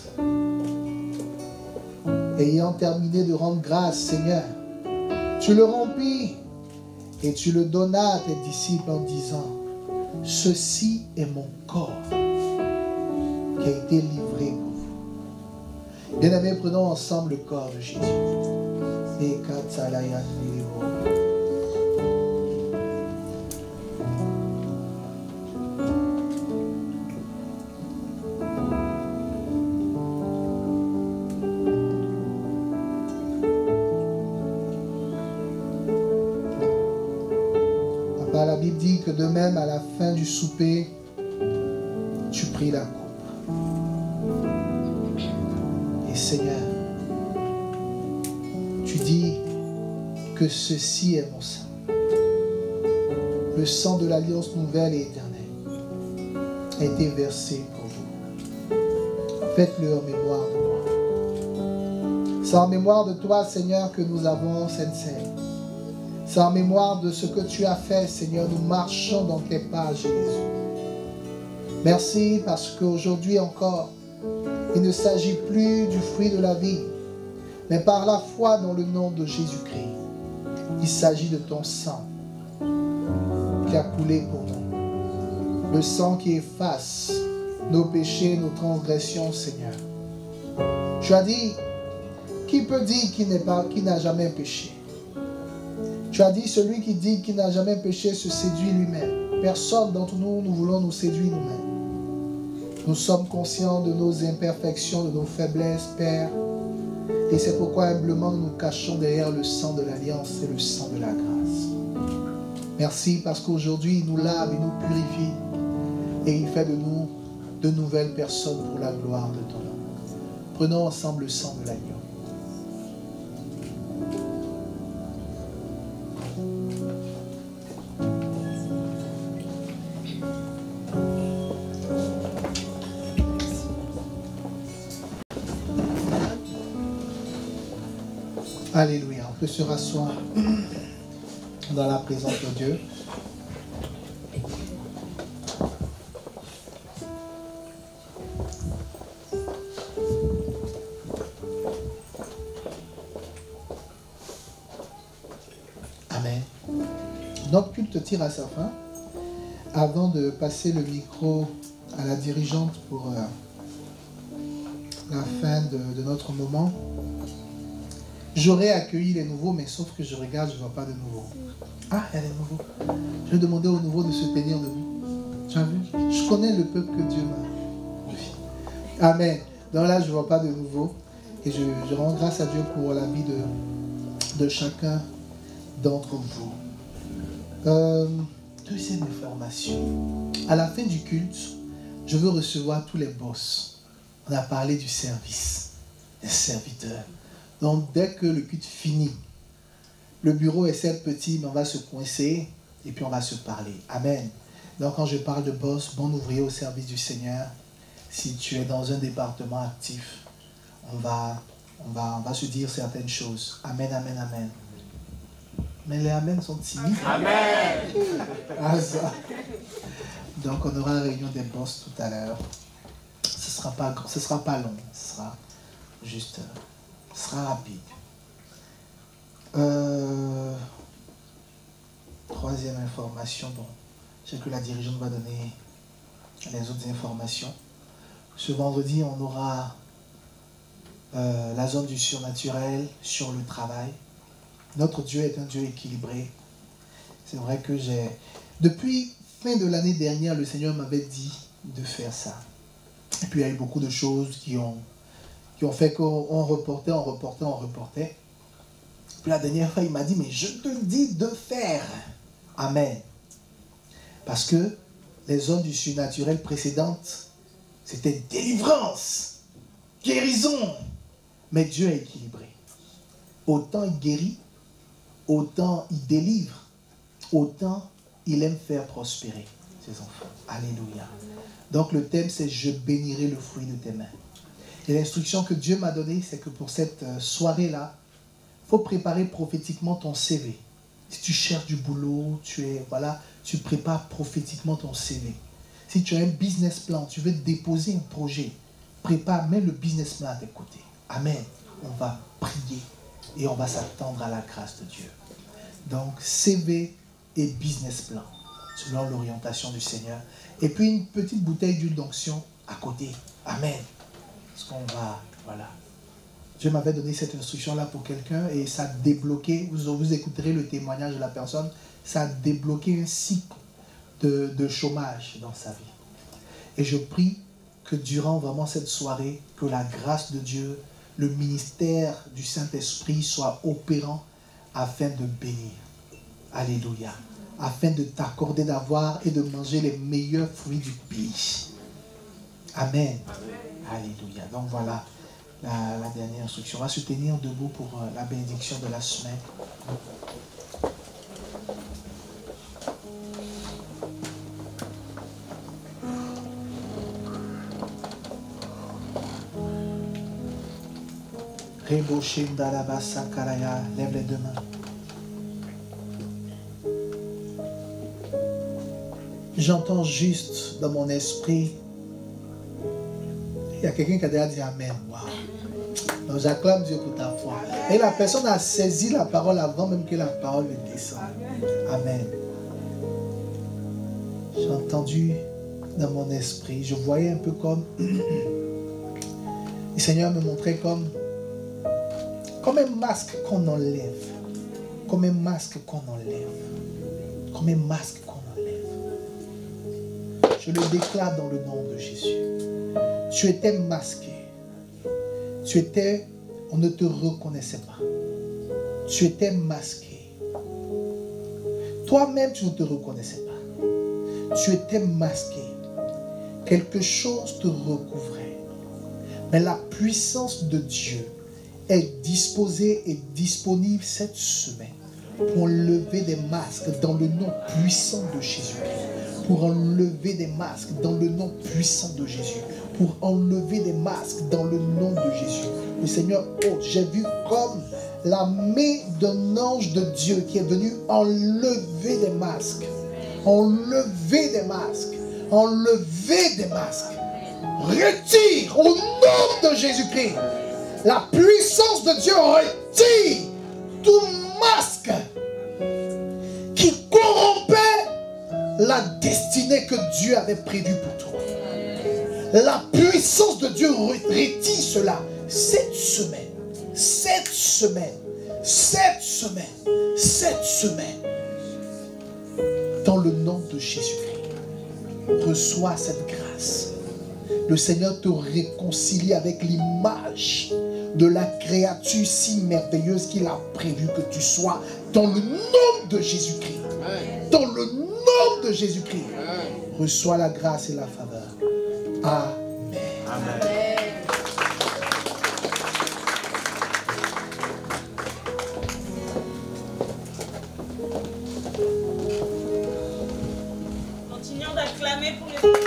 Speaker 3: Ayant terminé de rendre grâce, Seigneur, tu le rompis et tu le donnas à tes disciples en disant, ceci est mon corps qui a été livré pour vous. Bien-aimés, prenons ensemble le corps de Jésus. Et la Bible dit que de même à la fin du souper, tu pris la coupe. Et Seigneur, tu dis que ceci est mon sang, le sang de l'alliance nouvelle et éternelle a été versé pour vous. Faites-le en mémoire de moi. C'est en mémoire de toi, Seigneur, que nous avons cette scène. C'est en mémoire de ce que tu as fait, Seigneur. Nous marchons dans tes pas, Jésus. Merci parce qu'aujourd'hui encore, il ne s'agit plus du fruit de la vie, mais par la foi dans le nom de Jésus-Christ. Il s'agit de ton sang qui a coulé pour nous. Le sang qui efface nos péchés, nos transgressions, Seigneur. Tu as dit, qui peut dire qu'il n'a jamais péché? Tu as dit, celui qui dit qu'il n'a jamais péché se séduit lui-même. Personne d'entre nous, nous voulons nous séduire nous-mêmes. Nous sommes conscients de nos imperfections, de nos faiblesses, Père. Et c'est pourquoi humblement nous nous cachons derrière le sang de l'alliance et le sang de la grâce. Merci parce qu'aujourd'hui il nous lave, il nous purifie. Et il fait de nous de nouvelles personnes pour la gloire de ton nom. Prenons ensemble le sang de l'agneau. Alléluia. On peut se rasseoir dans la présence de Dieu. Amen. Notre culte tire à sa fin. Avant de passer le micro à la dirigeante pour la fin de notre moment, j'aurais accueilli les nouveaux, mais sauf que je regarde, je ne vois pas de nouveaux. Ah, il y a les nouveaux. Je vais demander aux nouveaux de se tenir debout. Tu as vu? Je connais le peuple que Dieu m'a. Amen. Donc là, je ne vois pas de nouveaux. Et je rends grâce à Dieu pour la vie de chacun d'entre vous. Deuxième information. À la fin du culte, je veux recevoir tous les boss. On a parlé du service, des serviteurs. Donc, dès que le culte finit, le bureau est certes petit, mais on va se coincer et puis on va se parler. Amen. Donc, quand je parle de boss, bon ouvrier au service du Seigneur, si tu es dans un département actif, on va se dire certaines choses. Amen, amen, amen. Mais les amen sont timides. Amen. Ah, ça. Donc, on aura une réunion des boss tout à l'heure. Ce sera pas long, ce sera juste... Ce sera rapide. Troisième information. Bon, je sais que la dirigeante va donner les autres informations. Ce vendredi, on aura la zone du surnaturel sur le travail. Notre Dieu est un Dieu équilibré. C'est vrai que depuis fin de l'année dernière, le Seigneur m'avait dit de faire ça. Et puis il y a eu beaucoup de choses qui ont fait qu'on reportait. Puis la dernière fois, il m'a dit, mais je te dis de faire. Amen. Parce que les zones du surnaturel précédentes, c'était délivrance, guérison. Mais Dieu est équilibré. Autant il guérit, autant il délivre, autant il aime faire prospérer ses enfants. Alléluia. Donc le thème, c'est « Je bénirai le fruit de tes mains ». Et l'instruction que Dieu m'a donnée, c'est que pour cette soirée-là, il faut préparer prophétiquement ton CV. Si tu cherches du boulot, tu prépares prophétiquement ton CV. Si tu as un business plan, tu veux déposer un projet, prépare, mets le business plan à tes côtés. Amen. On va prier et on va s'attendre à la grâce de Dieu. Donc, CV et business plan, selon l'orientation du Seigneur. Et puis, une petite bouteille d'huile d'onction à côté. Amen. Parce qu'on va, voilà. Dieu m'avait donné cette instruction-là pour quelqu'un et ça a débloqué, vous écouterez le témoignage de la personne, ça a débloqué un cycle de chômage dans sa vie. Et je prie que durant vraiment cette soirée, que la grâce de Dieu, le ministère du Saint-Esprit soit opérant afin de bénir. Alléluia. Afin de t'accorder d'avoir et de manger les meilleurs fruits du pays. Amen. Alléluia. Donc voilà la dernière instruction. On va se tenir debout pour la bénédiction de la semaine. Lève les deux mains. J'entends juste dans mon esprit. Il y a quelqu'un qui a déjà dit Amen. Wow. Donc j'acclame Dieu pour ta foi. Et la personne a saisi la parole avant même que la parole ne descende. Amen. J'ai entendu dans mon esprit. Je voyais un peu comme le Seigneur me montrait comme un masque qu'on enlève. Comme un masque qu'on enlève. Comme un masque qu'on enlève. Je le déclare dans le nom de Jésus. Tu étais masqué. On ne te reconnaissait pas. Tu étais masqué. Toi-même, tu ne te reconnaissais pas. Tu étais masqué. Quelque chose te recouvrait. Mais la puissance de Dieu est disposée et disponible cette semaine pour enlever des masques dans le nom puissant de Jésus-Christ. Pour enlever des masques dans le nom puissant de Jésus. Pour enlever des masques dans le nom de Jésus. Le Seigneur, j'ai vu comme la main d'un ange de Dieu qui est venu enlever des masques. Enlever des masques. Enlever des masques. Retire au nom de Jésus-Christ. La puissance de Dieu retire tout masque qui corrompait la destinée que Dieu avait prévue pour toi. La puissance de Dieu retire cela. Cette semaine, dans le nom de Jésus-Christ, reçois cette grâce. Le Seigneur te réconcilie avec l'image de la créature si merveilleuse qu'il a prévu que tu sois dans le nom de Jésus-Christ. Dans le nom de Jésus-Christ. Reçois la grâce et la faveur. Amen. Amen.
Speaker 2: Continuons d'acclamer pour les...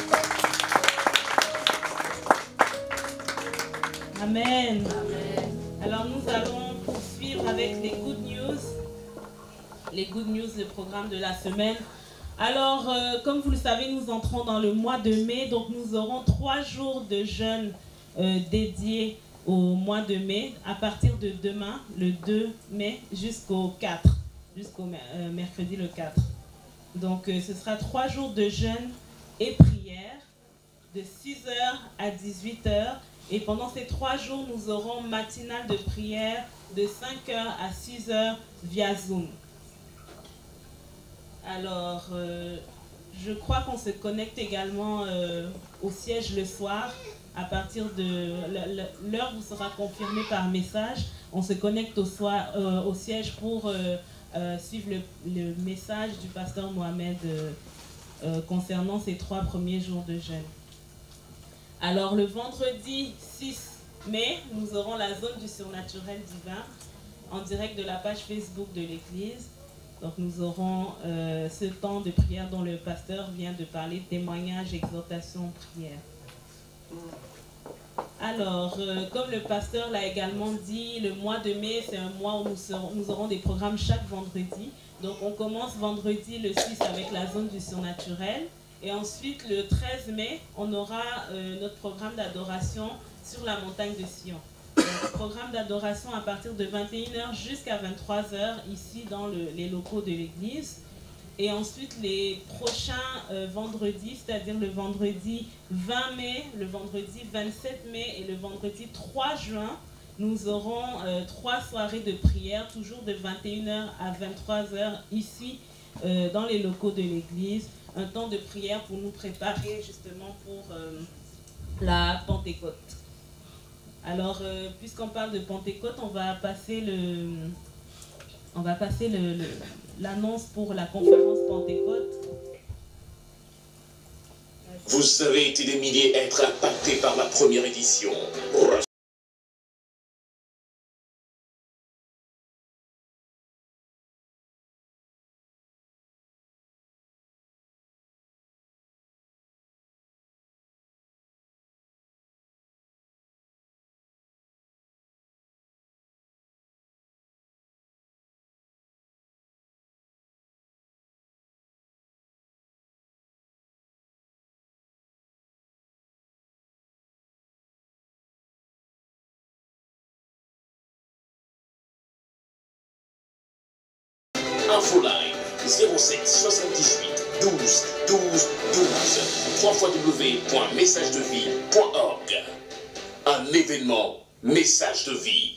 Speaker 2: Amen. Alors nous allons poursuivre avec les good news. Les good news, le programme de la semaine. Alors, comme vous le savez, nous entrons dans le mois de mai. Donc nous aurons 3 jours de jeûne dédiés au mois de mai. À partir de demain, le 2 mai, jusqu'au 4. Jusqu'au mercredi le 4. Donc ce sera 3 jours de jeûne et prière. De 6h à 18h. Et pendant ces 3 jours, nous aurons matinale de prière de 5h à 6h via Zoom. Alors, je crois qu'on se connecte également au siège le soir. À partir de l'heure vous sera confirmée par message. On se connecte au siège pour suivre le message du pasteur Mohamed concernant ces 3 premiers jours de jeûne. Alors le vendredi 6 mai, nous aurons la zone du surnaturel divin en direct de la page Facebook de l'Église. Donc nous aurons ce temps de prière dont le pasteur vient de parler, témoignage, exhortation, prière. Alors, comme le pasteur l'a également dit, le mois de mai, c'est un mois où nous aurons des programmes chaque vendredi. Donc on commence vendredi le 6 avec la zone du surnaturel. Et ensuite, le 13 mai, on aura notre programme d'adoration sur la montagne de Sion. Donc, programme d'adoration à partir de 21h jusqu'à 23h ici dans les locaux de l'église. Et ensuite, les prochains vendredis, c'est-à-dire le vendredi 20 mai, le vendredi 27 mai et le vendredi 3 juin, nous aurons 3 soirées de prière, toujours de 21h à 23h ici dans les locaux de l'église. Un temps de prière pour nous préparer justement pour la Pentecôte. Alors, puisqu'on parle de Pentecôte, on va passer l'annonce pour la conférence Pentecôte.
Speaker 7: Vous avez été des milliers à être impactés par la première édition. Infoline 07 78 12 12 12 www.messagedevie.org. Un événement Message de vie.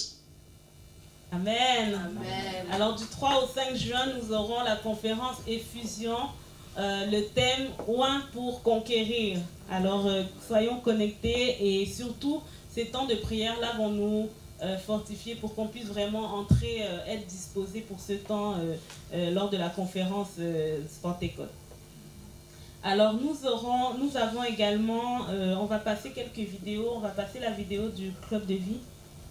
Speaker 2: Amen. Amen. Alors du 3 au 5 juin, nous aurons la conférence Effusion, le thème Oint pour conquérir. Alors soyons connectés et surtout ces temps de prière-là vont nous fortifier pour qu'on puisse vraiment entrer, être disposé pour ce temps lors de la conférence Pentecôte. Alors nous avons également, on va passer quelques vidéos, on va passer la vidéo du Club de vie.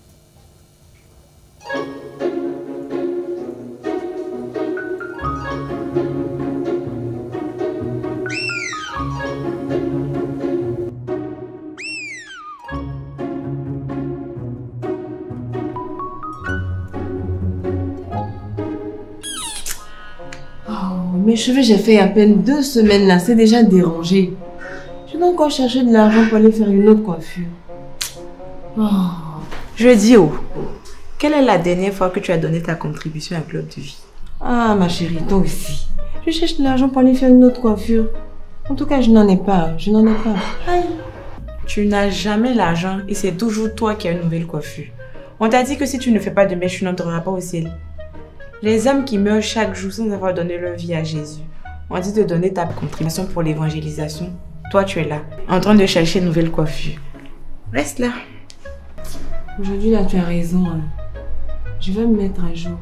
Speaker 8: Mes cheveux, j'ai fait à peine 2 semaines là, c'est déjà dérangé. Je dois encore chercher de l'argent pour aller faire une autre coiffure. Oh.
Speaker 9: Je dis quelle est la dernière fois que tu as donné ta contribution à Club de vie?
Speaker 8: Ah ma chérie, toi aussi. Je cherche de l'argent pour aller faire une autre coiffure. En tout cas, je n'en ai pas. Aïe.
Speaker 9: Tu n'as jamais l'argent et c'est toujours toi qui as une nouvelle coiffure. On t'a dit que si tu ne fais pas de mèche, tu n'entreras pas au ciel. Les hommes qui meurent chaque jour sans avoir donné leur vie à Jésus, on dit de donner ta contribution pour l'évangélisation. Toi, tu es là, en train de chercher une nouvelle coiffure. Reste là.
Speaker 8: Aujourd'hui, là, tu as raison. Hein. Je vais me mettre à jour.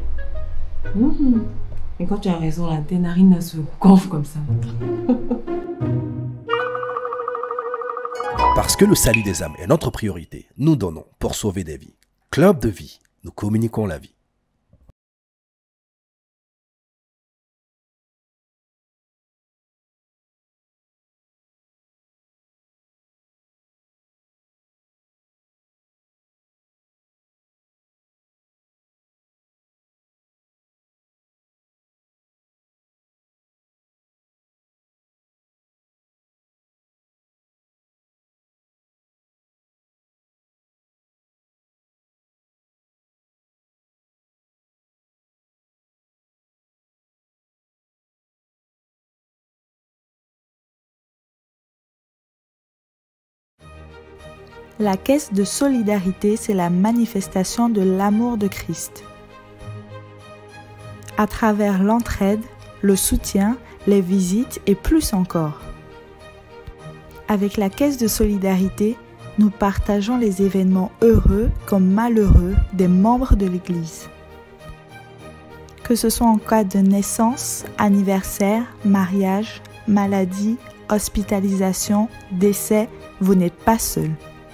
Speaker 8: Mais quand tu as raison, là, tes narines se gonflent comme ça.
Speaker 10: Parce que le salut des âmes est notre priorité, nous donnons pour sauver des vies. Club de vie, nous communiquons la vie.
Speaker 11: La caisse de solidarité, c'est la manifestation de l'amour de Christ. À travers l'entraide, le soutien, les visites et plus encore. Avec la caisse de solidarité, nous partageons les événements heureux comme malheureux des membres de l'Église. Que ce soit en cas de naissance, anniversaire, mariage, maladie, hospitalisation, décès, vous n'êtes pas seul.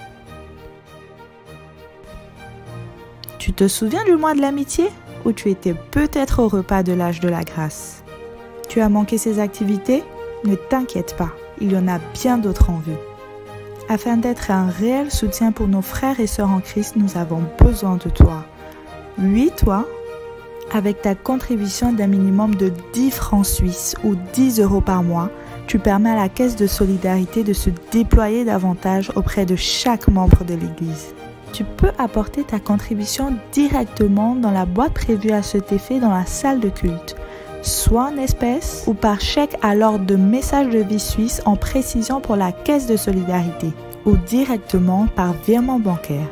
Speaker 11: Tu te souviens du mois de l'amitié ou tu étais peut-être au repas de l'âge de la grâce? Tu as manqué ces activités? Ne t'inquiète pas, il y en a bien d'autres en vue. Afin d'être un réel soutien pour nos frères et sœurs en Christ, nous avons besoin de toi. Oui, toi, avec ta contribution d'un minimum de 10 francs suisses ou 10 € par mois, tu permets à la Caisse de solidarité de se déployer davantage auprès de chaque membre de l'Église. Tu peux apporter ta contribution directement dans la boîte prévue à cet effet dans la salle de culte, soit en espèces ou par chèque à l'ordre de Message de Vie Suisse en précision pour la Caisse de solidarité ou directement par virement bancaire.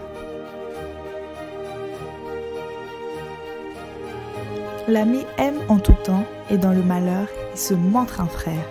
Speaker 11: L'ami aime en tout temps et dans le malheur, il se montre un frère.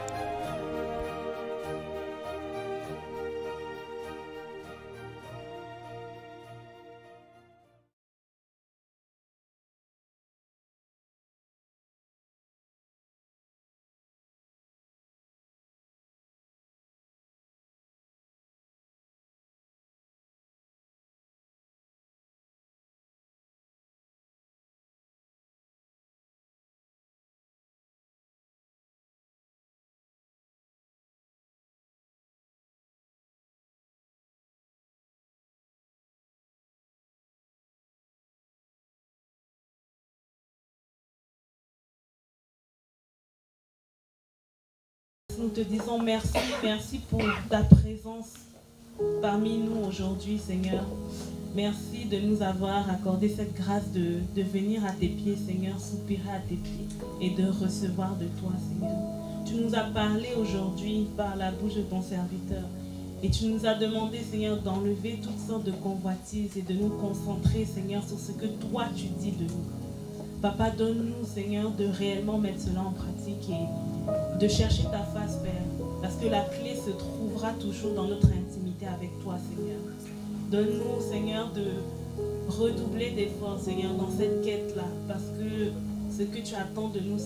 Speaker 2: Nous te disons merci, merci pour ta présence parmi nous aujourd'hui, Seigneur. Merci de nous avoir accordé cette grâce de venir à tes pieds, Seigneur, soupirer à tes pieds et de recevoir de toi, Seigneur. Tu nous as parlé aujourd'hui par la bouche de ton serviteur et tu nous as demandé, Seigneur, d'enlever toutes sortes de convoitises et de nous concentrer, Seigneur, sur ce que toi tu dis de nous. Papa, donne-nous, Seigneur, de réellement mettre cela en pratique et de chercher ta face, Père, parce que la clé se trouvera toujours dans notre intimité avec toi, Seigneur. Donne-nous, Seigneur, de redoubler d'efforts, Seigneur, dans cette quête-là, parce que ce que tu attends de nous, c'est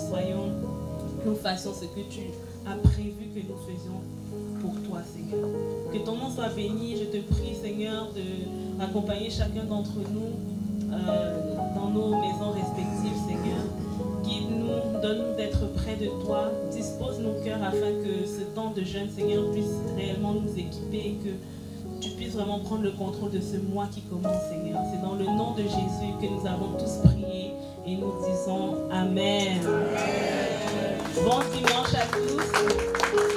Speaker 2: que nous fassions ce que tu as prévu que nous faisions pour toi, Seigneur. Que ton nom soit béni. Je te prie, Seigneur, d'accompagner chacun d'entre nous dans nos maisons respectives, Seigneur. Guide-nous, donne-nous d'être près de toi, dispose nos cœurs afin que ce temps de jeûne, Seigneur, puisse réellement nous équiper et que tu puisses vraiment prendre le contrôle de ce mois qui commence, Seigneur. C'est dans le nom de Jésus que nous avons tous prié et nous disons Amen. Bon dimanche à tous.